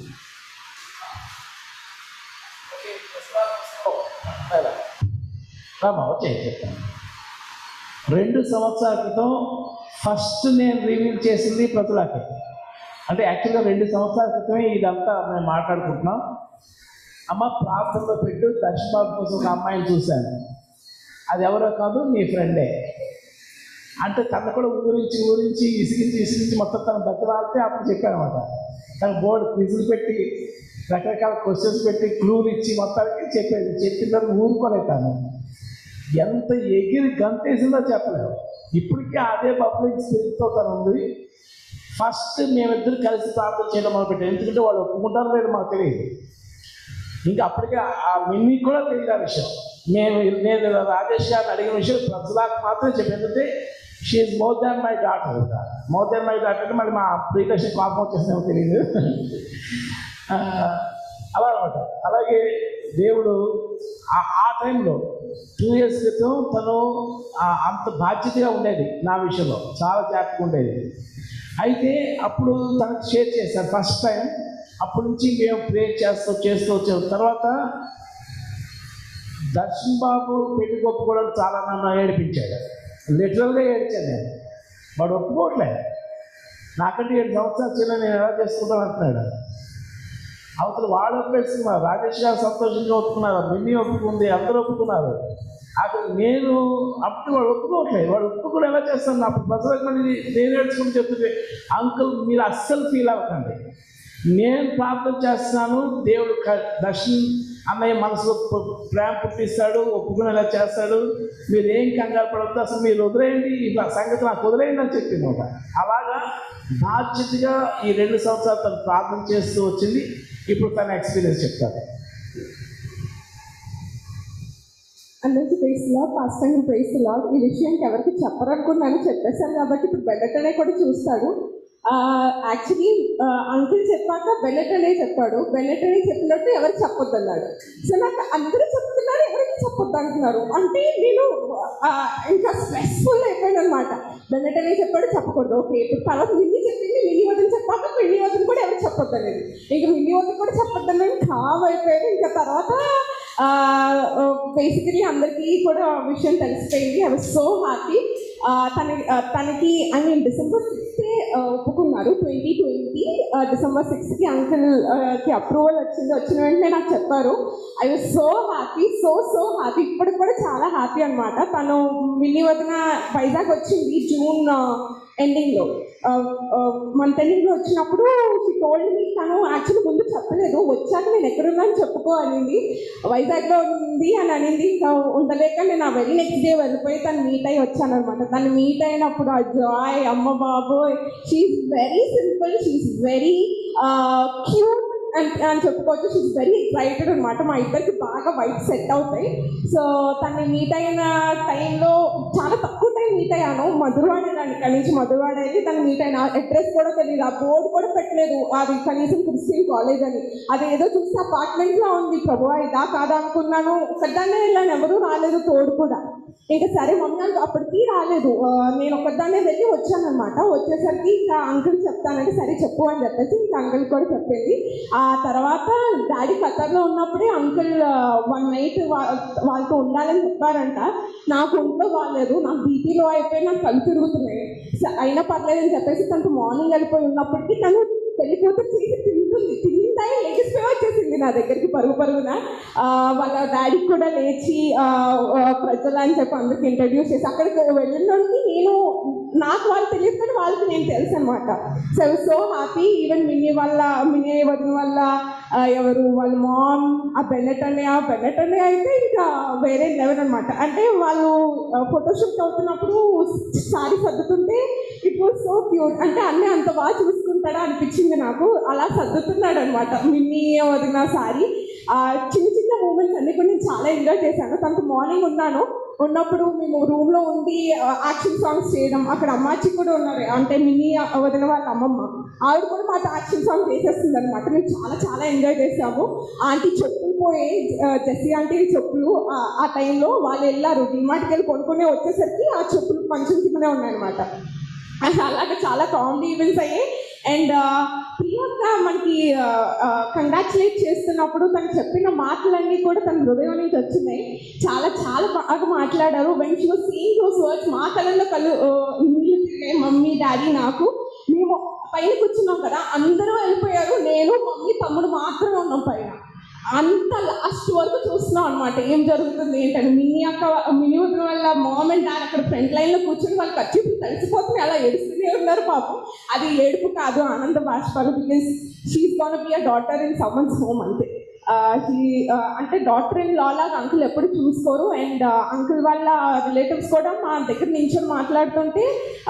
వచ్చే చెప్తాను. 2 సంవత్సరాల క్రితం ఫస్ట్ నేను రివీల్ చేసింది ప్రతులాకే. అంటే యాక్చువల్గా 2 సంవత్సరాల క్రితమే ఇదంతా మేము మాట్లాడుకుంటున్నాం. అమ్మ ప్రార్థనలో పెట్టు, దర్శబాబు కోసం ఒక అమ్మాయిని చూశాను, అది ఎవరో కాదు మీ ఫ్రెండే. అంటే తను కూడా ఊరించి ఇసిగించి మొత్తం తను బతిలాడితే అప్పుడు చెప్పాను అనమాట. తను బోర్డు క్విజులు పెట్టి రకరకాల క్వశ్చన్స్ పెట్టి క్లూలు ఇచ్చి మొత్తానికి చెప్పేది. చెప్పిన తర్వాత ఊరుకోలేతాను. ఎంత ఎగిరి గంతేసిందో చెప్పలేము. ఇప్పటికీ అదే పబ్లిక్ స్పిరిట్తో తను ఉంది. ఫస్ట్ మేమిద్దరు కలిసి ప్రార్థన చేయడం మొదలుపెట్టాం. ఎందుకంటే వాళ్ళు ఒప్పుకుంటారో లేదో మాకు తెలియదు. ఇంకా అప్పటికే ఆ మిన్నీకి కూడా తెలియదు ఆ విషయం. నేను రాజేష్ గారిని అడిగిన విషయం ప్రజలకు మాత్రమే చెప్పాను. ఎందుకంటే she's more than my daughter. More than my daughter అంటే మళ్ళీ మా ప్రియులక్ష్మి కోపం వచ్చేసిందేమో తెలియదు. అలా అనమాట. అలాగే దేవుడు ఆ టైంలో 2 years క్రితం తను అంత బాధ్యతగా ఉండేది నా విషయంలో, చాలా జాగ్రత్తగా ఉండేది. అయితే అప్పుడు తనకు షేర్ చేశాను ఫస్ట్ టైం. అప్పటి నుంచి మేము ప్రేర్ చేస్తూ వచ్చాము. తర్వాత దర్శన్ బాబు పెళ్లి ఒప్పుకోవడానికి చాలా నన్ను ఏడిపించాడు. లిటరల్గా ఏడ్చాను నేను. వాడు ఒప్పుకోవట్లేదు. నాకంటే 7 సంవత్సరాలు చిన్న నేను ఎలా చేసుకుంటాను అంటున్నాడు. అవతల వాడు ఒప్పేసుకున్నారు, రాజేష్ గారు సంతోషంగా ఒప్పుకున్నారు, మిన్నీ ఒప్పుకుంది, అందరూ ఒప్పుకున్నారు. అక్కడ నేను అప్పుడు వాడు ఒప్పుకోవట్లేదు. వాడు ఒప్పుకుని ఎలా చేస్తాను? అప్పుడు ప్రజలకు మళ్ళీ నేను ఏడ్చుకుని చెప్తుంటే, అంకుల్ మీరు అస్సలు ఫీల్ అవ్వకండి, నేను ప్రార్థన చేస్తున్నాను, దేవుడు దర్శనం అన్నయ్య మనసులో ప్రేమ పుట్టిస్తాడు, ఒప్పుకునేలా చేస్తాడు. మీరు ఏం కంగారు పడద్దు, అసలు మీరు వదిలేయండి, ఇట్లా సంగతి నాకు వదిలేయండి అని చెప్పింది ఒక. అలాగా బాధ్యతగా ఈ 2 సంవత్సరాలు తను ప్రార్థన చేస్తూ వచ్చింది. ఇప్పుడు తన ఎక్స్పీరియన్స్ చెప్తారు. అందరికీ ప్రైజ్ లార్డ్, పాస్టర్ గారు ప్రైజ్ లార్డ్. ఈ విషయానికి ఎవరికి చెప్పరనుకున్నాను, చెప్పేశాను కాబట్టి ఇప్పుడు బెల్లెటనే కూడా చూస్తాడు. యాక్చువల్లీ అంకుల్ చెప్పాక బెల్లెటనే చెప్పాడు. బెల్లెటనే చెప్పినట్టు ఎవరికి చెప్పొద్దు అన్నాడు. సో నాకు అందరూ చెప్తున్నారు, ఎవరికి చెప్పొద్దు అంటున్నారు. అంటే నేను ఇంకా స్ట్రెస్ఫుల్ అయిపోయాను అనమాట. బెల్లెటనే చెప్పాడు, చెప్పకూడదు. ఓకే, ఇప్పుడు తర్వాత మిన్ని చెప్పింది, మిన్ని వదిలి చెప్పాక మిన్ని వదిలి కూడా ఎవరికి చెప్పొద్దు అనేది. ఇంకా మిన్ని వదిలి కూడా చెప్పొద్దు అనేది కామ్ అయిపోయాడు. ఇంకా తర్వాత బేసికలీ అందరికీ కూడా విషయం తెలిసిపోయింది. I was so happy. తనకి ఐ మీన్ December 6th ఒప్పుకున్నారు. 2020 December 6th అంకుల్కి అప్రూవల్ వచ్చిన వెంటనే నాకు చెప్పారు. I was so happy, so happy. ఇప్పటికి కూడా చాలా హ్యాపీ అనమాట. తను మినీ వదిన వైజాగ్ వచ్చింది జూన్ ఎండింగ్లో, మంత్ ఎండింగ్లో వచ్చినప్పుడు షీ టోల్డ్ మీ. తను యాక్చువల్లీ ముందు చెప్పలేదు, వచ్చాక నేను ఎక్కడున్నాను చెప్పుకో అనింది. వైజాగ్లో ఉంది అని అనింది. ఇంకా ఉండలేక నేను ఆ వెరీ నెక్స్ట్ డే వెళ్ళిపోయి తను మీట్ అయ్యి వచ్చాను అనమాట. తను మీట్ అయినప్పుడు ఆ జాయ్, అమ్మ బాబోయ్, she's very simple, she's very cute అని చెప్పుకోవచ్చు. షీఈ్ వెరీ ఎక్సైటెడ్ అనమాట. మా ఇద్దరికి బాగా వైట్ సెట్ అవుతాయి. సో తను మీట్ అయిన టైంలో చాలా తక్కువ టైం మీట్ అయ్యాను. మధురవాడ వెళ్ళాను, ఇక్కడి నుంచి మధురవాడ వెళ్ళి తను మీట్ అయిన. అడ్రస్ కూడా తెలియదు, ఆ బోర్డు కూడా పెట్టలేదు అది కనీసం క్రిస్టియన్ కాలేజ్ అని. అది ఏదో చూస్తే అపార్ట్మెంట్లో ఉంది. ప్రభువా ఇదా కాదా అనుకున్నాను. ఒకదాన్నే వెళ్ళాను, ఎవరూ రాలేదు తోడు కూడా. ఇంకా సరే మమ్మీ అప్పటికీ రాలేదు, నేను ఒకదాన్నే వెళ్ళి వచ్చానమాట. వచ్చేసరికి ఇంకా అంకుల్ చెప్తానంటే సరే చెప్పు అని చెప్పేసి ఇంకా అంకుల్ కూడా చెప్పింది. ఆ తర్వాత డాడీ ఖతర్లో ఉన్నప్పుడే అంకుల్ 1 night వాళ్ళతో ఉండాలని చెప్పారంట. నాకు ఒంట్లో బాగాలేదు, నాకు బీపీలో అయిపోయి నాకు కళ్ళు తిరుగుతున్నాయి. అయినా పర్లేదని చెప్పేసి తనకు మార్నింగ్ వెళ్ళిపోయి ఉన్నప్పటికీ తను వెళ్ళిపోతే చేసి తిందా లేచిపోయి వచ్చేసింది నా దగ్గరికి పరుగున. వాళ్ళ డాడీకి కూడా లేచి ప్రజలు అని చెప్పి అందరికి ఇంట్రడ్యూస్ చేసి అక్కడికి వెళ్ళినోడికి నేను నాకు వాళ్ళు తెలియదు కానీ వాళ్ళకి నేను తెలుసు అనమాట. So happy. ఈవెన్ మినీ వదిన వల్ల ఎవరు వాళ్ళ మామ్, ఆ బెన్నెట్ అన్నయ్య అయితే ఇంకా వేరే లెవెల్ అనమాట. అంటే వాళ్ళు ఫోటోషూట్ అవుతున్నప్పుడు సారీ సర్దుతుంటే ఇట్ వాజ్ సో క్యూట్. అంటే అన్నీ అంత బాగా చూసుకుంటాడా అనిపించింది నాకు. అలా సర్దుతున్నాడు అనమాట మిన్నీ వదిన సారీ. చిన్న మూమెంట్స్ అన్ని కూడా నేను చాలా ఎంజాయ్ చేశాను. తనకు మార్నింగ్ ఉన్నప్పుడు మేము రూమ్లో ఉండి యాక్షన్ సాంగ్స్ చేయడం. అక్కడ అమ్మాచి కూడా ఉన్నారు, అంటే మినీ వదిన వాళ్ళ అమ్మమ్మ, ఆవిడ కూడా మాతో యాక్షన్ సాంగ్ చేసేస్తుంది అనమాట. మేము చాలా ఎంజాయ్ చేసాము. ఆంటీ చెప్పులు పోయి జెస్సీ ఆంటీ చెప్పులు ఆ టైంలో వాళ్ళు వెళ్ళారు డిమార్ట్కి వెళ్ళి కొనుక్కునే వచ్చేసరికి ఆ చెప్పులు మంచం కిందనే ఉన్నాయన్నమాట. అలాగే చాలా కామెడీ ఈవెంట్స్ అయ్యాయి. అండ్ ప్రియాంక మనకి కంగ్రాచులేట్ చేస్తున్నప్పుడు తను చెప్పిన మాటలన్నీ కూడా తన హృదయం నుంచి వచ్చినాయి. చాలా బాగా మాట్లాడారు. When she was saying those words మా కళ్ళల్లో నీళ్ళు తిరిగాయి. మమ్మీ డాడీ నాకు. మేము పైన కూర్చున్నాం కదా, అందరూ వెళ్ళిపోయారు, నేను మమ్మీ తమ్ముడు మాత్రమే ఉన్నాం పైన. అంత లాస్ట్ వరకు చూస్తున్నాం అనమాట ఏం జరుగుతుంది ఏంటని. మినీ వదిన వల్ల మామ్ అండ్ డాడ్ అక్కడ ఫ్రంట్ లైన్లో కూర్చొని వాళ్ళు ఖర్చు తెలిసిపోతుంది, అలా ఏడుస్తూనే ఉన్నారు పాపం. అది ఏడుపు కాదు, ఆనంద బాష్పాలు. Because she's gonna be a daughter in someone's home అంతే. అంటే డాటర్ ఇన్ లా లాగా అంకుల్ ఎప్పుడు చూసుకోరు. అండ్ అంకుల్ వాళ్ళ రిలేటివ్స్ కూడా మా దగ్గర నించొని మాట్లాడుతుంటే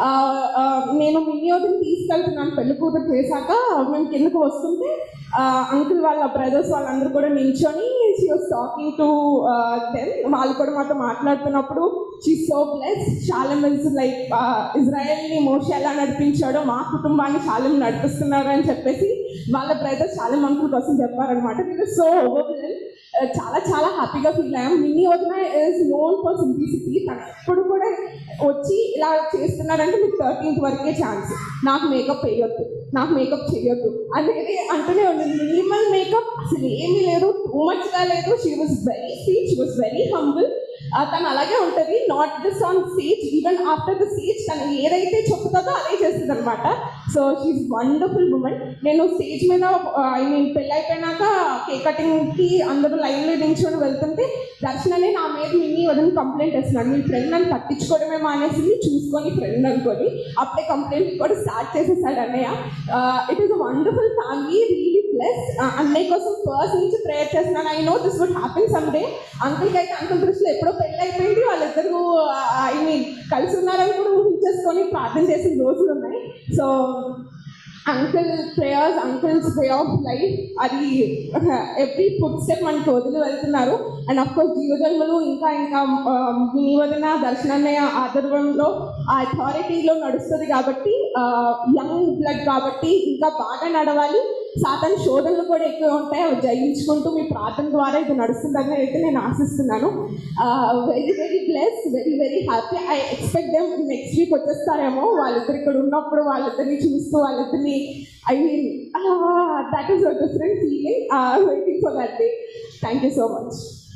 నేను మినీ వదిన తీసుకెళ్తున్నాను పెళ్లి కూతురు చేశాక. మేము కిందకు వస్తుంటే అంకుల్ వాళ్ళ బ్రదర్స్ వాళ్ళందరూ కూడా నించొని she was talking to them. వాళ్ళు కూడా మాతో మాట్లాడుతున్నప్పుడు she so bless. Shalem is like ఇజ్రాయెల్ని మోషే ఎలా నడిపించాడో మా కుటుంబాన్ని షాలెమ్ నడిపిస్తున్నారు అని చెప్పేసి వాళ్ళ బ్రదర్స్ షాలెమ్ అంకుల్ కోసం చెప్పారనమాట. సో ఓవర్వెల్ చాలా హ్యాపీగా ఫీల్ అయ్యాం. మినీ వదిన ఇస్ నోన్ ఫర్ సింప్లిసిటీ. తను ఎప్పుడు కూడా వచ్చి ఇలా చేస్తున్నారంటే మీకు 13th వరకే ఛాన్స్, నాకు మేకప్ చేయొద్దు అనేది అంటూనే ఉంది. మినిమల్ మేకప్ అసలు ఏమీ లేదు, టూ మచ్గా లేదు. She was very sweet, she was very humble. తను అలాగే ఉంటుంది, not just on stage, even after the stage తను ఏదైతే చెప్తుందో అదే చేస్తుంది అనమాట. So she's wonderful woman. నేను స్టేజ్ మీద పెళ్ళి అయిపోయినాక కేక్ కటింగ్కి అందరూ లైన్లో నించుని వెళ్తుంటే దర్శననే నా మీద మినీ వదిన కంప్లైంట్ వేస్తున్నాడు. మీ ఫ్రెండ్ నన్ను పట్టించుకోవడమే మానేసింది, చూసుకొని ఫ్రెండ్ అనుకొని అప్పుడే కంప్లైంట్ కూడా స్టార్ట్ చేసేసాడు అన్నయ్య. It is a wonderful family, really blessed. అన్నయ్య కోసం ఫస్ట్ నుంచి ప్రేయర్ చేస్తున్నాను. I know this would happen some day. అంకుల్కి అయితే అంకుల్ దృష్టిలో ఎప్పుడో పెళ్ళి అయిపోయింది, వాళ్ళిద్దరూ ఐ మీన్ కలిసి ఉన్నారని కూడా ఊహించేసుకొని ప్రార్థన చేసిన రోజులు ఉన్నాయి. So uncle prayers, uncle's way of life, అది ఎవ్రీ ఫుడ్ స్టెప్ మనకి వదిలి వెళ్తున్నారు. అండ్ అఫ్ కోర్స్ జీవజన్మలు ఇంకా ఇంకా మీ వదిన దర్శనన్నయ్య ఆధ్వర్యంలో ఆ అథారిటీలో నడుస్తుంది కాబట్టి, యంగ్ బ్లడ్ కాబట్టి ఇంకా బాగా నడవాలి. సాతాను శోధనలు కూడా ఎక్కువ ఉంటాయి, అవి జయించుకుంటూ మీ ప్రార్థన ద్వారా ఇది నడుస్తుందని అయితే నేను ఆశిస్తున్నాను. Very very blessed, very very happy. I expect them next week వచ్చేస్తారేమో. వాళ్ళిద్దరు ఇక్కడ ఉన్నప్పుడు వాళ్ళిద్దరిని చూస్తూ వాళ్ళిద్దరిని I mean that is a different feeling. Waiting for that day. Thank you so much.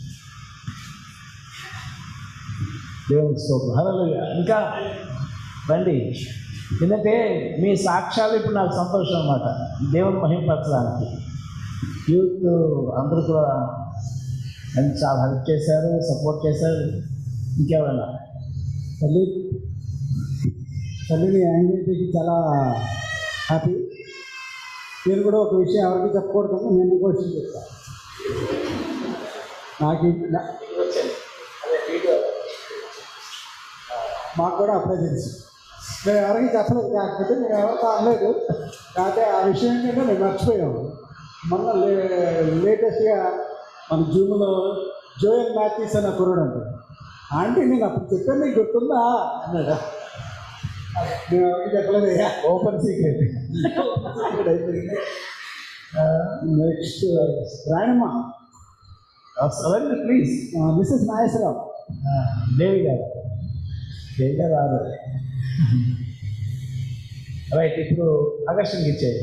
దేవుని స్తోత్రం. హల్లెలూయా. ఇంకా రండి, ఎందుకంటే మీ సాక్ష్యాలు ఇప్పుడు నాకు సంతోషం అన్నమాట, దేవుని మహిమపరచడానికి. యూత్ అందరూ కూడా చాలా హెల్ప్ చేశారు, సపోర్ట్ చేశారు. ఇంకేమైనా తల్లిని యాంగ్జైటీకి చాలా హ్యాపీ. నేను కూడా ఒక విషయం ఎవరికి చెప్పకూడదు, నేను ఒక విషయం చెప్తాను. మాకు కూడా అప్లై తెలుసు, మేము ఎవరికి చెప్పలేదు. కాకపోతే మేము ఎవరితో అనలేదు. కాకపోతే ఆ విషయం ఏంటంటే మేము మర్చిపోయాము. మొన్న లేటెస్ట్గా మన జూమ్లో జోయల్ మ్యాథ్యూస్ అన్న కుర్రాడు అంటాడు. ఆంటీ నేను అప్పుడు చెప్పాను, నీకు గుర్తుందా అన్నాడు. మేము ఎవరికి చెప్పలేదు, ఓపెన్ సీక్రెట్ అయిపోయింది. నెక్స్ట్ రాయణమ్మ, ప్లీజ్. మిస్సెస్ నాగేశ్వరరావు, దేవి గారు రాదు. రైట్, ఇప్పుడు ఆకర్షణకి ఇచ్చేది.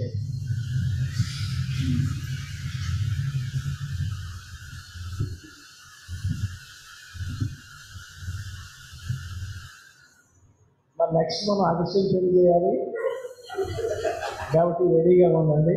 మరి నెక్స్ట్ మనం ఆకర్షణ పెళ్లి చేయాలి కాబట్టి రెడీగా ఉండండి.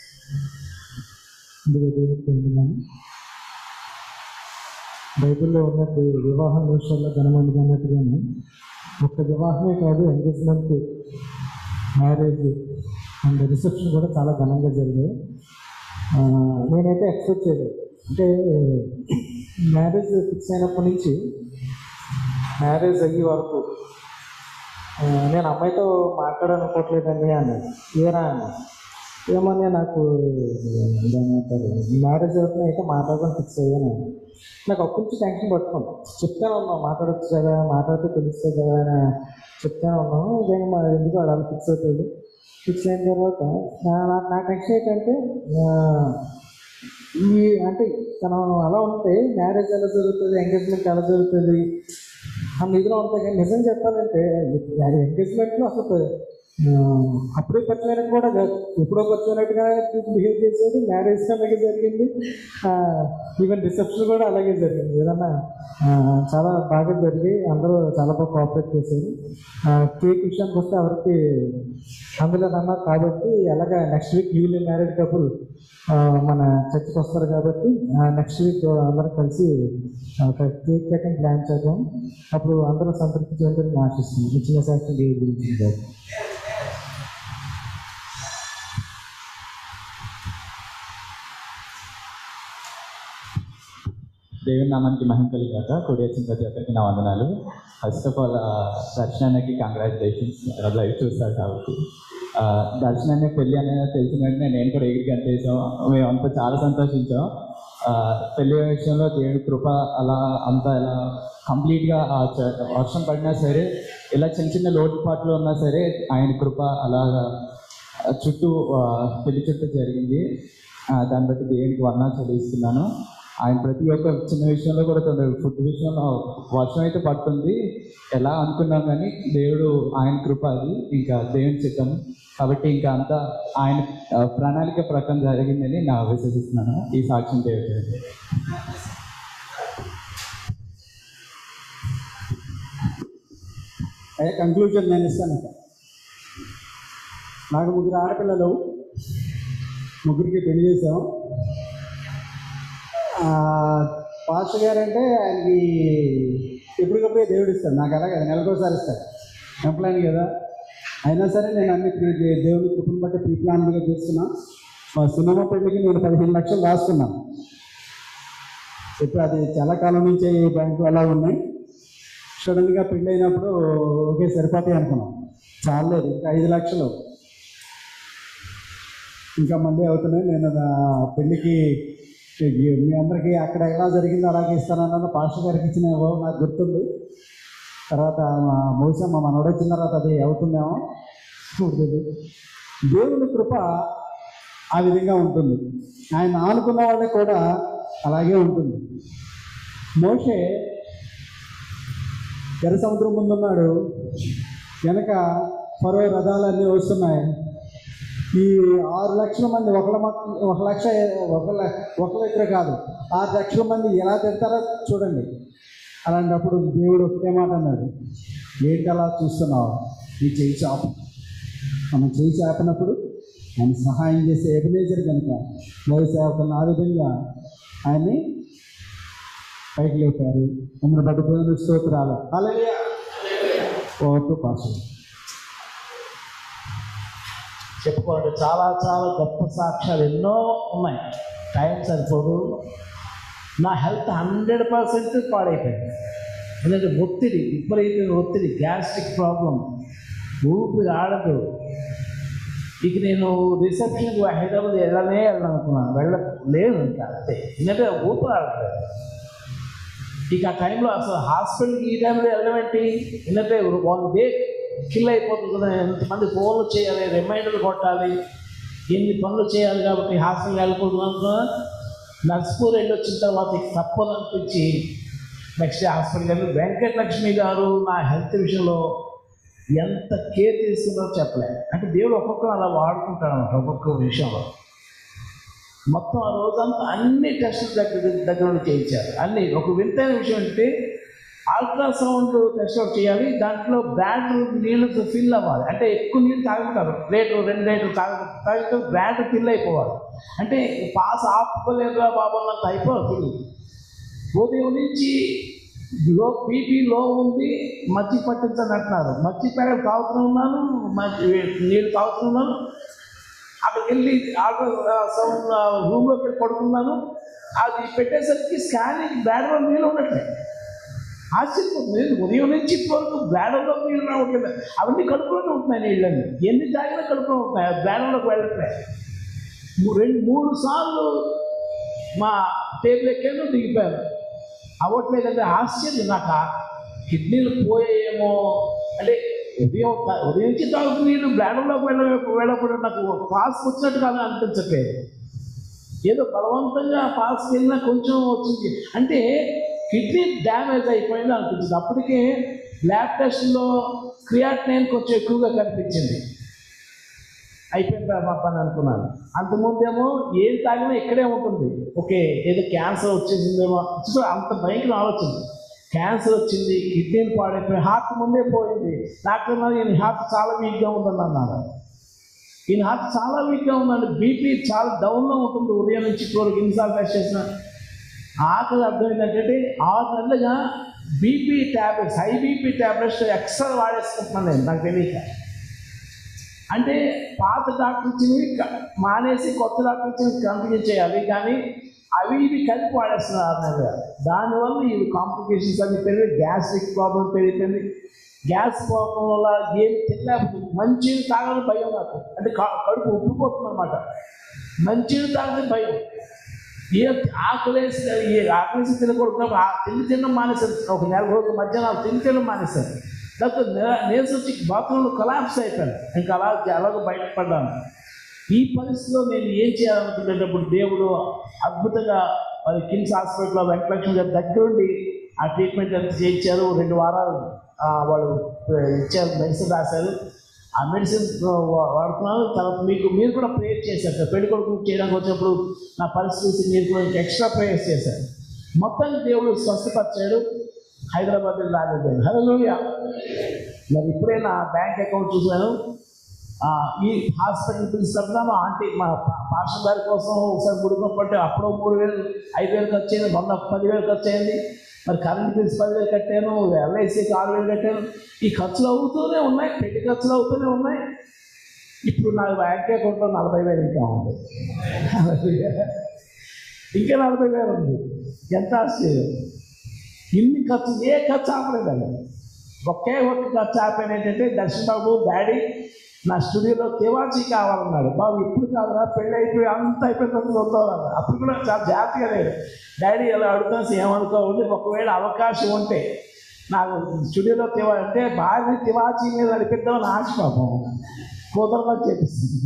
బైబిల్లో ఉన్నట్టు వివాహం విషయంలో ఘనమంది అన్నట్టుగానే ఒక్క వివాహమే కాదు, ఎంగేజ్మెంట్, మ్యారేజ్ అండ్ రిసెప్షన్ కూడా చాలా ఘనంగా జరిగాయి. నేనైతే ఎక్స్పెక్ట్ చేయలేదు. అంటే మ్యారేజ్ ఫిక్స్ అయినప్పటి నుంచి మ్యారేజ్ అయ్యే వరకు నేను అమ్మాయితో మాట్లాడాలనుకోవట్లేదండి అన్నాడు. ఏరా అన్న, ఏమన్నా నాకు దాని అంటారు మ్యారేజ్ అవుతున్నా అయితే మాట్లాడుకొని ఫిక్స్ అయ్యాను. నాకు అప్పటి నుంచి టెన్షన్ పట్టుకున్నాను. చెప్తానే ఉన్నాను, మాట్లాడచ్చు కదా, మాట్లాడితే తెలుస్తుంది కదా అని చెప్తానే ఉన్నాను. ఇదేమో మా ఎందుకు అలా ఫిక్స్ అవుతుంది. ఫిక్స్ అయిన తర్వాత నా టెన్షన్ ఏంటంటే అంటే తను అలా ఉంటే మ్యారేజ్ ఎలా జరుగుతుంది, ఎంగేజ్మెంట్ ఎలా జరుగుతుంది అన్న ఇదిలో ఉంటాయి. కానీ నిజం చెప్పాలంటే ఎంగేజ్మెంట్లో అసలు అప్పుడే పరిచయం కూడా కాదు, ఎప్పుడో పరిచయనట్టుగా బిహేవ్ చేసేది. మ్యారేజ్ అలాగే జరిగింది, ఈవెన్ రిసెప్షన్ కూడా అలాగే జరిగింది. ఏదన్నా చాలా బాగా జరిగి అందరూ చాలా బాగా కోఆపరేట్ చేశారు. కేక్ విషయానికి వస్తే ఎవరికి అందులోనన్నా కాబట్టి అలాగా next week newly married couple మన చర్చికి వస్తారు కాబట్టి నెక్స్ట్ వీక్ అందరం కలిసి ఒక కేక్ కటింగ్ ప్లాన్ చేద్దాం. అప్పుడు అందరూ సంతృప్తి చెందని ఆశిస్తున్నాం. ఇచ్చిన సాక్షి దేవుడి గురించి దేవుని నామానికి మహిమ కలిగాక కూడి వచ్చిన ప్రతి ఒక్కరికి నా వందనాలు. ఫస్ట్ ఆఫ్ ఆల్ దర్శనానికి కంగ్రాచులేషన్స్, లైవ్ చూస్తారు కాబట్టి. దర్శనాన్ని పెళ్ళి అనేది తెలిసిన వెంటనే నేను కూడా ఎగిరి కనిపించాం. మేమంతా చాలా సంతోషించాం. పెళ్లి విషయంలో దేవుడి కృప అలా అంతా ఇలా కంప్లీట్గా వర్షం పడినా సరే, ఇలా చిన్న చిన్న లోటుపాట్లు ఉన్నా సరే ఆయన కృప అలాగా పెళ్లి చుట్టూ జరిగింది. దాన్ని బట్టి దేవునికి వర్ణాలు చెల్లిస్తున్నాను. ఆయన ప్రతి ఒక్క చిన్న విషయంలో కూడా ఫుడ్ విషయంలో వర్షం అయితే పడుతుంది ఎలా అనుకున్నాం, కానీ దేవుడు ఆయన కృప, అది ఇంకా దేవుని చిత్తం కాబట్టి ఇంకా అంతా ఆయన ప్రణాళిక ప్రకారం జరిగిందని నా విశ్వసిస్తున్నాను. ఈ సాక్ష్యం దేవుడు. కంక్లూజన్ నేను ఇస్తాను. నాకు 3 ఆడపిల్లలు, 3కి పెళ్లి చేసాం. పాస్టర్ గారు అంటే ఆయనకి ఎప్పటికప్పుడే దేవుడు ఇస్తాడు, నాకు అలాగే నెలకోసారి ఇస్తాడు, ఎంప్లాయన్ కదా. అయినా సరే నేను అన్ని దేవుని కృపను బట్టి ప్రీ ప్లాన్గా చేస్తున్నా. మా సినిమా పెళ్ళికి నేను 15 లక్షలు రాసుకున్నాను. ఇప్పుడు అది చాలా కాలం నుంచి ఈ బ్యాంకు అలా ఉన్నాయి. సడన్గా పెళ్ళి అయినప్పుడు ఒకే సరిపోతాయి అనుకున్నాం. చాలేదు, ఇంకా 5 లక్షలు ఇంకా మళ్ళీ అవుతున్నాయి. నేను నా పెళ్ళికి మీ అందరికీ అక్కడ ఎలా జరిగిందో అలాగే ఇస్తానన్న పాస్టర్ గారికి ఇచ్చిన నాకు గుర్తుంది. తర్వాత బహుశా మా మనోడు వచ్చిన తర్వాత అది అవుతుందేమో చూడలేదు. దేవుని కృప ఆ విధంగా ఉంటుంది. ఆయన ఆనుకున్న వాళ్ళకి కూడా అలాగే ఉంటుంది. మోషే ఎర్ర సముద్రం ముందున్నాడు, వెనక ఫరో రథాలన్నీ వస్తున్నాయి. ఈ 6 లక్షల మంది ఒక దగ్గర కాదు 6 లక్షల మంది ఎలా తిడతారో చూడండి. అలాంటప్పుడు దేవుడు ఒకటే మాట అన్నాడు, ఏంటి అలా చూస్తున్నావు, నీ చేయి చాపు. మనం చేయి చాపినప్పుడు ఆయన సహాయం చేసే ఎబినేజర్ కనుక దైవ సేవకులను ఆ విధంగా ఆయన్ని పైకి లేపారు. అందులో బట్టి దేవుని స్తోత్రాలు. హల్లెలూయా. ఓటు పాస్ చెప్పుకోవాలంటే చాలా చాలా గొప్ప సాక్ష్యాలు ఎన్నో ఉన్నాయి. టైం సరిపోదు. నా హెల్త్ 100% పాడైపోయింది. ఎందుకంటే ఒత్తిడి, విపరీతమైన ఒత్తిడి, గ్యాస్ట్రిక్ ప్రాబ్లం, ఊపిరి ఆడదు. ఇక నేను రిసెప్షన్కి హైదరాబాద్ వెళ్ళాలనుకున్నాను, వెళ్ళలేదు ఇంకా అంతే. ఎందుకంటే ఊపిరి ఆడలేదు. ఇక ఆ టైంలో అసలు హాస్పిటల్కి ఈ టైంలో వెళ్ళడం ఏంటి, ఎందుకంటే 1 డే కిల్ అయిపోతుంది కదా. ఎంతమంది ఫోన్లు చేయాలి, రిమైండర్లు కొట్టాలి, ఎన్ని పనులు చేయాలి. కాబట్టి హాస్పిటల్కి వెళ్ళకూడదు అనుకున్నా. నర్స్పూర్ వెళ్ళి వచ్చిన తర్వాత తప్పదు అనిపించి నెక్స్ట్ డే హాస్పిటల్కి వెళ్ళి వెంకటలక్ష్మి గారు నా హెల్త్ విషయంలో ఎంత కేర్ తీసుకున్నారో చెప్పలేదు. అంటే దేవుడు ఒక్కొక్కరు అలా వాడుకుంటాడు అన్నమాట. ఒక్కొక్క విషయంలో మొత్తం ఆ రోజంతా అన్ని టెస్టులు దగ్గర నుండి చేయించారు. అన్నీ ఒక వింతైన విషయం అంటే అల్ట్రాసౌండ్ టెస్ట్ అవుట్ చేయాలి. దాంట్లో బ్లాడర్ నీళ్ళు ఫిల్ అవ్వాలి. అంటే ఎక్కువ నీళ్ళు తాగుతారు, 2 లీటర్లు తాగితే బ్లాడర్ ఫిల్ అయిపోవాలి. అంటే పాస్ ఆపుకోలేదురా బాబు అన్నంత అయిపోవాలి ఫిల్. ఉదయం నుంచి బీపీ లో ఉంది, మజ్జిగ పట్టించని అంటున్నారు. మజ్జిగ ప్యాకెట్ తాగుతూ ఉన్నాను, నీళ్ళు తాగుతూ ఉన్నాను. అక్కడికి వెళ్ళి అల్ట్రాసౌండ్ రూమ్లోకి వెళ్ళి పడుకున్నాను. అది పెట్టేసరికి స్కానింగ్ బ్లాడర్లో నీళ్ళు ఉండట్లేదు. ఆశ్చర్యపోతుంది. ఉదయం నుంచి ఇప్పటివరకు బ్లాడర్లో నీళ్ళు రావట్లేదు. అవన్నీ కడుపులోనే ఉంటున్నాయి నీళ్ళని. ఎన్ని తాగినా కడుపులో ఉంటున్నాయి, బ్లాడర్లోకి వెళ్ళట్లేదు. 2-3 సార్లు మా టేబుల్ ఎక్కాను, దిగిపోయాను, అవ్వట్లేదంటే ఆశ్చర్యం. నాకు కిడ్నీలు పోయేమో అంటే ఉదయం నుంచి తాగుతూ నీళ్ళు బ్లాడర్లోకి వెళ్ళకుండా నాకు పాస్ వచ్చినట్టు కాదు అనిపించట్లేదు. ఏదో బలవంతంగా పాస్కి వెళ్ళినా కొంచెం వచ్చింది. అంటే కిడ్నీ డ్యామేజ్ అయిపోయింది అనిపించింది. అప్పటికే ల్యాబ్ టెస్ట్లో క్రియాటినైన్ కొంచెం ఎక్కువగా కనిపించింది. అయిపోయిందా మా పని అనుకున్నాను. అంతకుముందేమో ఏం తాగినా ఇక్కడే ఉంటుంది. ఓకే, ఏదో క్యాన్సర్ వచ్చేసిందేమో, అంత భయంకర ఆలోచన. క్యాన్సర్ వచ్చింది, కిడ్నీలు పాడైపోయి, హార్ట్ ముందే పోయింది. డాక్టర్ అన్నారు ఈయన హార్ట్ చాలా వీక్గా ఉందని అన్నారు. ఈయన హార్ట్ చాలా వీక్గా ఉందండి, బీపీ చాలా డౌన్లో ఉంటుంది. ఉదయం నుంచి ఇప్పుడు ఎన్నిసార్లు టెస్ట్ చేసిన ఆకలి అర్థమైందంటే 6 నెలలుగా BP tablets, high BP tablets extra వాడేసుకుంటున్నాను నేను, నాకు తెలియక. అంటే పాత డాక్టర్ ఇచ్చినవి మానేసి కొత్త డాక్టర్ ఇచ్చినవి కంటిన్యూ చేయాలి, కానీ అవి ఇవి కలిపి వాడేస్తున్నారు 6 నెలలుగా. దానివల్ల ఇవి కాంప్లికేషన్స్ అన్ని పెరిగి గ్యాస్ట్రిక్ ప్రాబ్లం పెరిగిపోయింది. గ్యాస్ ప్రాబ్లం వల్ల ఏం తినలేకపోతుంది. మంచినీళ్ళు తాగాలని భయం నాకు, అంటే కడుపు ఉబ్బిపోతుంది అనమాట. మంచినీళ్ళు తాగాలని భయం. ఆకలేసి తినకూడదు. తినడం మానేశారు. ఒక 4 రోజుల మధ్యాహ్నం తినడం మానేశారు. లేకపోతే నేర్స్ వచ్చి బాత్రూంలో కొలాప్స్ అయిపోయాను. ఇంకా అలాగ బయటపడ్డాను. ఈ పరిస్థితిలో నేను ఏం చేయాలనుకునేటప్పుడు దేవుడు అద్భుతంగా మరి కిమ్స్ హాస్పిటల్లో వెంకటలక్ష్మి గారి దగ్గరుండి ఆ ట్రీట్మెంట్ ఎంత చేయించారు. 2 వారాలు వాళ్ళు ఇచ్చారు, మెడిసిన్ రాశారు. ఆ మెడిసిన్ వాడుతున్నారు. తర్వాత మీరు కూడా ప్రేయర్ చేశారు. పెళ్లి కొడుకు చేయడానికి వచ్చినప్పుడు నా పరిస్థితి మీరు కూడా ఇంకా ఎక్స్ట్రా ప్రేయర్స్ చేశారు. మొత్తానికి దేవుడు స్వస్థపరిచాడు. హైదరాబాద్ రాలేదు. హల్లెలూయా. మరి ఇప్పుడే నా బ్యాంక్ అకౌంట్ చూశాను. ఈ హాస్పిటల్ పిలుస్తున్నాను. ఆంటీ మా పాస్టర్ గారి కోసం ఒకసారి గుడికొప్పటి అప్పుడు 3,000 5,000 ఖర్చు అయింది, మొన్న 10,000 ఖర్చు అయింది. మరి కరెంట్ బిల్స్ 10,000 కట్టాను, ఎల్ఐసికి 6,000 కట్టాను. ఈ ఖర్చులు అవుతూనే ఉన్నాయి, పెళ్లి ఖర్చులు అవుతూనే ఉన్నాయి. ఇప్పుడు నా బ్యాంక్ అకౌంట్లో 40,000 ఇంకా ఉంది. ఇంకా 40,000 ఉంది. ఎంత ఆశ్చర్యం! ఇన్ని ఖర్చు, ఏ ఖర్చు ఆపలేదండి. ఒకే ఒక ఖర్చు ఆపాను ఏంటంటే, దర్శన్ బాబు డాడీ నా స్టూడియోలో తివాచీ కావాలన్నాడు. బాబు ఇప్పుడు కాదురా, పెళ్ళి అయిపోయి అంత అయిపోయిన తర్వాత వద్దామన్నారు. అప్పుడు కూడా చాలా జాగ్రత్తగా లేదు. డాడీ ఇలా అడుగుతాను ఏమనుకోవాలి, ఒకవేళ అవకాశం ఉంటే నాకు స్టూడియోలో అంటే భార్య తివాచీ మీద నడిపిద్దామని ఆశ. పాపం కుదరదని చెప్పేసింది.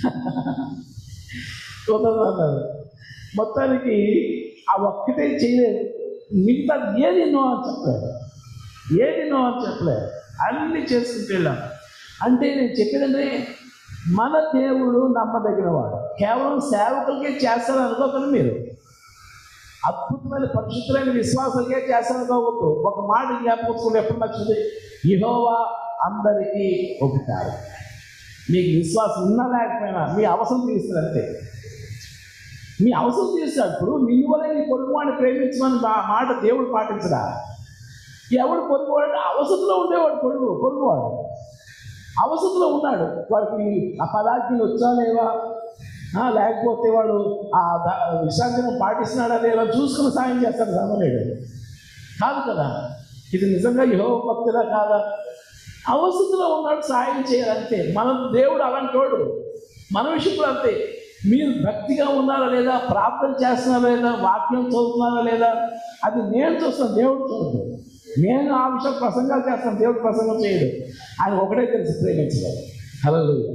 కుదరదన్నారు. మొత్తానికి ఆ ఒక్కటే చేయలేదు. మిగతా ఏది నో అని చెప్పలేదు, ఏది నో అని చెప్పలేదు, అన్నీ చేసుకుంటూ వెళ్ళాం. అంటే నేను చెప్పేదంటే మన దేవుడు నమ్మదగిన వాడు. కేవలం సేవకులకే చేస్తారని అనుకోకండి మీరు. అద్భుతమైన పరిశుద్ధమైన విశ్వాసాలకే చేస్తారనుకోవద్దు. ఒక మాట జ్ఞాపకం ఎప్పుడు నచ్చింది, యెహోవా అందరికీ ఒకటారు. మీకు విశ్వాసం ఉన్నా లేకపోయినా మీ అవసరం తీరుస్తుంది అంతే. మీ అవసరం తీరుస్తాడు. ఇప్పుడు నిన్ను వల్ల నీ పొరుగువాడిని ప్రేమించమని మాట దేవుడు పాటించడా? ఎవడు పొరుగువాడు? అవసరంలో ఉండేవాడు పొరుగువాడు అవసరంలో ఉన్నాడు. వాడికి ఆ పదార్థాలు వచ్చా లేవా, లేకపోతే వాడు ఆ విశ్రాంతిని పాటిస్తున్నాడా లేదా చూసుకుని సాయం చేస్తాడు. రామలేడు కాదు కదా. ఇది నిజంగా యెహోవా భక్తులా కాదా? అవసరంలో ఉన్నాడు, సాయం చేయాలంతే. మన దేవుడు అలాంటి వాడు. మన విషయంలో అంతే. మీరు భక్తిగా ఉన్నారా లేదా, ప్రార్థన చేస్తున్నారా లేదా, వాక్యం చదువుతున్నారా లేదా, అది నేను చూస్తాను, దేవుడు చూడదు. నేను ఆ విషయం ప్రసంగాలు చేస్తాను, దేవుడు ప్రసంగం చేయడు. ఆయన ఒకటే తెలిసి ప్రేమించలేదు. హల్లెలూయా.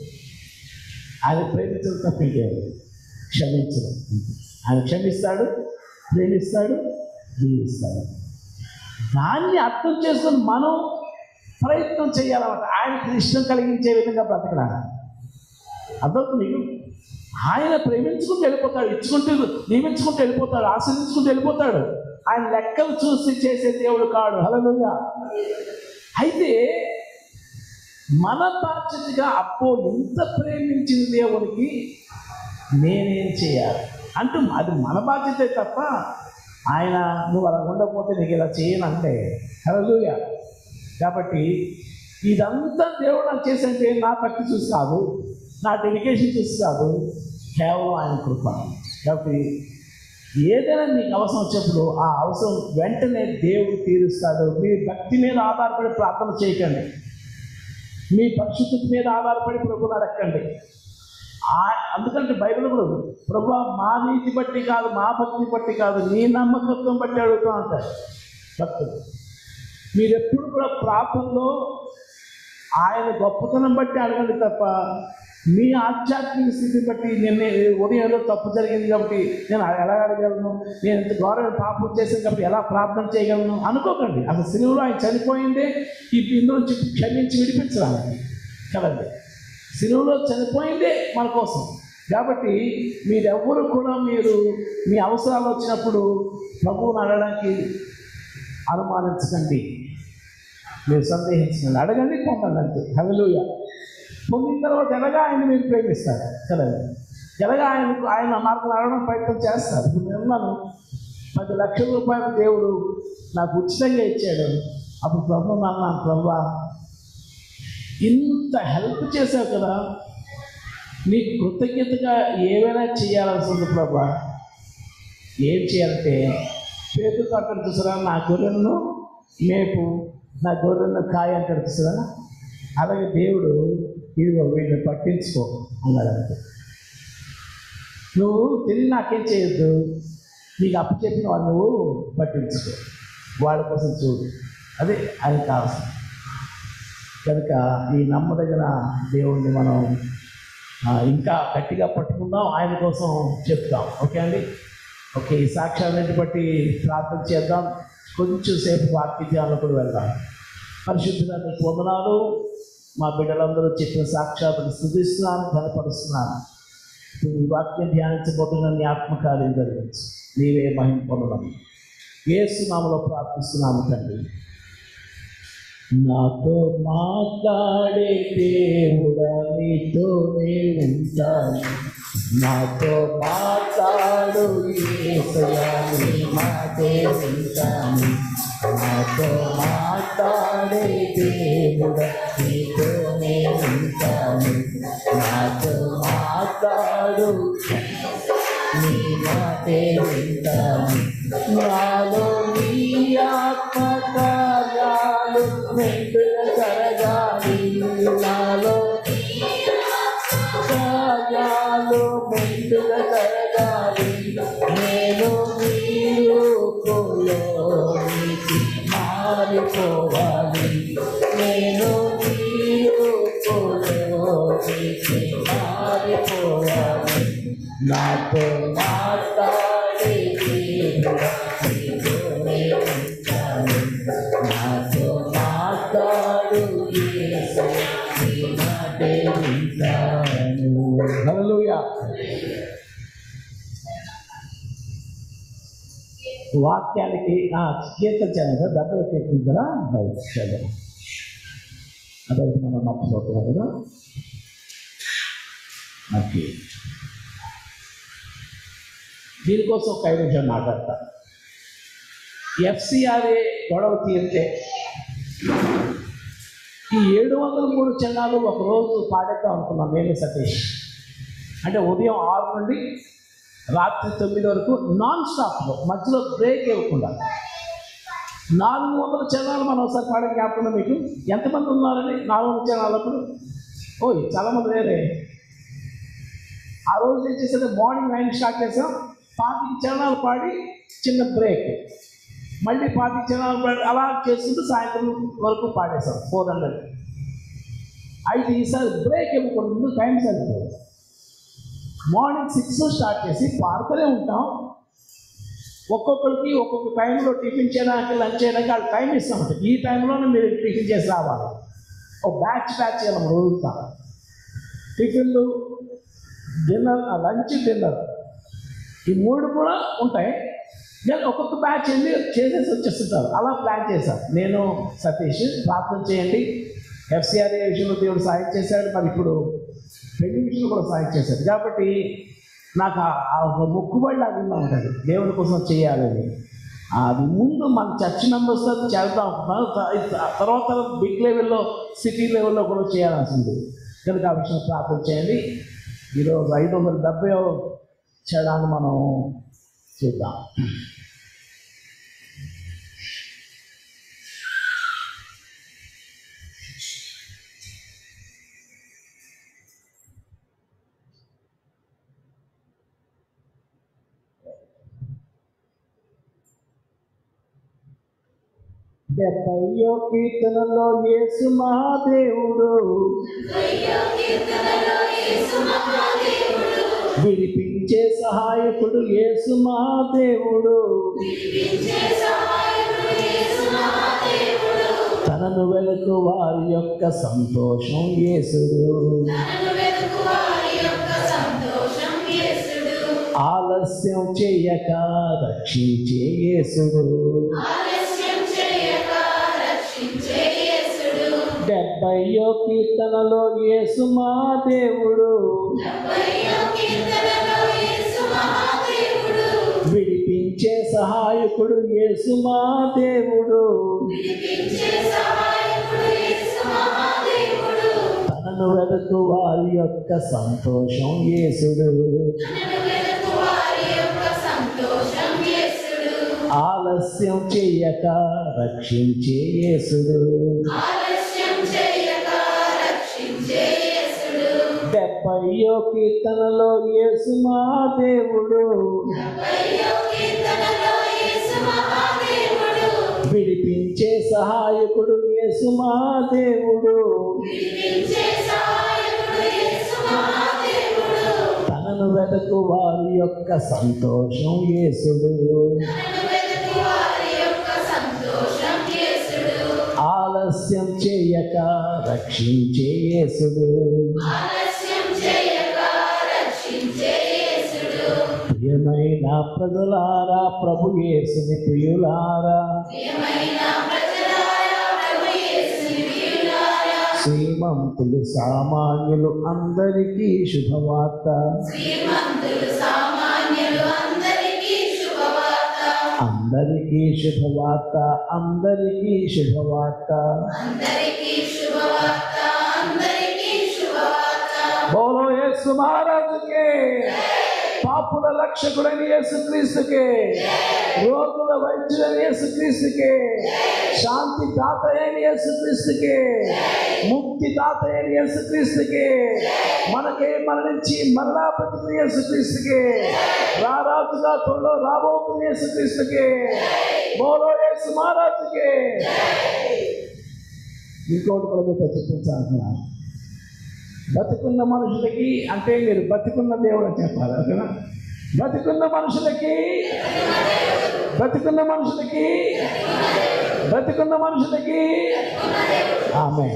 ఆయన ప్రేమించడం తప్పించేది, క్షమించడం. ఆయన క్షమిస్తాడు, ప్రేమిస్తాడు, దీవిస్తాడు. దాన్ని అర్థం చేసుకొని మనం ప్రయత్నం చేయాలన్నమాట. ఆయనకు ఇష్టం కలిగించే విధంగా బ్రతకడానికి. అర్థం మీకు? ఆయన ప్రేమించుకుంటూ వెళ్ళిపోతాడు, ఇచ్చుకుంటూ నియమించుకుంటూ వెళ్ళిపోతాడు, ఆశీర్వించుకుంటూ వెళ్ళిపోతాడు. ఆయన లెక్కలు చూసి చేసే దేవుడు కాడు. హల్లెలూయా. అయితే మన బాధ్యతగా అప్పో ఎంత ప్రేమించిన దేవుడికి నేనేం చేయాలి అంటూ అది మన బాధ్యతే తప్ప ఆయన నువ్వు అలా ఉండకపోతే నీకు ఇలా చేయనంటే. హల్లెలూయా. కాబట్టి ఇదంతా దేవుడు నాకు చేసంటే నా భక్తి చూసి కాదు, నా డెడికేషన్ చూసి కాదు, కేవలం ఆయన కృప. కాబట్టి ఏదైనా నీకు అవసరం వచ్చినప్పుడు ఆ అవసరం వెంటనే దేవుడు తీరుస్తాడు. మీ భక్తి మీద ఆధారపడి ప్రార్థన చేయకండి, మీ పరిశుద్ధత మీద ఆధారపడి ప్రభువుని అడగండి. అందుకంటే బైబిల్ కూడా ప్రభువా మా నీతి బట్టి కాదు, మా భక్తి బట్టి కాదు, నీ నమ్మకత్వం బట్టి అడుగుతూ అంటారు భక్తులు. మీరు ఎప్పుడు కూడా ప్రార్థనలో ఆయన గొప్పతనం బట్టి అడగండి తప్ప మీ ఆధ్యాత్మిక స్థితిని బట్టి నేను ఉదయం ఏదో తప్పు జరిగింది కాబట్టి నేను ఎలా అడగలను, నేను ఇంత గౌరవ పాపం చేశాను కాబట్టి ఎలా ప్రార్థన చేయగలను అనుకోకండి. అసలు సిలువలో ఆయన చనిపోయిందే ఇందులో క్షమించి విడిపించడానికి కదండి. సిలువలో చనిపోయిందే మన కోసం. కాబట్టి మీరెవ్వరూ కూడా మీరు మీ అవసరాలు వచ్చినప్పుడు ప్రభువుని అడగడానికి అనుమానించకండి, మీరు సందేహించకండి, అడగండి, పొందండి అంతే. హల్లెలూయా. పొందిన తర్వాత ఎలాగా ఆయన మీరు ప్రేమిస్తారు కదండి, ఎలాగా ఆయన మార్గం అడగడం ప్రయత్నం చేస్తారు. ఇప్పుడు నేను ఉన్నాను, 10 లక్షల రూపాయలు దేవుడు నాకు ఉచితంగా ఇచ్చాడు. అప్పుడు ప్రభు అన్నాను, ప్రభువా ఇంత హెల్ప్ చేశావు కదా, నీకు కృతజ్ఞతగా ఏమైనా చేయాల్సి ఉంది ప్రభా. ఏం చేయాలంటే పేతురు అక్కడ చూసారా, నా గొర్రెలను మేపు, నా గొర్రెలను కాయ అంటాడు చూసారా. అలాగే దేవుడు ఇదిగో వీళ్ళని పట్టించుకో అన్నాడు అంతే. నువ్వు తిరిగి నాకేం చేయొద్దు, నీకు అప్పు చెప్పిన వాళ్ళు నువ్వు పట్టించుకో, వాళ్ళ కోసం చూడు, అదే అది కావాల్సింది. కనుక ఈ నమ్మదగిన దేవుణ్ణి మనం ఇంకా గట్టిగా పట్టుకుందాం, ఆయన కోసం చెప్తాం. ఓకే అండి, ఓకే. ఈ సాక్ష్యాలన్నింటి బట్టి ప్రార్థన చేద్దాం. కొంచెం సేపు వాక్య ధ్యానంలో కూడా వెళ్దాం. పరిశుద్ధుడా నీకు వందనాలు. మా బిడ్డలందరూ చెప్పిన సాక్ష్యాలను స్తుతిస్తున్నాను, ఘనపరుస్తున్నాను. ఇప్పుడు ఈ వాక్యం ధ్యానించబోతున్న నీ ఆత్మకార్యం జరిగించు, నీవే మహిమ పొందడం. యేసు నామములో ప్రార్థిస్తున్నాము తండ్రి. నాతో మాట్లాడే దేవుడా నీతోనే ఉంటాను, నాతో మాట్లాడు యేసయ్యా నీ మాటే ఉంటాను, నాతో మాట్లాడే దేవుడా నీతోనే వింటాను, నాతో మాట్లాడు, నీ మాటే వింటాను. నాలో నీ ఆత్మ కార్యాలు మెండుగా జరగాలి, నాలో కార్యాలు మెండుగా జరగాలి. నేను నీ రూపులోనికి మారిపోవాలి, నేను నీ రూపులోనికి మారిపోవాలి. నాతో మాట్లాడే దేవుడా, నీతోనే ఉంటాను, నాతో మాట్లాడు యేసయ్యా, నీ మాటే వింటాను. హల్లెలూయా. వాక్యానికి కీర్తన చేయాలి, డబ్బులు కీర్తించరా బయట చదువు, అదొకటి మనం మర్చిపోతున్నాం కదా. ఓకే, దీనికోసం ఒక 5 నిమిషాలు మాట్లాడతా. FCRA గొడవ తీరితే ఈ 703 చరణాలు ఒకరోజు పాడేద్దాం అనుకున్నాం నేను సతీష్. అంటే ఉదయం 6 నుండి రాత్రి 9 వరకు నాన్ స్టాప్లో, మధ్యలో బ్రేక్ ఇవ్వకుండా 400 చరణాలు మనం ఒకసారి పాడే జ్ఞాపకం మీకు ఎంతమంది ఉన్నారని? 400 చరణాలు అప్పుడు ఓయ్ చాలామంది లేరే. ఆ రోజు ఏం చేసేది, మార్నింగ్ 9 స్టార్ట్ చేసాం, 25 చరణాలు పాడి చిన్న బ్రేక్, మళ్ళీ 25 చరణాలు పాడి అలా చేసుకుంటూ సాయంత్రం వరకు పాడేసాం 400. అయితే ఈసారి బ్రేక్ ఇవ్వకుండా టైం సరిపోదు. మార్నింగ్ 6 స్టార్ట్ చేసి పాడుతూనే ఉంటాం. ఒక్కొక్కరికి ఒక్కొక్క టైంలో టిఫిన్ చేయడానికి, లంచ్ చేయడానికి వాళ్ళు టైం ఇస్తామంట. ఈ టైంలోనే మీరు టిఫిన్ చేసి రావాలి. ఒక బ్యాచ్ చేయాలి మనం రోజుతా. టిఫిన్లు, డిన్నర్, లంచ్, డిన్నర్ ఈ 3 కూడా ఉంటాయి. నేను ఒక్కొక్క బ్యాచ్ వెళ్ళి చేసేసి వచ్చేస్తుంటారు. అలా ప్లాన్ చేశాను నేను సతీష్. ప్రార్థన చేయండి. FCRA విషయంలో దేవుడు సాయం చేశాడు, మరి ఇప్పుడు పెళ్లి విషయంలో కూడా సాయం చేశాడు. కాబట్టి నాకు ఒక మొక్కుబడి లాగా ఉంటుంది, దేవుని కోసం చేయాలని. అది ముందు మన చర్చ్ మెంబర్స్తో చేద్దాం, తర్వాత బిగ్ లెవెల్లో, సిటీ లెవెల్లో కూడా చేయాల్సింది. కనుక ఆ విషయం ప్రార్థన చేయండి. ఈరోజు 570వ చరణాన్ని మనం చూద్దాం. డెబ్బయ్యో కీర్తనలో యేసు మహాదేవుడు, విడిపించే సహాయకుడు యేసు మహాదేవుడు, తనను వెలుగు వారి యొక్క సంతోషం యేసుడు, ఆలస్యం చేయక రక్షించే యేసుడు. 70వ కీర్తనలో యేసు మహాదేవుడు, విడిపించే సహాయకుడు యేసు మహాదేవుడు, తనను వెతుకు వారి యొక్క సంతోషం యేసుడు, ఆలస్యం చేయక రక్షించే యేసుడు. 70వ కీర్తనలో యేసు మహాదేవుడు, విడిపించే సహాయకుడు యేసు మహాదేవుడు, తనను వెతుకు వారి యొక్క సంతోషం యేసుడు, ఆలస్యం చేయక రక్షించే యేసుడు. ప్రియమైన ప్రజలారా, ప్రభు యేసుని ప్రియులారా, శ్రీమంతులు సామాన్యులు అందరికీ శుభవార్త, అందరికీ శుభవార్త, అందరికీ శుభవార్త, మహారాజుకే, పాపుల రక్షకుడైన యేసుక్రీస్తుకే, రోగుల వైద్యుడైన యేసుక్రీస్తుకే, శాంతి దాత అయిన యేసుక్రీస్తుకే, ముక్తి దాత అయిన యేసుక్రీస్తుకే, మనకే మరణించి మరలా బతికిన యేసుక్రీస్తుకే, రారాజుగా త్వరలో రాబోతున్న యేసుక్రీస్తుకే, బోలో యేసు మహారాజుకే. ఇంకోటి కూడా మీతో చెప్పించాలనుకున్నాను. బతుకున్న మనుషులకి అంటే మీరు బతుకున్న దేవుడు అని చెప్పాలి, ఓకేనా? బతుకున్న మనుషులకి ఆమె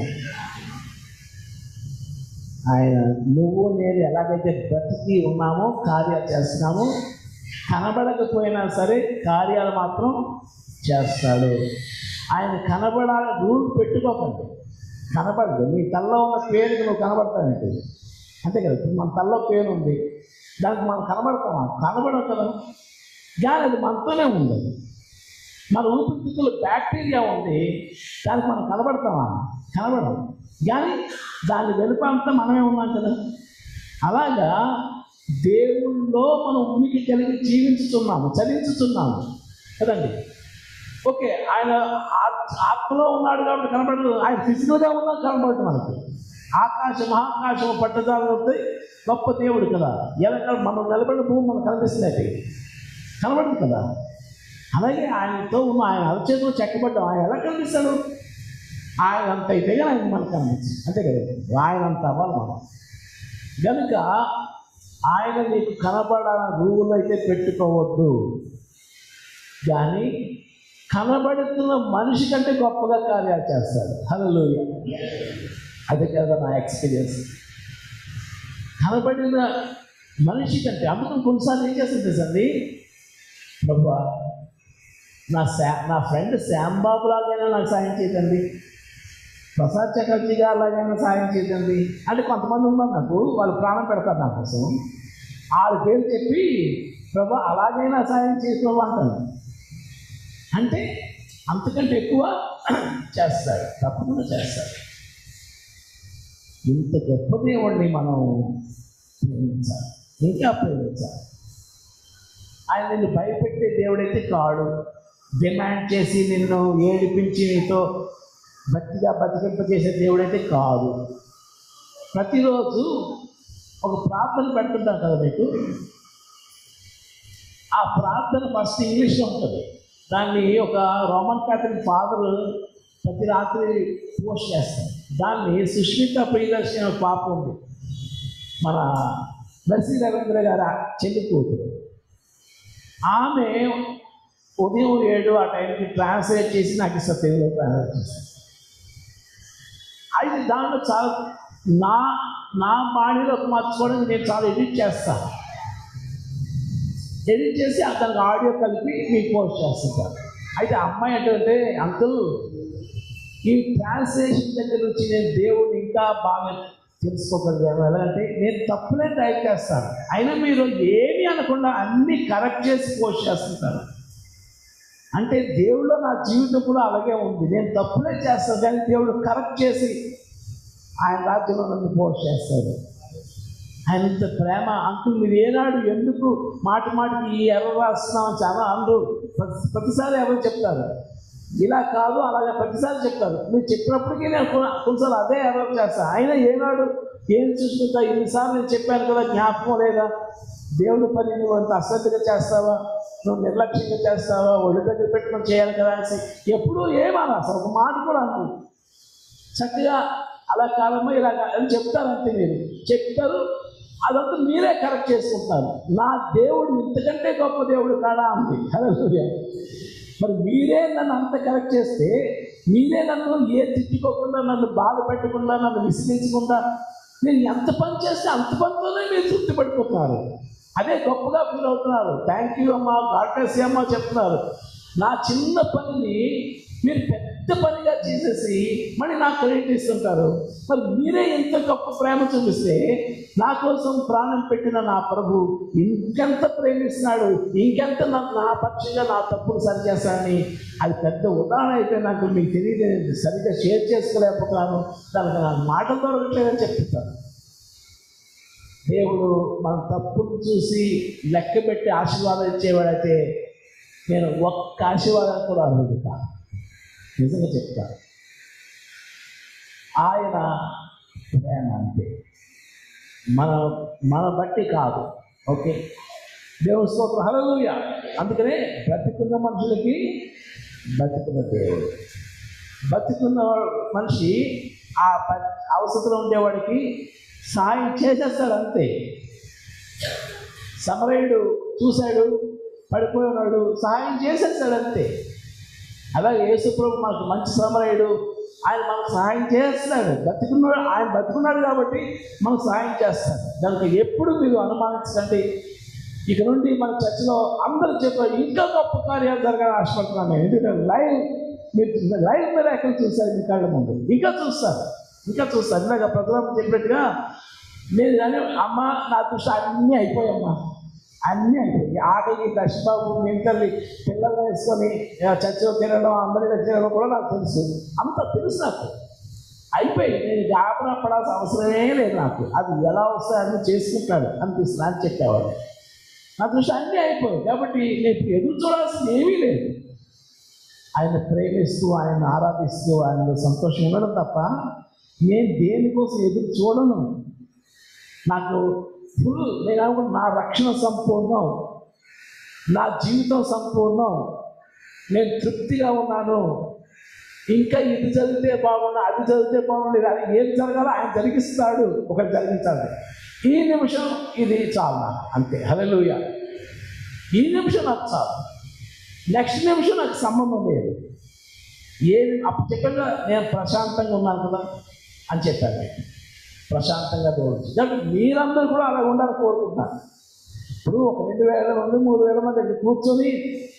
ఆయన నువ్వు నేను ఎలాగైతే బ్రతికి ఉన్నామో కార్యాలు చేస్తున్నామో, కనబడకపోయినా సరే కార్యాలు మాత్రం చేస్తాడు. ఆయన కనబడాలని రూల్ పెట్టుకోకండి. కనబడదు. నీ తల్లో ఉన్న పేరుకి నువ్వు కనబడతానంటే అంతే కదా. ఇప్పుడు మన తల్లో పేరు ఉంది, దానికి మనం కనబడతామా? కనబడవు కదా. కానీ అది మనతోనే ఉంది. మన ఊపిరితిత్తులు బ్యాక్టీరియా ఉంది, దానికి మనం కనబడతామా? కనబడం. కానీ దాని వెలుపంతా మనమే ఉన్నాం కదా. అలాగా దేవుళ్ళలో మనం ఉనికి కలిగి జీవించుతున్నాము, చలించుతున్నాము కదండి. ఓకే, ఆయన ఆత్మలో ఉన్నాడు కాబట్టి కనబడదు. ఆయన ఫిజికల్గా ఉన్నా కనబడదు మనకి. ఆకాశం మహాకాశం పట్టదాలు గొప్ప దేవుడు కదా. ఎలా మనం నిలబడిన భూమి మనకు కనిపిస్తుంది, కనబడదు కదా. అలాగే ఆయనతో ఉన్న ఆయన అరచేతిలో చెక్కబడ్డాం. ఆయన ఎలా కనిపిస్తాడు? ఆయన అంత అయితే ఆయన మనకు కనిపిస్తుంది, అంతే కదా. ఆయన అంత అవ్వాలి మనం. కనుక ఆయన నీకు కనబడాలని రూల్ అయితే పెట్టుకోవద్దు. కానీ కనబడుతున్న మనిషి కంటే గొప్పగా కార్యాలు చేస్తాడు. హల్లెలూయా. అదే కదా నా ఎక్స్పీరియన్స్. కనబడిన మనిషి కంటే అందుకని కొన్నిసార్లు ఏం చేస్తుంది అండి, బాబా నా ఫ్రెండ్ శ్యాంబాబు లాగైనా నాకు సాయం చేయదండి, ప్రసాద్ చటర్జీ గారు లాగైనా సాయం చేయదండి అంటే కొంతమంది ఉన్నారు నాకు, వాళ్ళు ప్రాణం పెడతారు నా కోసం. వాళ్ళ పేరు చెప్పి ప్రభా అలాగైనా సాయం చేసుకోవా అంటాను. అంటే అంతకంటే ఎక్కువ చేస్తాడు, తప్పకుండా చేస్తాడు. ఇంత గొప్ప దేవుడిని మనం ప్రేమించాలి, ఇంకా ప్రేమించాలి. ఆయన నిన్ను భయపెట్టే దేవుడైతే కాడు. డిమాండ్ చేసి నిన్ను ఏడిపించి నీతో భక్తిగా బతికింపజేసే దేవుడైతే కాదు. ప్రతిరోజు ఒక ప్రార్థన పెడుతుంటాం కదా మీకు. ఆ ప్రార్థన ఫస్ట్ ఇంగ్లీష్లో ఉంటుంది. దాన్ని ఒక రోమన్ క్యాథలిక్ ఫాదర్ ప్రతి రాత్రి పోస్ట్ చేస్తారు. దాన్ని సుష్మిత ప్రియదర్శిని పాప ఉంది, మన నర్సీ రవీంద్ర గారి చెల్లి కూతురు. ఆమె ఉదయం 7 ఆ టైంకి ట్రాన్స్లేట్ చేసి నాకు ఇస్తారు, తెలుగులో ట్రాన్స్లేట్ చేస్తాను. అయితే దాంట్లో చాలా నా బాడీలోకి మార్చుకోవడానికి నేను చాలా ఎడిట్ చేస్తాను. ఎడిట్ చేసి దానికి ఆడియో కలిపి మీకు పోస్ట్ చేస్తుంటాను. అయితే అమ్మాయి అంటే అంకుల్ ఈ ట్రాన్స్లేషన్ దగ్గర నుంచి నేను దేవుడిని ఇంకా బాగా తెలుసుకోగలిగాను. ఎలా అంటే నేను తప్పులే టైప్ చేస్తాను, అయినా మీరు ఏమీ అనకుండా అన్నీ కరెక్ట్ చేసి పోస్ట్ చేస్తుంటారు. అంటే దేవుడిలో నా జీవితం కూడా అలాగే ఉంది. నేను తప్పులే చేస్తాను కానీ దేవుడు కరెక్ట్ చేసి ఆయన రాజ్యంలో నన్ను పోస్ట్ చేస్తాడు. ఆయనంత ప్రేమ. అంకుల్ మీరు ఏనాడు ఎందుకు మాటికి ఈ ఎర్ర రాస్తున్నామని చాలా అందరూ ప్రతిసారి ఎవరు చెప్తారు, ఇలా కాదు అలాగే ప్రతిసారి చెప్తారు. మీరు చెప్పినప్పటికీ నేను కొన్నిసార్లు అదే ఎర్ర చేస్తాను. అయినా ఏనాడు ఏం చూసుకుంటా, ఇన్నిసార్లు నేను చెప్పాను కదా, జ్ఞాపకం లేదా? దేవుడి పని నువ్వు అంత అశ్రద్ధగా చేస్తావా, నువ్వు నిర్లక్ష్యంగా చేస్తావా, ఒళ్ళు దగ్గర పెట్టుకొని చేయాలి కదా అని ఎప్పుడూ ఏమన్నా అసలు ఒక మాట కూడా అనుకో. చక్కగా అలా కాదమ్మా ఇలా అని చెప్తారంటే మీరు చెప్తారు, అదంతా మీరే కరెక్ట్ చేసుకుంటారు. నా దేవుడు ఇంతకంటే గొప్ప దేవుడు కాడా అంది. హల్లెలూయా. మరి మీరే నన్ను అంత కరెక్ట్ చేస్తే, మీరే నన్ను తిట్టుకోకుండా, నన్ను బాధ పెట్టకుండా, నన్ను విసిగించకుండా నేను ఎంత పని చేస్తే అంత పనితోనే మీరు తృప్తి పడిపోతున్నారు. అదే గొప్పగా ఫీల్ అవుతున్నారు. థ్యాంక్ యూ అమ్మా, గాడ్ బ్లెస్ యూ అమ్మా చెప్తున్నారు. నా చిన్న పనిని మీరు పెద్ద పనిగా చేసేసి మళ్ళీ నాకు క్రెడిట్ ఇస్తుంటారు. మరి మీరే ఎంత గొప్ప ప్రేమ చూపిస్తే నా కోసం ప్రాణం పెట్టిన నా ప్రభు ఇంకెంత ప్రేమిస్తున్నాడు, ఇంకెంత నా పక్షంగా నా తప్పులు సరిచేస్తానని అది పెద్ద ఉదాహరణ అయితే నాకు మీకు తెలియదు, సరిగ్గా షేర్ చేసుకోలేకపోతున్నాను. దానికి నాకు మాటలు దొరకట్లేదని చెప్తాను. దేవుడు మన తప్పును చూసి లెక్క పెట్టి ఆశీర్వాదం ఇచ్చేవాడైతే నేను ఒక్క ఆశీర్వాదం కూడా అర్హుడు కాదు. నిజంగా చెప్తాను. ఆయన ప్రేమ అంతే, మన బట్టి కాదు. ఓకే, దేవుని స్తోత్రం, హల్లెలూయా. అందుకనే బ్రతికున్న మనుషులకి బతికున్న దేవుడు, బతికున్న మనిషి ఆ అవసరంలో ఉండేవాడికి సాయం చేసేస్తాడు అంతే. సమరయుడు చూశాడు, పడిపోయి ఉన్నాడు, సహాయం చేసేస్తాడు అంతే. అలాగే యేసుప్రభు మనకు మంచి సమరయుడు, ఆయన మనకు సహాయం చేస్తున్నాడు. బతికున్నాడు, ఆయన బతుకున్నాడు కాబట్టి మనకు సహాయం చేస్తాడు. దానికి ఎప్పుడు మీరు అనుమానించకండి. ఇక నుండి మన చర్చలో అందరూ చెప్పారు ఇంకా గొప్ప కార్యాలు జరగాలని ఆశపడుతున్నాను. ఎందుకంటే మీరు లైవ్ మిరాకిల్ చూస్తారు మీ కళ్ళ ముందు, ఇంకా చూస్తారు. ఇలాగ ప్రజలు చెప్పినట్టుగా నేను కానీ అమ్మ నా దృష్టి అన్నీ అయిపోయామ్మా, అన్నీ అయిపోయి ఆకలి దశబాబు మిగతాది పిల్లలు వేసుకొని చర్చలో తినడం అందరి తినడం కూడా నాకు తెలుసు, అంతా తెలుసు నాకు. అయిపోయి నేను గాబరా పడాల్సిన అవసరమే లేదు నాకు. అది ఎలా వస్తే అన్నీ చేసుకుంటాడు అనిపిస్తుంది అని చెప్పేవాడు. నా దృష్టి అన్నీ అయిపోయాయి కాబట్టి నేను ఎదురు చూడాల్సింది ఏమీ లేదు. ఆయన ప్రేమిస్తూ, ఆయన ఆరాధిస్తూ, ఆయనలో సంతోషం ఉండడం తప్ప నేను దేనికోసం ఎదురు చూడను. నాకు నేను అనుకుంటున్నా నా రక్షణ సంపూర్ణం, నా జీవితం సంపూర్ణం, నేను తృప్తిగా ఉన్నాను. ఇంకా ఇది చదివితే బాగున్నా, అది చదివితే బాగుండేది, అది ఏం జరగాలో ఆయన జరిగిస్తాడు, ఒకటి జరిగించాలి. ఈ నిమిషం ఇది చాలు నాకు, అంతే. హల్లెలూయా. ఈ నిమిషం నాకు చాలు, నెక్స్ట్ నిమిషం నాకు సంబంధం లేదు. ఏది అప్పుడు చెప్పగా నేను ప్రశాంతంగా ఉన్నాను కదా అని చెప్పాను. ప్రశాంతంగా తోడు కాబట్టి మీరందరూ కూడా అలా ఉండాలని కోరుకుంటున్నాను. ఇప్పుడు ఒక 2,000 మంది 3,000 మంది దగ్గర కూర్చొని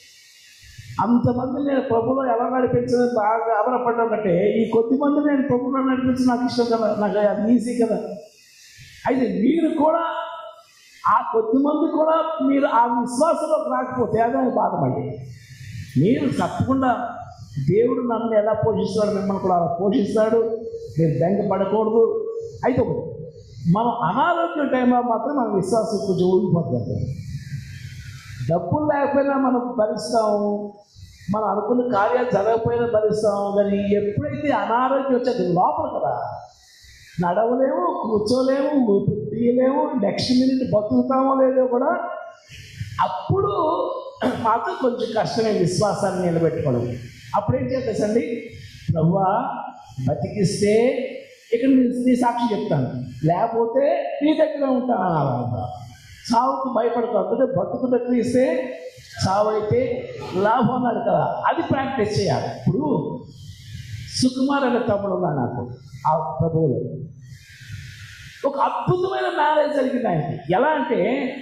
అంతమంది నేను ప్రభులో ఎలా నడిపించడం బాగా ఆధారపడ్డా కంటే ఈ కొద్దిమంది నేను ప్రభులో నడిపించడం నాకు ఇష్టం కదా, నాకు అది ఈజీ కదా. అయితే మీరు కూడా ఆ కొద్దిమంది కూడా మీరు ఆ విశ్వాసంలోకి రాకపోతే అదే బాధపడి మీరు తప్పకుండా దేవుడు నన్ను ఎలా పోషిస్తాడు, మిమ్మల్ని కూడా అలా పోషిస్తాడు. మీరు బెంగపడకూడదు. అయితే ఒకటి, మనం అనారోగ్య టైంలో మాత్రం మన విశ్వాసం కొంచెం ఊడిపోతుంది. డబ్బులు లేకపోయినా మనం భరిస్తాము, మనం అనుకున్న కార్యాలు జరగకపోయినా భరిస్తాము. కానీ ఎప్పుడైతే అనారోగ్యం వచ్చేది లోపల కదా, నడవలేము, కూర్చోలేము, తీయలేము, నెక్స్ట్ మినిట్ బతుకుతామో లేదో కూడా, అప్పుడు మాత్రం కొంచెం కష్టమే విశ్వాసాన్ని నిలబెట్టుకోవడం. అప్పుడేం చేద్దండి, ప్రభువా బతికిస్తే ఇక్కడ నీ సాక్షి చెప్తాను, లేకపోతే నీ దగ్గర ఉంటాను అనాలంట. సావుకు భయపడతావు, అంటే బతుకున్న క్రీస్తే సావు అయితే లాభం అన్నాడు కదా, అది ప్రాక్టీస్ చేయాలి. ఇప్పుడు సుకుమార్ అనే తమ్ముడు ఉన్నాడు నాకు ఆ ప్రభువులో. ఒక అద్భుతమైన మ్యారేజ్ జరిగింది ఆయనకి. ఎలా అంటే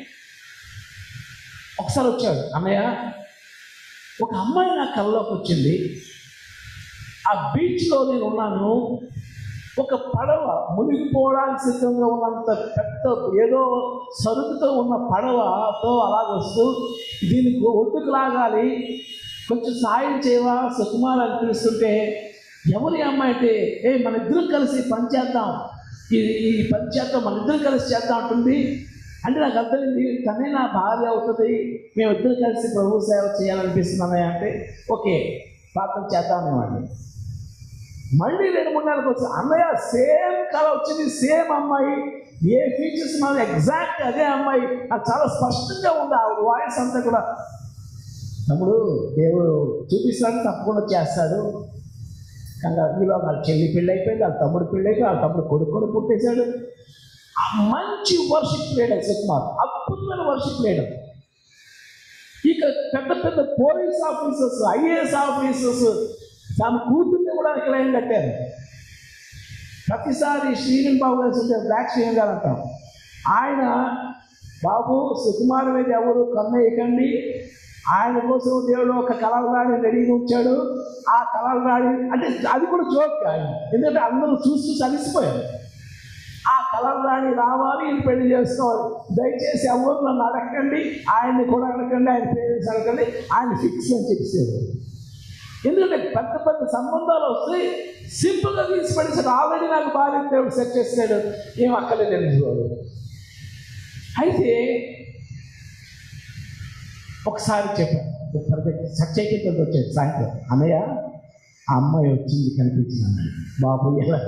ఒకసారి వచ్చాడు, అన్నయ్య ఒక అమ్మాయి నా కళ్ళలోకి వచ్చింది. ఆ బీచ్లో నేను ఉన్నాను, ఒక పడవ మునిగిపోవడానికి సిద్ధంగా ఉన్నంత పెద్ద ఏదో సరుకుతో ఉన్న పడవతో అలాగొస్తూ దీనికి ఒడ్డుకు లాగాలి, కొంచెం సాయం చేయవా సుకుమార్ అని పిలుస్తుంటే, ఎవరి అమ్మాయి అంటే మన ఇద్దరం కలిసి పని చేద్దాం, ఈ పని చేద్దాం, మన ఇద్దరం కలిసి చేద్దాం అంటుంది. అంటే నాకు అర్థమైంది, తనే నా భార్య అవుతుంది, మేమిద్దరు కలిసి ప్రభు సేవ చేయాలనిపిస్తున్నామే. అంటే ఓకే ప్రార్థన చేద్దామనేవాడిని. మళ్ళీ 2-3 నెలలకు వచ్చి అన్నయ్య సేమ్ కళ వచ్చింది, సేమ్ అమ్మాయి, ఏ ఫీచర్స్ మనం ఎగ్జాక్ట్ అదే అమ్మాయి, నాకు చాలా స్పష్టంగా ఉంది ఆ వాయిస్ అంతా కూడా. తమ్ముడు దేవుడు చూపిస్తాడు, తప్పకుండా చేస్తాడు. కానీ ఈలో వాళ్ళ చెల్లి పెళ్ళి అయిపోయింది, వాళ్ళ తమ్ముడు పెళ్ళి అయిపోయి, వాళ్ళ తమ్ముడు కొడుకు పుట్టేశాడు. మంచి వర్షిప్ లీడర్ సుకుమార్, అద్భుతమైన వర్షిప్ లీడర్. ఇక పెద్ద పెద్ద పోలీస్ ఆఫీసర్స్, ఐఏఎస్ ఆఫీసర్స్ తమ కూతుర్ని కూడా ఇక్కడ ఏం కట్టారు. ప్రతిసారి శ్రీనివాస్ బాబు గారు ఉంటే బ్లాక్ శ్రీనివాస్ గారు అంటాం, ఆయన బాబు సుకుమార్ మీద ఎవరు కన్నేయకండి, ఆయన కోసం దేవుడు ఒక కలవరాడి రెడీగా ఉంచాడు. ఆ కలవరాడి అంటే అది కూడా జోక్ ఆయన, ఎందుకంటే అందరూ చూసి అలిసిపోయారు. ఆ కలవరాణి రావాలి, ఇది పెళ్లి చేసుకోవాలి, దయచేసి ఎవరు నన్ను అడగండి, ఆయన్ని కూడా అడగండి, ఆయన పేరెంట్స్ అడగండి, ఆయన ఫిక్స్ అని చెప్పేసారు. ఎందుకంటే పెద్ద పెద్ద సంబంధాలు వస్తే సింపుల్గా తీసి పడేసాడు. ఆల్రెడీ నాకు భార్య దేవుడు సెట్ చేస్తాడు, ఏం అక్కర్లేదు. అయితే ఒకసారి చెప్పాను, సత్యకి వచ్చేది సాయంత్రం, అన్నయ్య ఆ అమ్మాయి వచ్చింది కనిపించింది అన్నాడు. బాబు ఎలా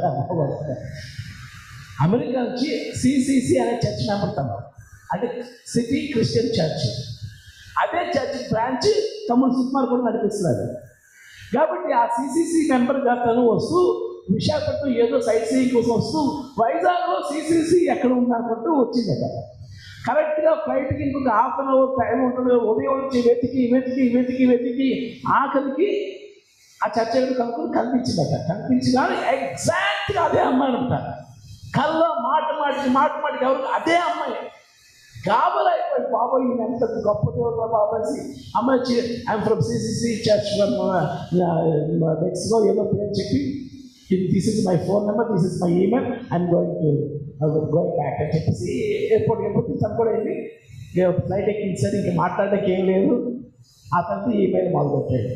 అమెరికా నుంచి సిసిసి అనే చర్చ్ మెంబర్, అంటే సిటీ క్రిస్టియన్ చర్చ్. అదే చర్చ్ బ్రాంచ్ తమ్ముడు సుకుమార్ కూడా నడిపిస్తున్నాడు. కాబట్టి ఆ సిసిసి మెంబర్గా తను వస్తూ విశాఖపట్నం ఏదో సైట్ సీయింగ్ కోసం వస్తూ వైజాగ్లో సిసిసి ఎక్కడ ఉందనుకుంటూ వచ్చిందట. కరెక్ట్గా ఫ్లైట్కి ఇంకొక హాఫ్ అన్ అవర్ టైం ఉంటుంది. ఉదయం నుంచి వెతికి ఆఖరికి ఆ చర్చ కనుక్కొని కనిపించిందట. కనిపించగానే ఎగ్జాక్ట్గా అదే అమ్మాయి అంటారు. కల్లో మాట మాటికి ఎవరు అదే అమ్మాయి. గాబరా అయిపోయి, బాబాయ్ ఈయన ఎంత గొప్ప దేవుడు బాబాసి. అమ్మాయి I'm from CCC church Mexico ఏదో పేరు చెప్పి, this is my phone number, this is my email, I'm going back అని చెప్పేసి ఎయిర్పోర్ట్కి తను కూడా వెళ్ళి ఫ్లైట్ ఎక్కించారు. ఇంకా మాట్లాడడానికి ఏం లేదు. ఆ తర్వాత ఈమెయిల్ మొదలుపెట్టాడు.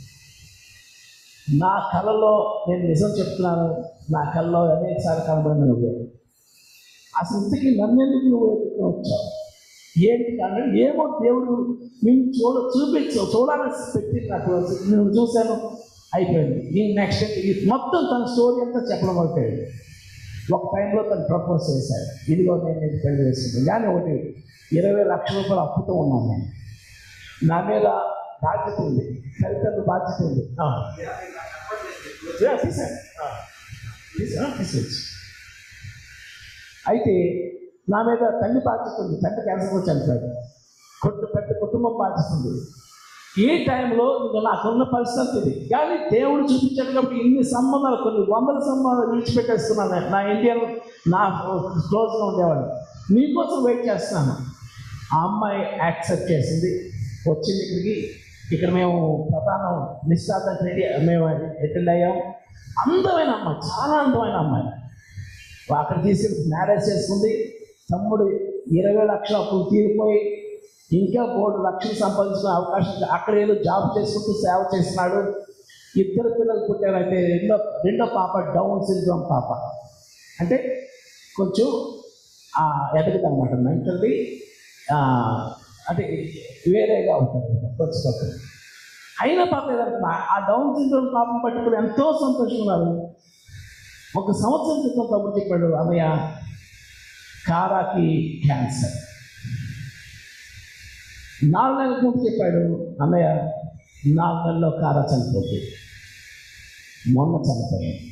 నా కళలో నేను నిజం చెప్తున్నాను, నా కళలో అనేకసారి కనబడిన నువ్వే. అసలు ఇంతకీ నన్నెందుకు నువ్వు ఎదుర్కొని వచ్చావు ఏంటి అంటే, ఏమో దేవుడు నేను చూడాలని పెట్టి నాకు నేను చూశాను, అయిపోయింది. నేను నెక్స్ట్ మొత్తం తన స్టోరీ అంతా చెప్పడం అవుతాడు. ఒక టైంలో తను ప్రపోజ్ చేశాడు, ఇదిగో నేను పెళ్లి చేసుకుంటాను, కానీ ఒకటి 20 లక్షల రూపాయలు అప్పుతో ఉన్నాను నేను. నా మీద బాధ్యత ఉంది, తల్లిదండ్రులు బాధ్యత ఉంది. అయితే నా మీద తల్లి బాధ్యత ఉంది, తండ్రి క్యాన్సర్తో చనిపోయాడు. పెద్ద కుటుంబం బాధ్యత ఉంది. ఈ టైంలో నాకున్న పరిస్థితి ఇది, కానీ దేవుడు చూపించాడు కాబట్టి ఇన్ని సంబంధాలు, కొన్ని 100 సంబంధాలు విడిచిపెట్టేస్తున్నాను. నా ఇండియన్ నా క్లోజ్గా ఉండేవాడు, మీకోసం వెయిట్ చేస్తున్నాను. ఆ అమ్మాయి యాక్సెప్ట్ చేసింది, వచ్చింది ఇక్కడికి. ఇక్కడ మేము ప్రధానం నిశ్చితార్థం మేము అటెండ్ అయ్యాం. అందమైన అమ్మాయి, చాలా అందమైన అమ్మాయి. అక్కడ తీసుకెళ్ళి మ్యారేజ్ చేసుకుంది. తమ్ముడు 20 లక్షల అప్పులు తీరిపోయి ఇంకా 3 లక్షలు సంపాదించుకునే అవకాశం, అక్కడ ఏదో జాబ్ చేసుకుంటూ సేవ చేస్తున్నాడు. 2 పిల్లలు పుట్టారు. అయితే రెండో పాప డౌన్ సిండ్రోమ్ పాప, అంటే కొంచెం ఎదగదు అనమాట, మెంటల్లీ అంటే వేరేగా ఉంటుంది కొంచెం. అయినా పాప ఏదంటున్నా, ఆ డౌన్ సిండ్రోమ్ పాపం పట్టుకుని ఎంతో సంతోషంగా ఉన్నారు. 1 సంవత్సరం క్రితం తమ్ముడు చెప్పాడు, అన్నయ్య కారాకి క్యాన్సర్. 4 నెలల ముందు చెప్పాడు, అన్నయ్య 4 నెలల్లో కారా చనిపోతుంది. మొన్న చనిపోయాడు.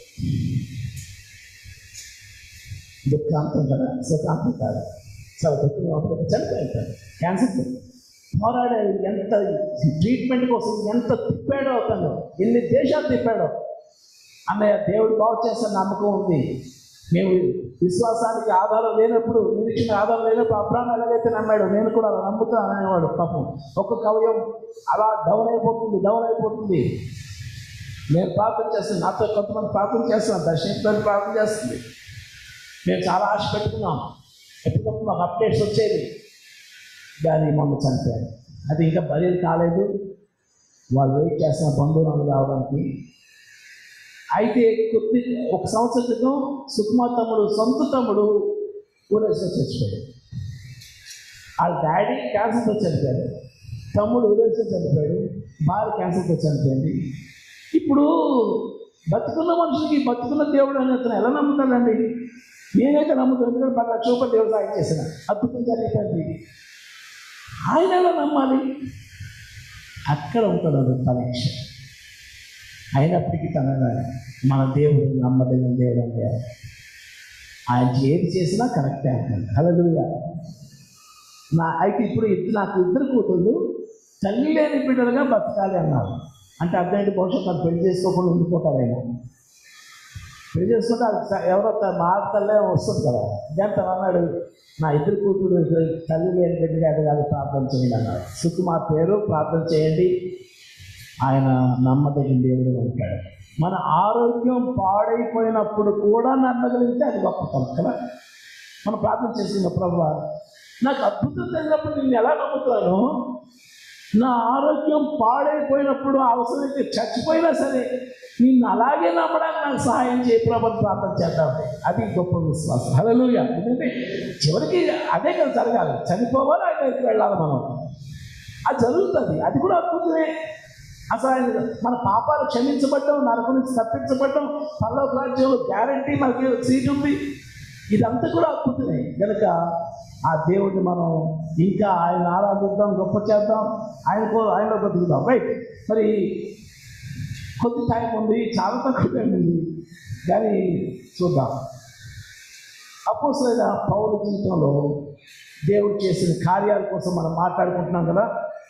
దుఃఖాంతం కదా, సుఖాంతం కాదు, చాలా దుఃఖంగా ఉంటుంది. చనిపోయాడు క్యాన్సర్. పోరాడాడు, ఎంత ట్రీట్మెంట్ కోసం ఎంత తిప్పాడో అతను, ఎన్ని దేశాలు తిప్పాడో. అన్నయ్య దేవుడు బాగు చేస్తే నమ్మకం ఉంది. మేము విశ్వాసానికి ఆధారం లేనప్పుడు, నిరీక్షణ ఆధారం లేనప్పుడు అబ్రాహాము ఎలాగైతే నమ్మాడు, నేను కూడా అలా నమ్ముతాను అనేవాడు. పాపం ఒక్కొక్క అవయవం అలా డౌన్ అయిపోతుంది. నేను ప్రార్థన చేస్తాను, నాతో కొంతమంది ప్రార్థన చేస్తున్నాను, దర్శించడానికి ప్రార్థన చేస్తుంది. మేము చాలా ఆశ పెట్టుకున్నాం, ఎప్పటికప్పుడు మాకు అప్డేట్స్ వచ్చేది. దాన్ని మొన్న చనిపోయాడు. అది ఇంకా బదిలీ కాలేదు, వాళ్ళు వెయిట్ చేస్తున్న బంధువులు రావడానికి. అయితే 1 సంవత్సరం క్రితం సుకుమార్ తమ్ముడు, సొంత తమ్ముడు ఊరేసులో చచ్చిపోయాడు. వాళ్ళ డాడీ క్యాన్సర్తో చనిపోయాడు, తమ్ముడు ఊరేసులో చనిపోయాడు, భార్య క్యాన్సర్తో చనిపోయింది. ఇప్పుడు బతుకున్న మనుషులకి బతుకున్న దేవుడు అని అతను ఎలా నమ్ముతాడండి? నేనైతే నమ్ముతాను, ఎందుకంటే 10 లక్షల రూపాయలు దేవుడు సాయం చేసిన అద్భుతం జరిగిపోయింది. ఆయన ఎలా నమ్మాలి? అక్కడ ఉంటాడు పరీక్ష. అయినప్పటికీ మన దేవుడు నమ్మదగిన దేవుడు అంటే ఆయన ఏది చేసినా కరెక్టే అంటాడు. హల్లెలూయా. అయితే ఇప్పుడు నాకు 2 కూతుళ్ళు తల్లి లేని బిడ్డలుగా బతకాలి అన్నారు. అంటే అర్థమైంది, భవిష్యత్తు పెళ్లి చేసుకోకుండా ఉండిపోతారేమో. పెళ్లి చేసుకుంటే అది ఎవరో మాతల్లే వస్తుంది కదా. దాని అన్నాడు, నా 2 కూతురు తల్లి లేని బిడ్డగా ఎదగాలి, ప్రార్థన చేయండి అన్నాడు. సుకుమార్ పేరు ప్రార్థన చేయండి, ఆయన నమ్మదగిన దేవుడు అంటాడు. మన ఆరోగ్యం పాడైపోయినప్పుడు కూడా నమ్మగలిగితే అది గొప్పతనం కదా. మనం ప్రార్థన చేసిన ప్రభువా నాకు అద్భుతం జరిగినప్పుడు నేను ఎలా నమ్ముతాను? నా ఆరోగ్యం పాడైపోయినప్పుడు అవసరమైతే చచ్చిపోయినా సరే నిన్ను అలాగే నమ్మడానికి నాకు సహాయం చేయ ప్రభుని ప్రార్థన చేద్దాం. అది గొప్ప విశ్వాసం. హల్లెలూయా. ఎందుకంటే చివరికి అదే కదా జరగాలి, చనిపోవాలి, ఆయన దగ్గరికి వెళ్ళాలి మనం. అది జరుగుతుంది, అది కూడా అద్భుతమే. అసలు ఆయన మన పాపాలు క్షమించబడ్డం, నరకం నుంచి తప్పించబడ్డం, పరలోక రాజ్యంలో గ్యారంటీ మనకి సీట్ ఉంది. ఇదంతా కూడా అద్భుతమే. కనుక ఆ దేవుడిని మనం ఇంకా ఆయన ఆరాధిద్దాం, గొప్ప చేద్దాం, ఆయనలో బతుకుదాం. రైట్. మరి కొద్ది టైం ఉంది, చాలా తక్కువ టైం ఉంది, కానీ చూద్దాం. అపోస్తలుడైన పౌలు జీవితంలో దేవుడు చేసిన కార్యాల కోసం మనం మాట్లాడుకుంటున్నాం కదా.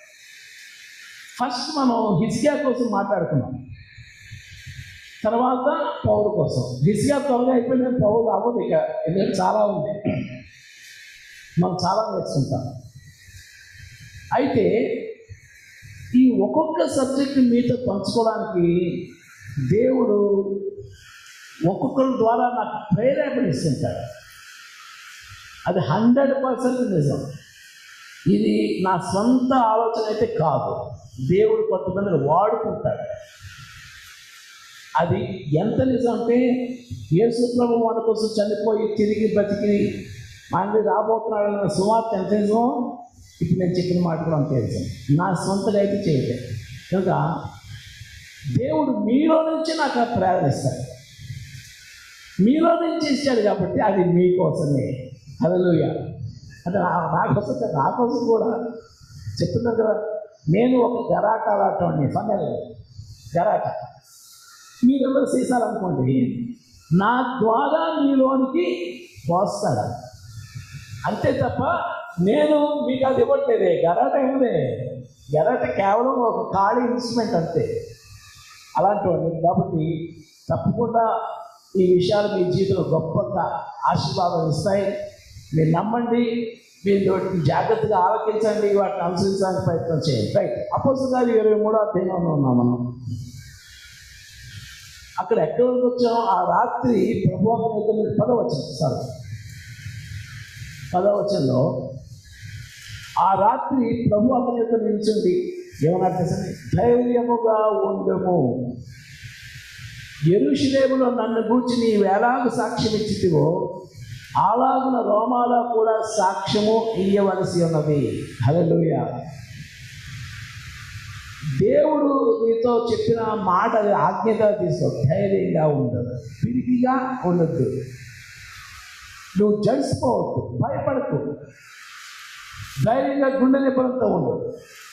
ఫస్ట్ మనం హిజ్కియా కోసం మాట్లాడుకున్నాం, తర్వాత పౌలు కోసం. హిజ్కియా త్వరగా అయిపోయిన పౌలు అవ్వదు ఇక, ఎందుకంటే చాలా ఉంది, మనం చాలా నేర్చుకుంటాం. అయితే ఈ ఒక్కొక్క సబ్జెక్ట్ మీతో పంచుకోవడానికి దేవుడు ఒక్కొక్కరి ద్వారా నాకు ప్రేరేపణ ఇస్తుంటాడు. అది 100% నిజం. ఇది నా సొంత ఆలోచన అయితే కాదు, దేవుడు కొంతమందిని వాడుకుంటాడు. అది ఎంత నిజం అంటే, యేసు ప్రభువు మన కోసం చనిపోయి తిరిగి బతికి ఆయన రాబోతున్నాడన్న సువార్త ఎంత నిజమో ఇప్పుడు నేను చెప్పిన మాట కూడా అంతే నిజం. నా సొంతగా అయితే చేయలేదు. కనుక దేవుడు మీలో నుంచి నాకు ప్రేరణ ఇస్తాడు, మీలో నుంచి ఇచ్చాడు కాబట్టి అది మీకోసమే. హల్లెలూయా. అంటే నా కోసం కూడా చెప్తున్నారు కదా. నేను ఒక గరాట ఆడటండి, ఫన్నెల్ గరాట, మీరెవరు సీసాలు అనుకోండి, నా ద్వారా మీలోనికి పోస్తాడు అంతే తప్ప నేను మీకు అది ఇవ్వట్లేదే. గరాట ఏమిదే, గరాట కేవలం ఒక ఖాళీ ఇన్స్ట్రుమెంట్ అంతే, అలాంటివన్నీ. కాబట్టి తప్పకుండా ఈ విషయాలు మీ జీవితంలో గొప్పగా ఆశీర్వాదం ఇస్తాయి. మీరు నమ్మండి, మీరు జాగ్రత్తగా ఆలోచించండి, వాటిని అనుసరించడానికి ప్రయత్నం చేయండి. రైట్. అపోస్తలుల 23వ అధ్యాయంలో ఉన్నాం మనం. అక్కడ ఎక్కడి వరకు వచ్చాం? ఆ రాత్రి ప్రభువు 10వచనంలో ఆ రాత్రి ప్రభు అతని యొక్క నిలిచింది ఏమన్నా తెలుసండి, ధైర్యముగా ఉండము, యెరూషలేములో నన్ను గూర్చి నీ వేలాగు సాక్ష్యం ఇచ్చితివో అలాగున రోమాలో కూడా సాక్ష్యము ఇయ్యవలసి ఉన్నది. హల్లెలూయా. దేవుడు నీతో చెప్పిన మాట ఆజ్ఞగా తీసుకో. ధైర్యంగా ఉండదు, పిరికిగా ఉండద్దు, నువ్వు జడిసిపోవద్దు, భయపడకు, ధైర్యంగా గుండె నిబ్బరంతో ఉండదు.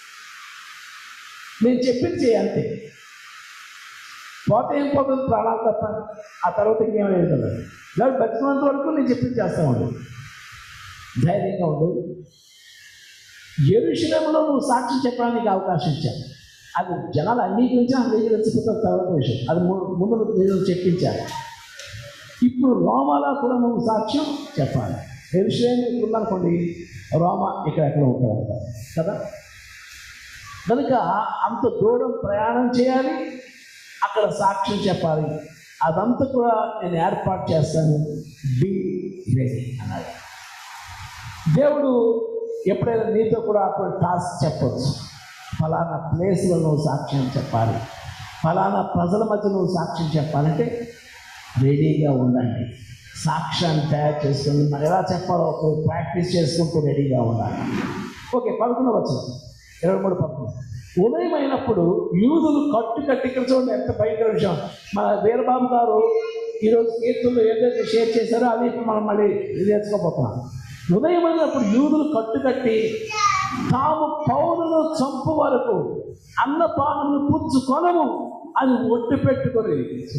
నేను చెప్పింది అంతే, పోతే ఏం పోతుంది, ప్రాణాలు తప్ప ఆ తర్వాత ఇంకేం లేదు కదా. ఇలా బతికినంత వరకు నేను చెప్పింది చేస్తూ ఉండు, ధైర్యంగా ఉండు. యెరూషలేములో నువ్వు సాక్షి చెప్పడానికి అవకాశం ఇచ్చాను. అది జనాలు అంగీకరించిపోతారు తర్వాత విషయం, అది ముందు నేను చెప్పించాను. ఇప్పుడు రోమాలో కూడా నువ్వు సాక్ష్యం చెప్పాలి. యెరూషలేము ఇక్కడ ఉందనుకోండి, రోమా ఎక్కడ ఉంటారు కదా. కనుక అంత దూరం ప్రయాణం చేయాలి, అక్కడ సాక్ష్యం చెప్పాలి. అదంతా కూడా నేను ఏర్పాటు చేస్తాను, బీ రెడీ అన్నాడు దేవుడు. ఎప్పుడైనా నీతో కూడా అప్పుడు టాస్క్ చెప్పవచ్చు, ఫలానా ప్లేస్లో నువ్వు సాక్ష్యం చెప్పాలి, ఫలానా ప్రజల మధ్య నువ్వు సాక్ష్యం చెప్పాలంటే రెడీగా ఉండండి. సాక్ష్యాన్ని తయారు చేసుకుని మరి ఎలా చెప్పాలో ప్రాక్టీస్ చేసుకుంటూ రెడీగా ఉండాలి. ఓకే. 11 23 ఉదయం అయినప్పుడు యూదులు కట్టి ఇక్కడ చూడండి ఎంత భయంకర విషయం. మన వీరబాబు గారు ఈరోజు కీర్తులు ఏదైతే షేర్ చేశారో అది ఇప్పుడు మనం మళ్ళీ నేర్చుకోబోతున్నాం. ఉదయం అయినప్పుడు యూదులు కట్టి తాము పౌరులను చంపు వరకు అన్నపానములు పుచ్చుకొనము అని ఒట్టు పెట్టుకొని,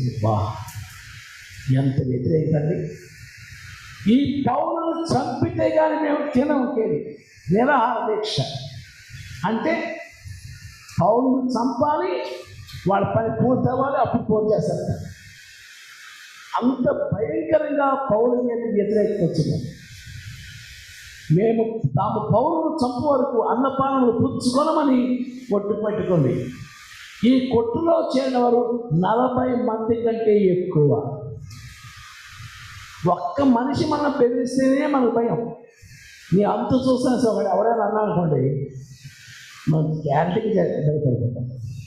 ఎంత వ్యతిరేకండి. ఈ పౌరులను చంపితే కానీ మేము తినకేది నిరాహార దీక్ష. అంటే పౌరులను చంపాలి, వాళ్ళ పని పూర్తి అవ్వాలి, అప్పుడు పూర్తి చేస్తారు. అంత భయంకరంగా పౌరుల మీద వ్యతిరేకత వచ్చింది. మేము తాము పౌరులను చంపు వరకు అన్నపానములు పుచ్చుకొనమని కొట్టు పెట్టుకుంది. ఈ కొట్టులో చేరిన వారు 40 మంది కంటే ఎక్కువ. ఒక్క మనిషి మనం బెదిరిస్తేనే మనకు భయం. నీ అంత చూస్తాను సార్ ఎవడైనా అన్నా అనుకోండి, మనం గ్యారంటీకి భయపడిపోతాం.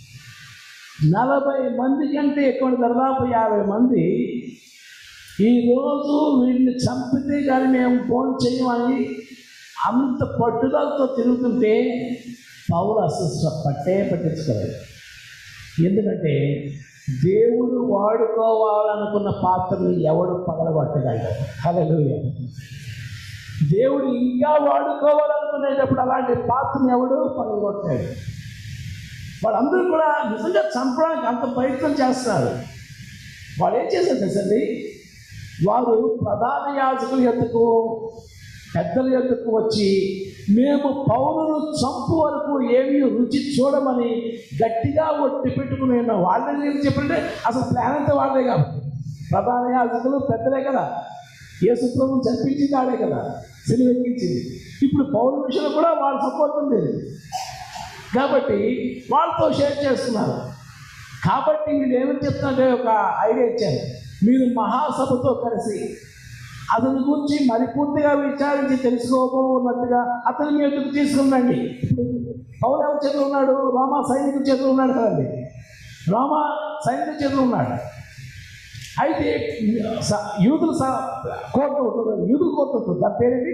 40 మంది కంటే ఎక్కువ, దాదాపు 50 మంది ఈరోజు వీడిని చంపితే కానీ మేము ఫోన్ చేయమని అంత పట్టుదలతో తిరుగుతుంటే పౌలు అసలు పట్టించుకోలేదు. ఎందుకంటే దేవుడు వాడుకోవాలనుకున్న పాత్రను ఎవడు పగలగొట్టగలడు. హల్లెలూయా. దేవుడు ఇంకా వాడుకోవాలనుకునేటప్పుడు అలాంటి పాత్రను ఎవడు పగలగొట్టాడు. వాళ్ళందరూ కూడా నిజంగా చంపడానికి అంత ప్రయత్నం చేస్తున్నారు. వాళ్ళు ఏం చేశారు తెలుసండి, వారు ప్రధాన యాజకుల యొద్దకు, పెద్దల యొద్దకు వచ్చి మేము పౌలును చంపు వరకు ఏమీ రుచి చూడమని గట్టిగా ఒట్టి పెట్టుకుని వాళ్ళని ఏం చెప్పంటే అసలు ప్లాన్ అంతా వాళ్ళే కాబట్టి. ప్రధాన యాజకులు పెద్దలే కదా, యేసు ప్రభువును చంపించింది ఆడే కదా, సిలువెక్కించింది. ఇప్పుడు పౌలు విషయంలో కూడా వాళ్ళ సపోర్ట్ ఉంది కాబట్టి వాళ్ళతో షేర్ చేస్తున్నారు. కాబట్టి వీళ్ళు ఏమని చెప్తున్నారంటే ఒక ఐడియా ఇచ్చారు, మీరు మహాసభతో కలిసి అతని గురించి మరి పూర్తిగా విచారించి తెలుసుకోబోన్నట్టుగా అతని మీ ఎదుగు తీసుకుందండి. ఇప్పుడు పౌలు ఎవరి చేతులు ఉన్నాడు? రోమా సైనికుల చేతులు ఉన్నాడు కదండి. రోమా సైనికుల చేతులు ఉన్నాడు. అయితే యూదుల కోర్టు ఉంటుంది, యూదుల కోర్టు ఉంటుంది, దాని పేరేంటి?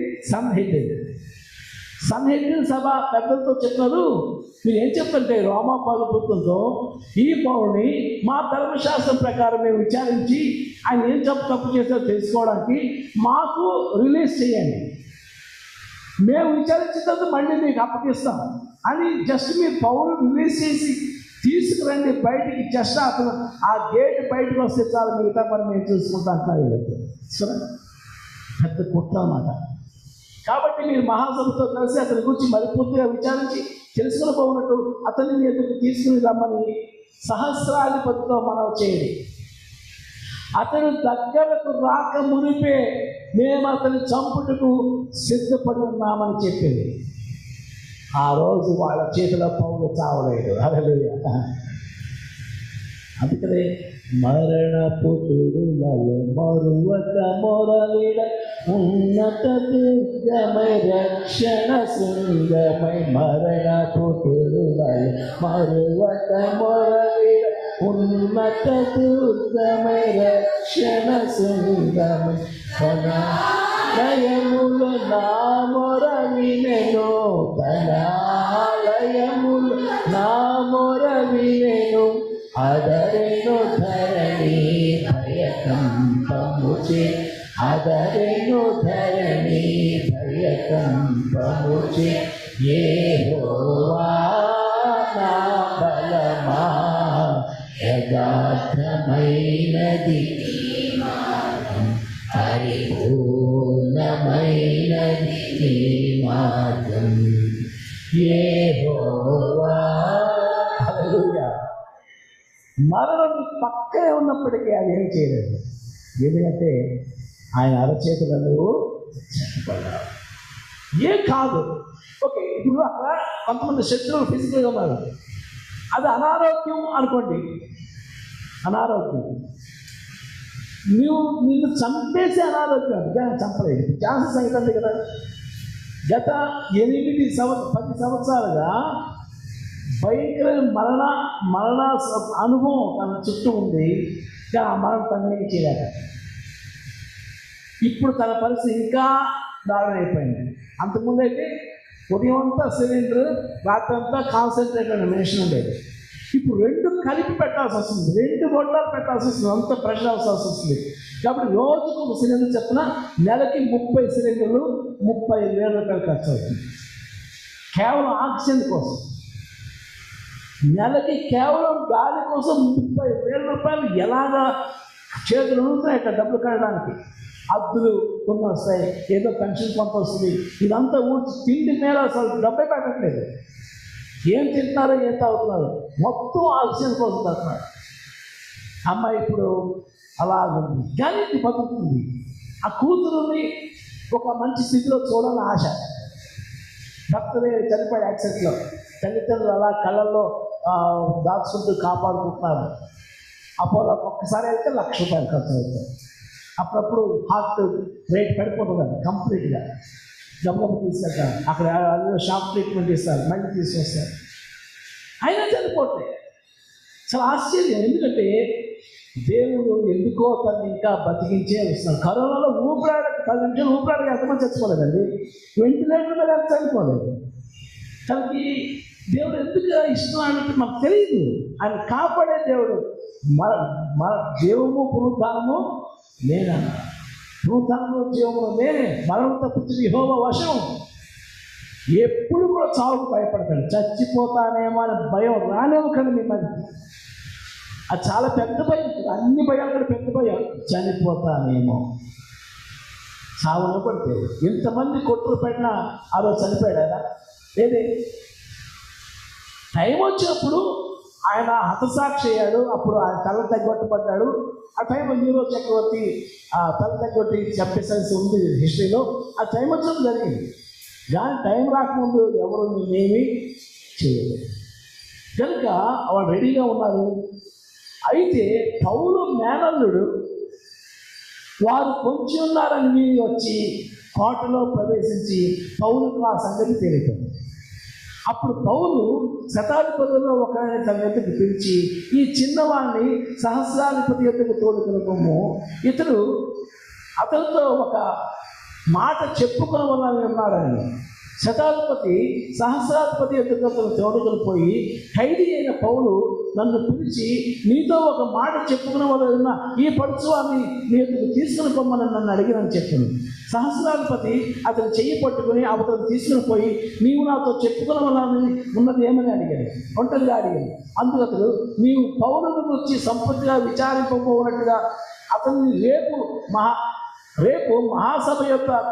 సన్హెడ్రిన్ సభ పెద్దలతో చెప్తున్నారు, మీరు ఏం చెప్తుంటే రోమా ప్రభుత్వంతో ఈ పౌరుని మా ధర్మశాస్త్రం ప్రకారం మేము విచారించి ఆయన ఏం తప్పు చేస్తారో తెలుసుకోవడానికి మాకు రిలీజ్ చేయండి, మేము విచారించిన తర్వాత మళ్ళీ మీకు అప్పగిస్తాం అని జస్ట్ మీరు పౌరుని రిలీజ్ చేసి తీసుకురండి బయటికి. జస్ట్ అతను ఆ గేట్ బయటకు వస్తే చాలు, మిగతా పని మేము చూసుకుంటా అంటున్నారు. పెద్ద కుట్ర అన్నమాట. కాబట్టి మీరు మహాసభతో కలిసి అతని గురించి మరి పూర్తిగా విచారించి తెలుసుకుని పోయినట్టు అతన్ని మీ ఎదురు తీసుకుని రమ్మని సహస్రాధిపతితో మనవి చేయండి. అతను దగ్గరకు రాక మునిపే మేము అతని చంపుటకు సిద్ధపడి ఉన్నామని చెప్పింది. ఆ రోజు వాళ్ళ చేతిలో పౌలు చావలేదు. హల్లెలూయా. అందుకనే మరణ పుట్టుడులలో మరువక మొరలిడ ఉన్నత దుర్గమై రక్షణ శృంగమై మరణ పుట్టుడులలో మరువక మొరలిడ ఉన్నత దుర్గమై రక్షణ శృంగమై లయములు నా మొర వినెను, తనాలయములు నా మొర వినెను, అదరెను ధరణి భయకంపముచే, అదరెను ధరణి భయకంపముచే, యెహోవా నా బలమా యథార్థమైనది పరిపూర్ణమైనది నీ మార్గం యెహోవా. హల్లెలూయా. మరణం పక్కనే ఉన్నప్పటికీ అది ఏం చేయలేదు, ఎందుకంటే ఆయన అరచేతులలో చెప్పబడ్డారు. ఏం కాదు. ఓకే, ఇప్పుడు అక్కడ కొంతమంది శత్రువులు ఫిజికల్గా ఉన్నారు, అది అనారోగ్యం అనుకోండి. అనారోగ్యం నిన్ను చంపేసి అనారోగ్యం, కానీ చంపలేదు. ఛాన్సెస్ అవుతుంది కదా. గత 10 సంవత్సరాలుగా భయంకరమైన మరణ అనుభవం తన చుట్టూ ఉంది, కానీ ఆ మరణం తనేం చేయలేక ఇప్పుడు తన పరిస్థితి ఇంకా దారుణం అయిపోయింది. అంతకుముందు అయితే ఉదయం అంతా సిలిండర్, రాత్రి అంతా కాన్సన్ట్రేటెడ్ మెషిన్ ఉండేది. ఇప్పుడు 2 కలిపి పెట్టాల్సి వస్తుంది, 2 గొడ్డాలు పెట్టాల్సి వస్తుంది, అంత ప్రెషర్ అవసరం వస్తుంది. కాబట్టి రోజుకు ఒక సిలిండర్ చెప్తున్న నెలకి 30 సిలిండర్లు 30,000 రూపాయలు ఖర్చు అవుతుంది కేవలం ఆక్సిజన్ కోసం. నెలకి కేవలం గాలి కోసం 30,000 రూపాయలు ఎలాగా చేతులు ఉంటాయి ఇక్కడ డబ్బులు కట్టడానికి. అద్దులు కొన్ని వస్తాయి, ఏదో పెన్షన్ కొంత వస్తుంది, ఇదంతా ఊడ్చి తిండి మీద అసలు డబ్బే పెట్టట్లేదు. ఏం తింటున్నారో ఏం తాగుతున్నారు, మొత్తం ఆక్సిజన్ కోసం తాగుతున్నారు. అమ్మాయి ఇప్పుడు అలా ఉంది, కానీ ఇది బతుకుతుంది. ఆ కూతురుని ఒక మంచి స్థితిలో చూడాలని ఆశ. భక్తులే చనిపోయి యాక్సిడెంట్లో తల్లిదండ్రులు అలా కళ్ళల్లో దాచుకుంటూ కాపాడుకుంటున్నారు. అపోలో ఒక్కసారి వెళ్తే ₹1,00,000 ఖర్చు అవుతాయి. అప్పుడప్పుడు హార్ట్ రేట్ పడిపోతుందండి కంప్లీట్గా. గమనం తీసుకెళ్తారు, అక్కడ షాక్ ట్రీట్మెంట్ ఇస్తారు, మళ్ళీ తీసుకొస్తారు, అయినా చనిపోతాయి. చాలా ఆశ్చర్యం. ఎందుకంటే దేవుడు ఎందుకో తను ఇంకా బతికించే వస్తున్నాడు. కరోనాలో ఊపిరాడక 10 నిమిషాలు ఊపిరాడక ఎంతమంది చచ్చిపోలేదండి, వెంటిలేటర్ మీద ఎంత చనిపోలేదు. తనకి దేవుడు ఎందుకు ఇస్తున్నాడంటే మనకు తెలియదు. ఆయన కాపాడే దేవుడు. మన జీవము పునరుద్ధానము నేనన్నా, పునరుద్ధానము జీవము నేనే, మరణం తప్పించింది యెహోవా వశం. ఎప్పుడు కూడా చావుకు భయపడతాడు. చచ్చిపోతానేమో అని భయం రానివ్వకండి మీ మధ్య. అది చాలా పెద్ద భయం. అన్ని భయాలు కూడా పెద్ద భయం. చనిపోతానేమో, చావులో పడితే ఎంతమంది కొట్టుకు పెట్టినా ఆ రోజు చనిపోయాడు ఆయన. లేదే, టైం వచ్చినప్పుడు ఆయన హతసాక్షి అయ్యాడు. అప్పుడు ఆయన తల తగ్గొట్టబడ్డాడు. ఆ టైంలో నీరో చక్రవర్తి తల తగ్గొట్టి చెప్పేసరి ఉంది హిస్టరీలో. ఆ టైం వచ్చినప్పుడు జరిగింది. కానీ టైం రాకముందు ఎవరు నేనేమి చేయలేదు కనుక వాళ్ళు రెడీగా ఉన్నారు. అయితే పౌలు మేనల్లుడు వారు పొంచి ఉన్నారని మీరు వచ్చి కోటలో ప్రవేశించి పౌలుకు ఆ సంగతి తెలిపారు. అప్పుడు పౌలు శతాధిపతుల్లో ఒకరిని తన ఎద్దకు పిలిచి, ఈ చిన్నవాడిని సహస్రాధిపతి ఎద్దకు తోడుకునము, ఇతడు అతనితో ఒక మాట చెప్పుకోవాలని ఉన్నాడని. శతాధిపతి సహస్రాధిపతి ఎద్దకు అతను తోడుకొని పోయి, ఖైదీ అయిన పౌలు నన్ను పిలిచి నీతో ఒక మాట చెప్పుకునే వాళ్ళ ఈ పడుచువాన్ని నీ ఎద్దకు తీసుకుని పొమ్మని నన్ను అడిగినని చెప్పాను. సహస్రాధిపతి అతను చెయ్యి పట్టుకుని అవతను తీసుకుని పోయి, నీవు నాతో చెప్పుకునే వాళ్ళని ఉన్నది ఏమని అడిగాను, ఒంటరిగా అడిగాను. అందుకు అతడు, నీవు పౌరుని గురించి సంపూర్తిగా విచారింపబోనట్టుగా అతన్ని రేపు మహాసభ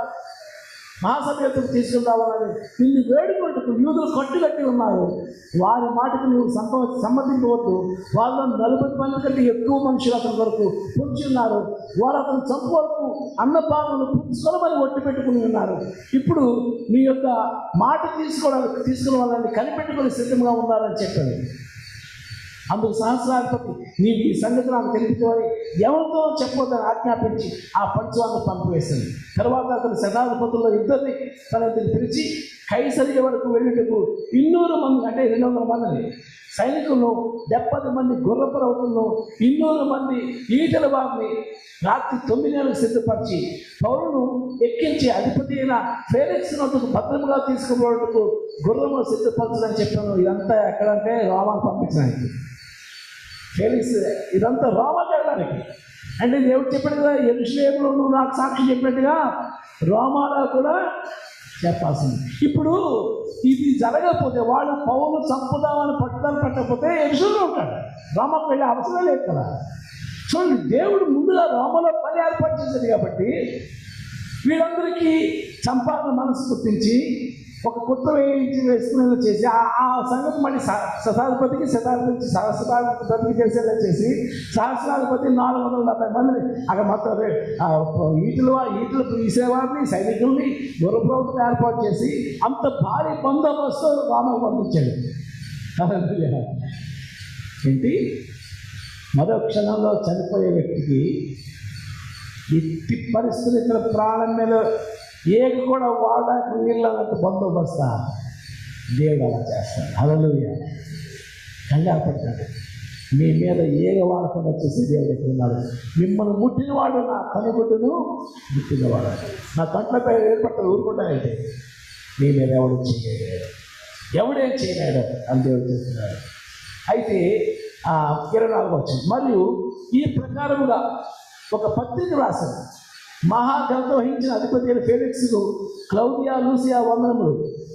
యొక్కకు తీసుకుని రావాలని నిన్ను వేడుకొంటకు యూదులు కట్టుకట్టి ఉన్నారు. వారి మాటకు నువ్వు సమ్మతించవద్దు. వాళ్ళు 40 మంది కంటే ఎక్కువ మనుషులు అతని వరకు పొంచి ఉన్నారు. వారు అతను చంపు వరకు అన్నపాలను పుచ్చుకోమని ఒట్టి పెట్టుకుని ఉన్నారు. ఇప్పుడు నీ యొక్క మాట తీసుకుని వాళ్ళని కనిపెట్టుకుని సిద్ధంగా ఉన్నారని చెప్పాడు. అందుకు సహస్రాధిపతి, నీవు ఈ సంగతి నాకు తెలుపుకోవాలి, ఎవరితో చెప్పొద్దని ఆజ్ఞాపించి ఆ పడుచువాన్ని పంపివేశాడు. తర్వాత అతను శతాధిపతుల్లో ఇద్దరిని తన దగ్గర పిలిచి, కైసరియ వరకు వెళ్ళేటకు 200 మంది అంటే 200 మందిని సైనికులను, 70 మంది గుర్రపు రౌతులను, 200 మంది ఈటల వారిని రాత్రి 9 గంటలకు సిద్ధపరిచి పౌరును ఎక్కించి అధిపతి అయిన ఫేలిక్స్ నొద్దకు భద్రముగా తీసుకుపోవడానికి గుర్రము సిద్ధపరచదని చెప్పాను. ఇదంతా ఎక్కడంటే రోమాను పంపించడానికి. ఫేలిక్స్ ఇదంతా రోమాకి వెళ్ళడానికి. అంటే దేవుడు చెప్పాడు కదా, యెరూషలేములో నువ్వు నాకు సాక్షి చెప్పినట్టుగా రోమాలో కూడా చెప్పాల్సింది. ఇప్పుడు ఇది జరగకపోతే వాళ్ళు పౌలు చంపుదామని పట్టుదల పెట్టకపోతే యెరూషలేములో ఉంటాడు. రోమాకు వెళ్ళే అవసరం లేదు కదా. చూడండి, దేవుడు ముందుగా రోమలో పని ఏర్పాటు చేశాడు కాబట్టి వీళ్ళందరికీ చంపాలని మనసు గుర్తించి ఒక కుట్ర వేసుకునేలా చేసి ఆ సంగతి మళ్ళీ శతాధిపతికి సహస్రాధిపతికి చేసేలా చేసి సహస్రాధిపతి 470 మందిని అక్కడ మొత్తం ఈటలు తీసేవారిని, సైనికుల్ని, గుర్రప్రభుత్వం ఏర్పాటు చేసి అంత భారీ బందోబస్తు రామకు పంపించాడు. ఏంటి, మరో క్షణంలో చనిపోయే వ్యక్తికి ఎట్టి పరిస్థితులు ప్రాణం మీద ఏక కూడా వాడడానికి వీళ్ళంత బందోబస్తా దేవుడు అలా చేస్తాడు. హల్లెలూయా. కంగారు పడతాడు. మీ మీద ఏగ వాడకుండా వచ్చేసి దేవుడు ఎక్కడున్నాడు. మిమ్మల్ని ముట్టినవాడు నా కనుగుడ్డును ముట్టినవాడు. నా కంట్లపై ఏర్పడతాడు ఊరుకుంటానంటే మీ మీద ఎవడు చేయలేడు, ఎవడేం చేయలేడు అని దేవుడు చేస్తున్నాడు. అయితే 24 వచ్చింది. మరియు ఈ ప్రకారముగా ఒక పత్రిక రాశాడు. మహాగ్రంథం వహించిన అధిపతి అయిన ఫేలిక్స్కు క్లౌదియా, లూసియా వందనములు.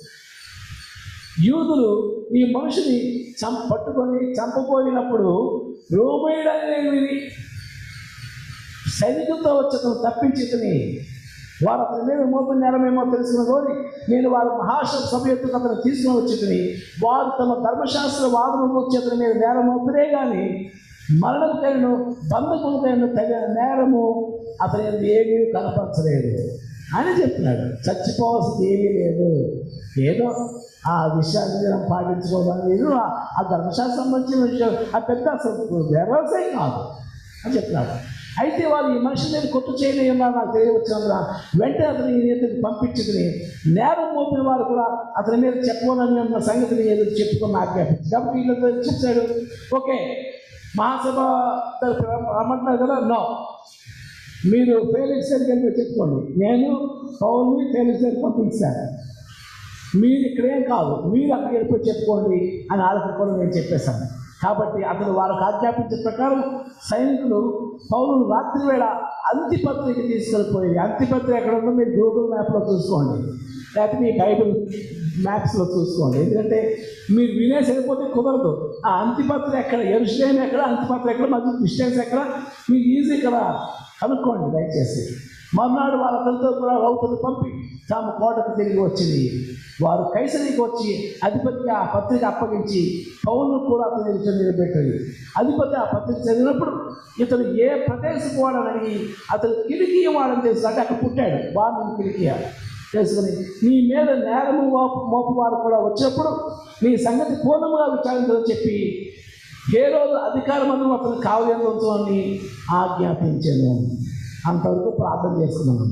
యూదులు ఈ మనిషిని పట్టుకొని చంపబోయినప్పుడు రోమేయుడనేవి సైనికులతో వచ్చి అతను తప్పించుకుని వారు అతని మీద మోపిన నేరమేమో తెలుసుకున్నది. నేను వారు మహాసభ ఎత్తుకు అతను తీసుకుని వచ్చి వారు తమ ధర్మశాస్త్ర వాదన వచ్చి అతని మీద నేరం మోపిరే కానీ మరణకైన బంధకులకైన తగిన నేరము అతని ఏమీ కనపరచలేదు అని చెప్తున్నాడు. చచ్చిపోవాల్సింది ఏమీ లేదు, ఏదో ఆ విషయాన్ని పాటించుకోవడానికి లేదు, ఆ ధర్మశాస్త్రం సంబంధించిన విషయం ఆ పెద్ద వ్యవసాయం కాదు అని చెప్తున్నాడు. అయితే వాళ్ళు ఈ మనిషి మీద కొట్టు చేయలేమన్నారు నాకు తెలియవచ్చినందున వెంటనే అతని ఎదురు పంపించుకుని నేరం మోపిన వారు కూడా అతని మీద చెప్పమని అన్న సంగతిని ఎదురు చెప్పుకుని ఆజ్ఞాపించి కాబట్టి వీళ్ళతో చెప్పాడు. ఓకే, మహాసభ రమ్మంటున్నారు కదా, నో, మీరు ఫెలిక్స్ దగ్గరికి చెప్పుకోండి, నేను పౌల్ని ఫెలిక్స్ దగ్గరికి పంపించాను, మీరు ఇక్కడేం కాదు, మీరు అక్కడికి వెళ్ళిపోయి చెప్పుకోండి అని వాళ్ళకి కూడా నేను చెప్పేశాను. కాబట్టి అతను వాళ్ళకి ఆజ్ఞాపించిన ప్రకారం సైనికులు పౌలును రాత్రి వేళ అంతిపత్రికి తీసుకెళ్ళిపోయింది. అంతిపత్రి ఎక్కడ ఉందో మీరు గూగుల్ మ్యాప్లో చూసుకోండి, లేకపోతే మీ బైబిల్ మ్యాప్స్లో చూసుకోండి. ఎందుకంటే మీరు వినేసి వెళ్ళిపోతే కుదరదు. ఆ అంతిపత్రి ఎక్కడ, యెరూషలేము ఎక్కడ, అంతిపత్రి ఎక్కడ, మధ్య డిస్టెన్స్ ఎక్కడ, మీకు ఈజీ ఇక్కడ కనుక్కోండి దయచేసి. మర్నాడు వాళ్ళ తల్లితో కూడా రౌతులు పంపి తాము కోటకు తిరిగి వచ్చింది. వారు కైసరికి వచ్చి అధిపతికి ఆ పత్రిక అప్పగించి పౌరులు కూడా అతను ఎదుట నిలబెట్టింది. అధిపతి ఆ పత్రిక చదివినప్పుడు ఇతను ఏ ప్రదేశపు వాడని అడిగి అతను కిలికియ వాడని తెలుసు, అంటే అక్కడ పుట్టాడు, వాడిని కిలికియ తెలుసుకుని నీ మీద నేరము మోపు వారు కూడా వచ్చినప్పుడు నీ సంగతి పూర్ణముగా విచారించని చెప్పి హేరోదు అధికారమందు అతను కావ్యంలో ఉంచమని ఆజ్ఞాపించాను. అంతవరకు ప్రార్థన చేసుకున్నాం.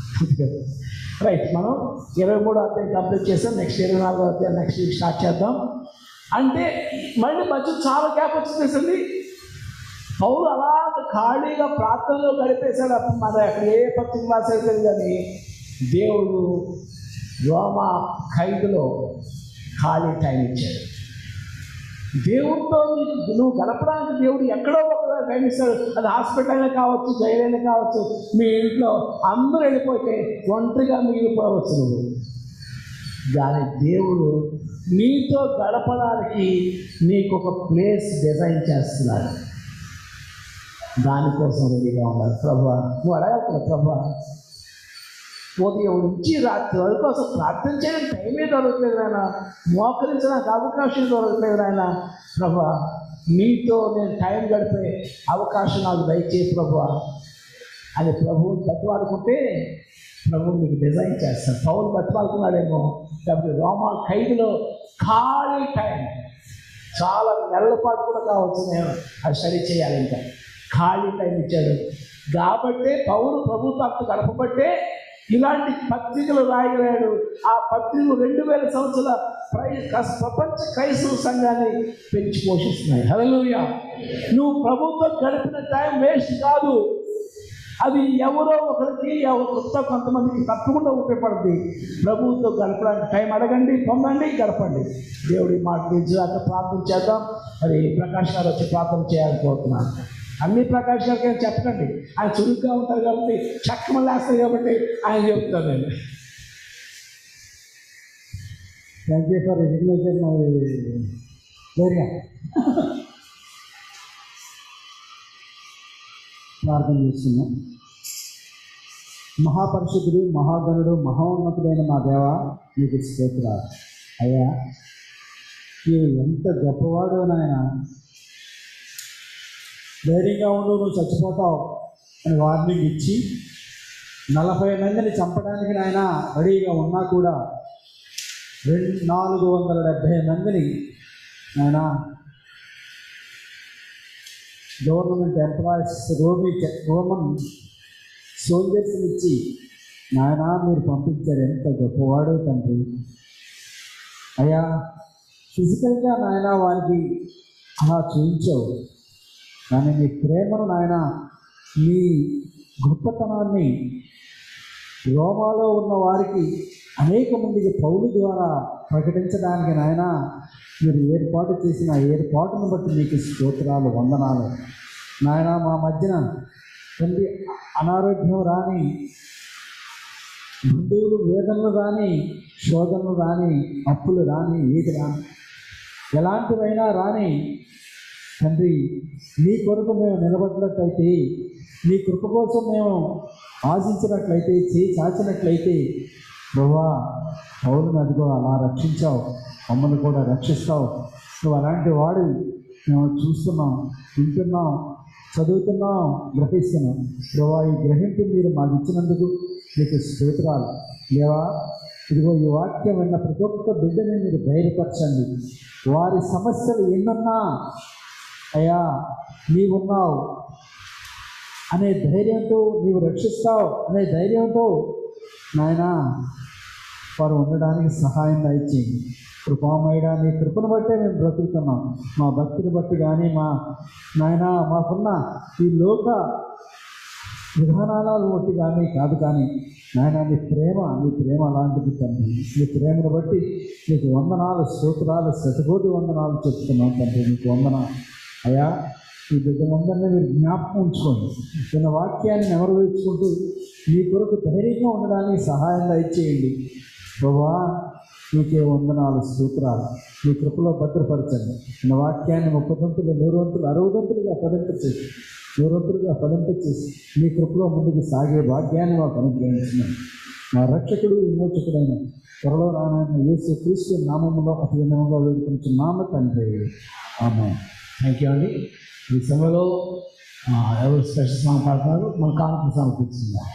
రైట్, మనం 23వ అధ్యాయం కంప్లీట్ చేస్తాం. నెక్స్ట్ 24వ అధ్యాయం నెక్స్ట్ వీక్ స్టార్ట్ చేద్దాం. అంటే మళ్ళీ మధ్య చాలా గ్యాప్ వచ్చింది. పౌలు అలా ఖాళీగా ప్రార్థనలో గడిపేశాడు. అప్పుడు మన అక్కడ ఏ పత్రిక రాసేది కానీ దేవుడు రోమా ఖైదులో ఖాళీ టైం ఇచ్చాడు. దేవుడితో నువ్వు గడపడానికి దేవుడు ఎక్కడో ఒక టైం ఇస్తాడు. అది హాస్పిటల్ అయినా కావచ్చు, జైలైనా కావచ్చు, మీ ఇంట్లో అందరూ వెళ్ళిపోతే ఒంటరిగా మిగిలిపోవచ్చు నువ్వు. కానీ దేవుడు నీతో గడపడానికి నీకు ఒక ప్లేస్ డిజైన్ చేస్తున్నాడు. దానికోసం రెడీగా ఉండాలి. ప్రభువా, నువ్వు అడగలుగుతావు, ప్రభువా ఉదయం నుంచి రాత్రి వరకు అసలు ప్రార్థన చేయడానికి టైమే దొరకలేదు నాయన, మోకరించడానికి అవకాశం దొరకలేదు నాయన. ప్రభువా, నీతో నేను టైం గడిపే అవకాశం నాకు దయచేసి ప్రభువా అని ప్రభువు బతివాడుకుంటే ప్రభువు మీకు డిజైన్ చేస్తాను. పౌలు బతివాడుకున్నాడేమో, లేకపోతే రోమా ఖైదులో ఖాళీ టైం చాలా నెలల పాటు కూడా కావచ్చు, నేను అది స్టడీ చేయాలి, ఇంకా ఖాళీ టైం ఇచ్చాడు. కాబట్టే పౌలు ప్రభుత్వం అంత గడపబట్టే ఇలాంటి పత్రికలు రాయగలాడు. ఆ పత్రికలు 2000 సంవత్సరాల ప్రపంచ క్రైస్తవ సంఘాన్ని పెంచి పోషిస్తున్నాయి. హల్లెలూయా. నువ్వు ప్రభుత్వం గడిపిన టైం వేస్ట్ కాదు. అది ఎవరో ఒకరికి కొంతమందికి తప్పకుండా ఉపయోగపడుతుంది. ప్రభుత్వం గడపడానికి టైం అడగండి, పొందండి, గడపండి. దేవుడి మాట నిజంగా ప్రార్థన చేద్దాం. మరి ప్రకాష్ గారు వచ్చి ప్రార్థన చేయాలని కోరుతున్నాను. అన్ని ప్రకాష్ గారికి ఆయన చెప్పకండి, ఆయన చురుగ్గా ఉంటారు కాబట్టి, చక్కమని వేస్తారు కాబట్టి ఆయన చెప్తాను నేను. Thank you for recognising my area. ప్రార్థన చేస్తున్నాం. మహాపరిశుద్ధుడు, మహాగణుడు, మహోన్నతుడైన మా దేవ, నీకు స్తోత్రాలు. అయ్యా, నీవు ఎంత గొప్పవాడు నాయన. ధైర్యంగా ఉండు, నువ్వు చచ్చిపోతావు అని వార్నింగ్ ఇచ్చి 40 మందిని చంపడానికి నాయన రెడీగా ఉన్నా కూడా 470 మందిని ఆయన గవర్నమెంట్ ఎంప్లాయీస్ రోమన్ సోల్జర్స్ని ఇచ్చి నాయన మీరు పంపించారు. ఎంత గొప్పవాడు తండ్రి. అయ్యా, ఫిజికల్గా నాయన వారికి అలా చూపించావు, కానీ నీ ప్రేమను నాయన, నీ గొప్పతనాన్ని రోమాలో ఉన్న వారికి అనేక మందికి పౌలు ద్వారా ప్రకటించడానికి నాయన మీరు ఏర్పాటు చేసిన ఏర్పాటును బట్టి మీకు స్తోత్రాలు, వందనాలు నాయన. మా మధ్యన తండ్రి అనారోగ్యం రాని, బంధువులు వేదనలు రాని, శోధనలు రాని, అప్పులు రాని, ఏది రాని, ఎలాంటివైనా రాని తండ్రి, నీ కొరకు మేము నిలబడినట్లయితే, నీ కృప కోసం మేము ఆశించినట్లయితే, చేయి చాచినట్లయితే ప్రభువా, పౌలుని అదిగో అలా రక్షించావు, మమ్మల్ని కూడా రక్షిస్తావు. నువ్వు అలాంటి వాడు మేము చూస్తున్నాం, వింటున్నాం, చదువుతున్నాం, గ్రహిస్తున్నాం. ప్రభువా, ఈ గ్రహింపు మీరు మాకు ఇచ్చినందుకు మీకు స్తోత్రాలు. లేవా, ఇదిగో ఈ వాక్యం విన్న ప్రతి ఒక్క బిడ్డని మీరు ధైర్యపరచండి. వారి సమస్యలు ఎన్నున్నా అయ్యా నీవున్నావు. అనే ధైర్యంతో, నీవు రక్షిస్తావు అనే ధైర్యంతో నాయన వారు ఉండడానికి సహాయం దయచేయండి. కృపామయుడా, నీ కృపను బట్టే మేము బ్రతుకుతున్నాం. మా భక్తిని బట్టి కానీ నాయన మాకున్న ఈ లోక విధానాలను బట్టి కానీ కాదు, కానీ నాయన నీ ప్రేమ అలాంటిది తండ్రి. నీ ప్రేమను బట్టి నీకు వందనాలు, స్తోత్రాలు, శతకోటి వందనాలు చెప్తున్నాం తండ్రి. నీకు వందనాలు అయ్యా. ఈ బిడ్డలందరినీ మీరు జ్ఞాపకం ఉంచుకోండి. చిన్న వాక్యాన్ని నెమరువేర్చుకుంటూ మీ కొరకు ధైర్యంగా ఉండడానికి సహాయం దయచేయండి ప్రభువా. నీకే వందనాలు, స్తోత్రాలు. మీ కృపలో భద్రపరచండి. చిన్న వాక్యాన్ని 30 వంతులు, 100 వంతులు, 60 వంతులుగా ఫలింపచేసి, 100 వంతులుగా ఫలింపచేసి మీ కృపలో ముందుకు సాగే భాగ్యాన్ని మాకు అనుగ్రహించినాం. మా రక్షకుడు, విమోచకుడైన త్వరలో రానైన యేసు క్రీస్తు నామములో అతి వినయంగా వేడుకుంటున్నాము తండ్రి. ఆమేన్. థ్యాంక్ యూ అండి. ఈ సమయంలో ఎవరు స్పెషల్ సాంగ్ పాడుతున్నారు? మన కాన్ఫరెన్స్ సాంగ్ కూర్చుందాం.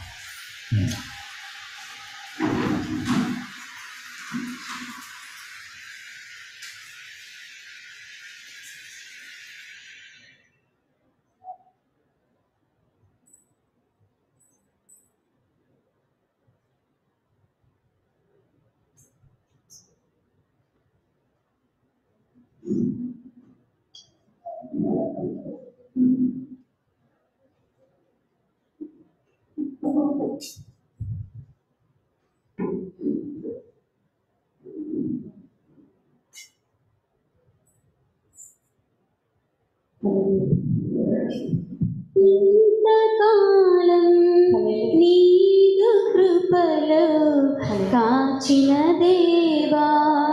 ఇంతకాలం నీదు కృపలో కాచిన దేవా,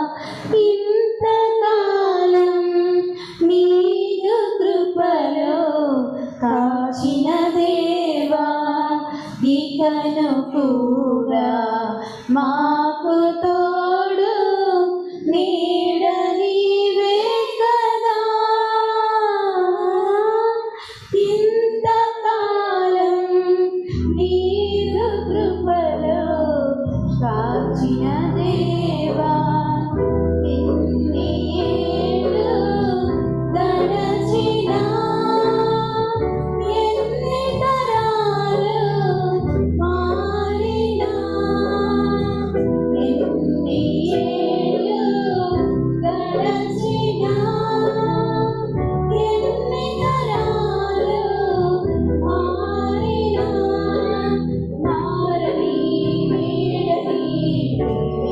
ఇంతకాలం నీదు కృపలో కాచిన దేవా, ఇకను కూడా మాకు తోడు నీడ నీవే కదా. ఇంతకాలం నీదు కృపలో కాచిన దేవా, ఎన్ని ఏళ్ళు గడచినా, ఎన్ని తరాలు మారినా, ఎన్ని ఏళ్ళు గడచినా, ఎన్ని తరాలు మారినా, మారని వీడని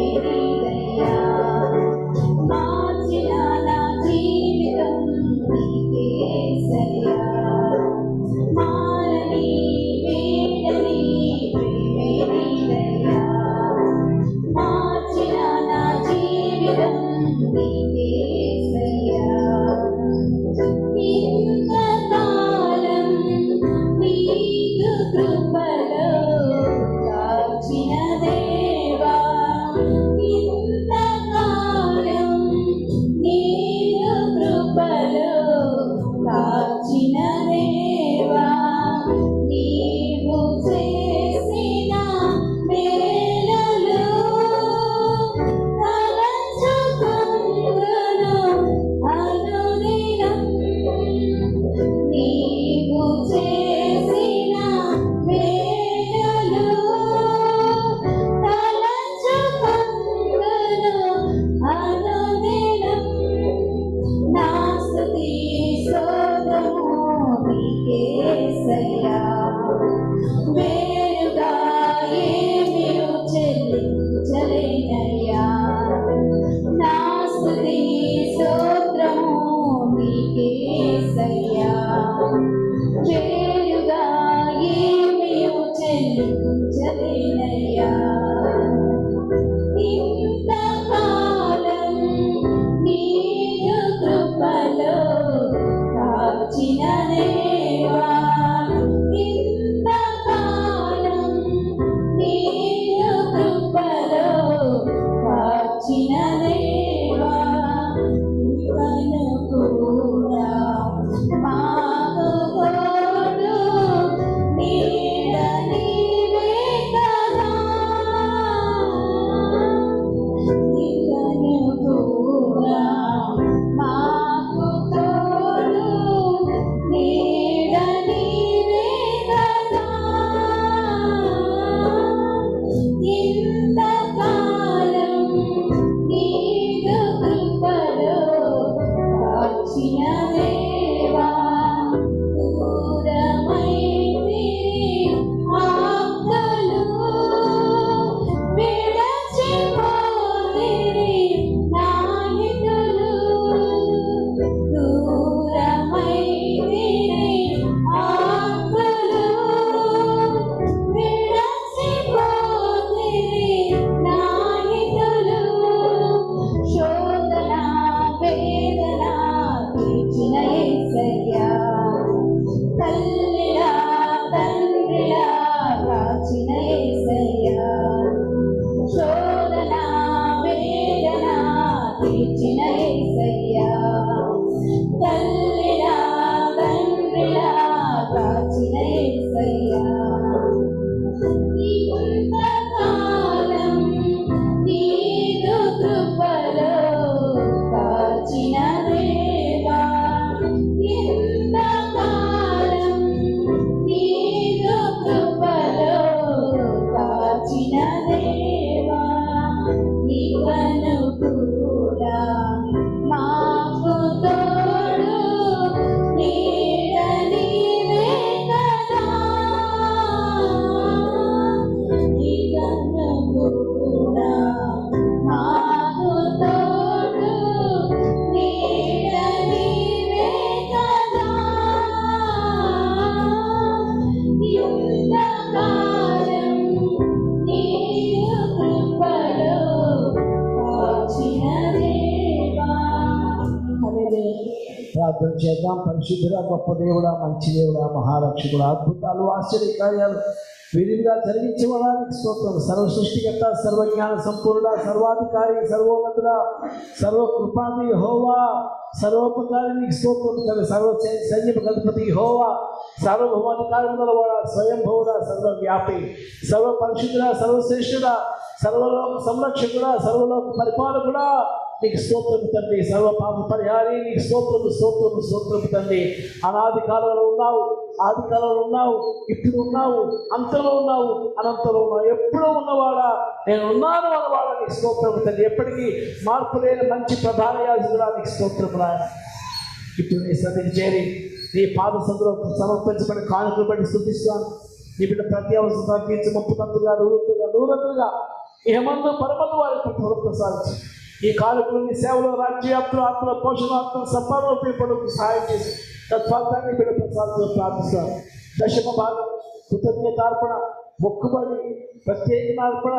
ప్రార్థన చేద్దాం. పరిశుద్ధుడా, గొప్ప దేవుడా, మంచి దేవుడా, మహారక్షకుడా, అద్భుతాలు ఆశ్చర్య కార్యాలు విరివిగా జరిగించడానికి స్తోత్రం. సర్వ సృష్టికర్త, సర్వజ్ఞాన సంపూర్ణ, సర్వాధికారి, సర్వోన్నతుడ, సర్వకృపాది యెహోవా, సర్వోపకారి నీకు స్తోత్రం కదా. సర్వ సైన్యపు అధిపతి యెహోవా, సార్వభౌమాధికారం గలవాడ, స్వయంభవుడ, సర్వవ్యాపి, సర్వ పరిశుద్ధుడ, సర్వశ్రేష్ఠుడ, సర్వలోక సంరక్షకుడా, సర్వలోక పరిపాలకుడా నీకు స్తోత్రము తండ్రి. సర్వ పాప పరిహారి నీకు స్తోత్రము స్తోత్రము స్తోత్రము తండ్రి. అనాది కాలంలో ఉన్నావు, ఆది కాలంలో ఉన్నావు, ఇప్పుడు ఉన్నావు, అంతలో ఉన్నావు, అనంతలో ఉన్నావు, ఎప్పుడూ ఉన్నవాడా, నేను ఉన్నాను అన్నవాడా నీకు స్తోత్రము తండ్రి. ఎప్పటికీ మార్పు లేని మంచి ప్రధాన యాజకుడా నీకు స్తోత్రము నాయన. ఇప్పుడు నీ సన్నిధికి చేరి నీ పాద సందులో సమర్పించబడి కానుకలు బట్టి స్తుతిస్తాను. నీ బిడ్డ ప్రతి అవసరం తీర్చి ముప్పుతంతులుగా నూరంతులుగా ఏమందు పరమందు వారి పట్ల ప్రసాదించి ఈ కానుకలు నీ సేవలో రాజ్యాత్తులు, ఆత్మల పోషణ, ఆత్మల సంపాదన ఉపయోగపడుకు సహాయం చేసి తత్ఫలితాన్ని బిడ్డ ప్రసాదంలో ప్రార్థిస్తాను. దశమ భాగం కృతజ్ఞతార్పణ, మొక్కుబడి, ప్రత్యేక అర్పణ,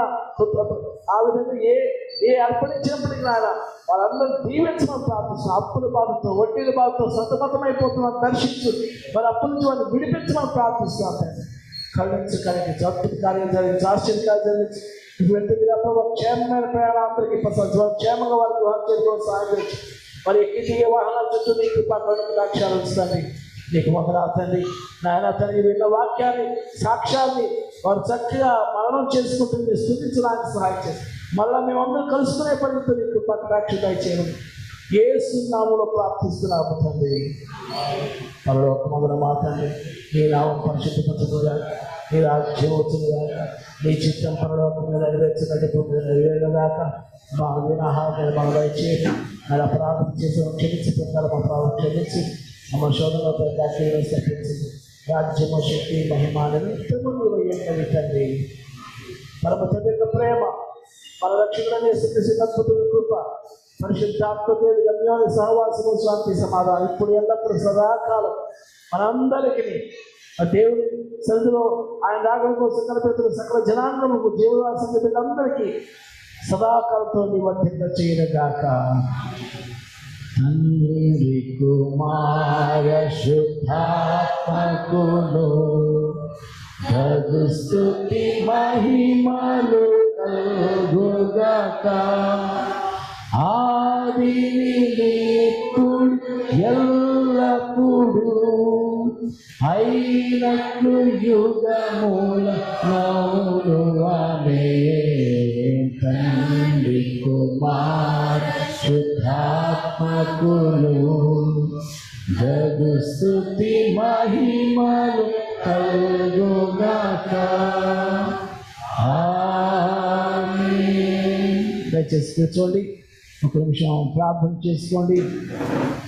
ఆ విధంగా ఏ అర్పణించినప్పటికీ నాయన వాళ్ళందరూ దీవించమని ప్రార్థిస్తున్నాం. అప్పుల బాధతో, వడ్డీల బాధతో సతమతమైపోతున్నాను దర్శించు, వారి అప్పుల నుంచి వారిని విడిపించమని ప్రార్థిస్తున్నాను. కళ్ళించు, కలిగించు, అద్భుత కార్యం జరిగించి, ఆశ్చర్యకాలు జరిగించి, వెంటనే క్షేమమైన ప్రయాణం అందరికీ ప్రసాదించు, వారు క్షేమంగా వారి గృహం చేరుకోవడం సహాయం చేసి, మరి ఎక్కి దిగే వాహనాల చుట్టూ నీకు పక్కన సాక్ష్యాలు ఉంచుతండి. నీకు మొదలవుతండి నాయన తండ్రి. విన్న వాక్యాన్ని, సాక్ష్యాన్ని వారు చక్కగా మననం చేసుకుంటుంది స్తుతించడానికి సహాయం చేసి, మళ్ళీ మేమందరం కలుసుకునే పనితో నీకు పక్కరాక్ష దయచేయడం యేసు నామములో ప్రార్థిస్తున్నాము తండ్రి. మరో ఒక మొదల మాట్లాడి నీ నామం పరిశుద్ధపరచబడాలి, నీ రాజ్యం వచ్చినదాకా, నీ చిత్తం పరలోకం మీద నెరవేర్చినట్టు నెరవేరేదాకా మా వినాహాన్ని మనం దయచేయండి. మన అపరాధం చేసి క్షమించి ప్రకారం అపరాధం క్షమించి మన శోధనలో తప్పించింది. రాజ్యము, శక్తి, మహిమానని నిత్యము తండ్రి. పరమ తండ్రి యొక్క ప్రేమ, మన రక్షకుడనే స్థితిశక్తుల కృప, పరిశుద్ధాత్మదేవి గమ్యాల సహవాసము, శాంతి, సమాధానం ఇప్పుడు ఎల్లప్పుడూ సదాకాలం మనందరికీ దేవుని సన్నిధిలో ఆయన రాగల కోసం కనిపెడుతున్న సకల జనాంగములకు, దేవుని సంగతులందరికీ సదాకాలంతో నివర్తింప చేయగాక. తండ్రి, కుమార, శుద్ధాత్మకులు తగు స్తుతి మహిమలు కలుగుగాక. ఆదిని ఇప్పుడు ఎల్లప్పుడు అయినట్లు యుగముల నౌను ఆమేన్. తండ్రి, కుమార, శుద్ధాత్మకులు జగు స్తుతి మహిమలు కలుగుగాక. ఆమేన్. దయచేసి కూర్చోండి, ఒక నిమిషం ప్రార్థన చేసుకోండి.